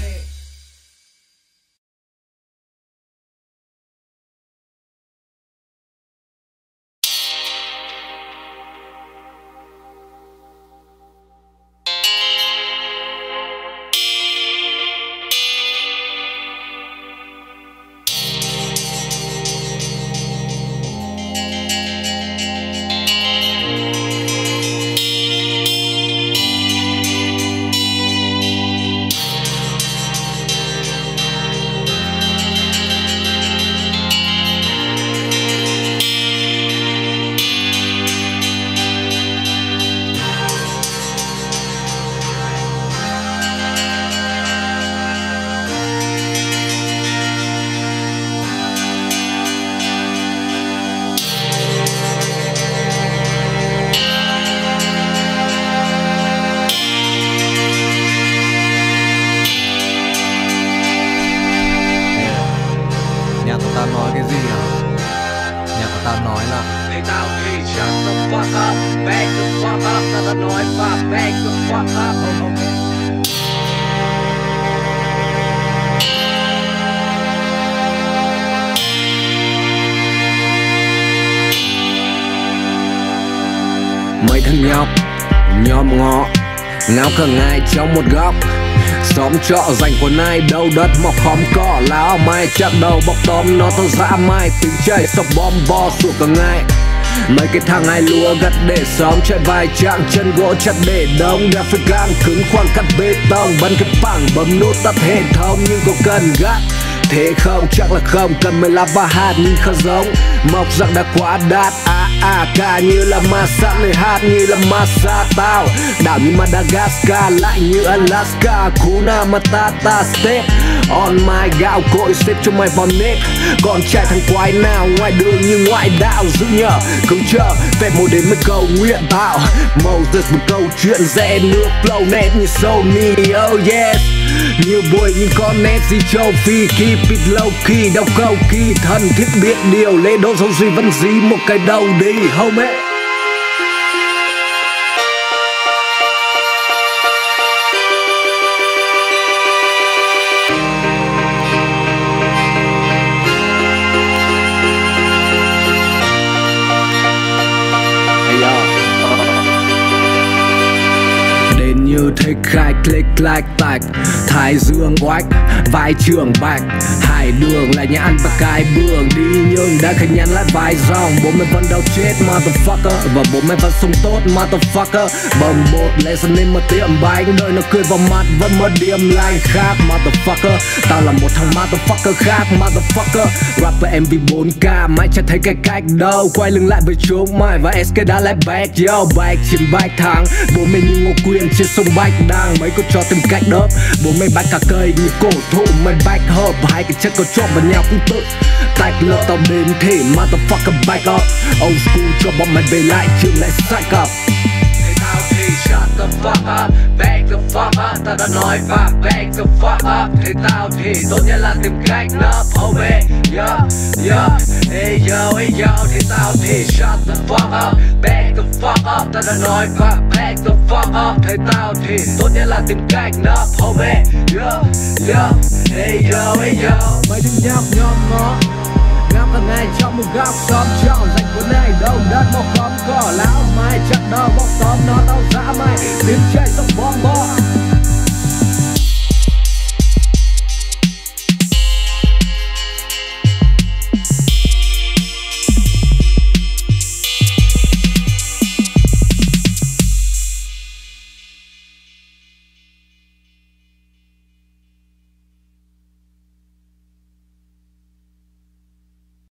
Mấy thằng nhóc, nhom ngọ, ngáo cả ngày trong một góc. Xóm trọ dành quần ai đâu đất mọc khóm cỏ. Láo mai chặt đầu bọc tóm nó tao dã mai. Tiếng chảy sọc bom bo suốt cả ngày. Mấy cái thằng ai lúa gặt để xóm chạy vài chạm chân gỗ chặt để đông. Đạp phải gang cứng khoan cắt bê tông. Bắn cái phẳng bấm nút tắt hệ thống. Nhưng có cần gắt thế không? Chắc là không. Cần mười lăm và hạt nhưng không giống. Mọc răng đã quá đắt. À à ca như là ma sát. Lời hát như là massage tao. Đảo như Madagascar lại như Alaska. Kuna Matata step on my gạo cội xếp cho mày vào nếp. Còn trai thằng quái nào ngoài đường như ngoại đạo. Giữ nhờ không chờ phép một đến mấy câu nguyện tạo. Moses một câu chuyện rẽ nước flow nét như Sony. Oh yes. Nhiều buổi nhưng con nét gì châu Phi. Keep it low key đau cầu kỳ. Thân thiết biết điều lễ đỗ dấu gì vẫn dí một cái đầu đi homie. Như thích khai click like tạch. Thái dương oách vai trường bạch. Hải đường lại nhà ăn và cái bường đi nhưng đã khánh nhắn lại vài dòng. Bố mày vẫn đau chết motherfucker. Và bố mày vẫn sống tốt motherfucker. Bầm bột lẽ dẫn nên một tiệm bánh. Đời nó cười vào mặt vẫn mất điểm like khác motherfucker. Tao là một thằng motherfucker khác motherfucker. Rapper em vê bốn K mãi chẳng thấy cái cách đâu. Quay lưng lại với chúng mày và ét ca đã lại back. Yo back trên bike thắng. Bố mày như Ngô Quyền trên sông Bạch Đăng. Mấy cô cho tìm cách đớp. Bố mày bách cả cây như cổ thụ mày bách hợp. Hai cái chất có trộn vào nhau cũng tự tách lớp tao đến thì motherfucker back up. Old school cho bọn mày về lại trường lại psych up. Thế tao thì shut the fuck up. Back the fuck up. Tao đã nói và back the fuck up. Thế tao thì tốt nhất là tìm cách nấp. Homie yo yo hey yo hey yo. Thế tao thì shut the fuck up. Back the fuck up, ta đã nói và back the fuck up. Thấy tao thì tốt nhất là tìm cách nấp, homie. Yo, yo, hey yo, hey yo. Mày đừng nhóc nhom ngó ngắm cả ngày trong một góc xóm trọ dành của này đâu đất một không có lão mai chặt đầu bóc tóm nó tao dã mày tiếng chạy sông bom bom.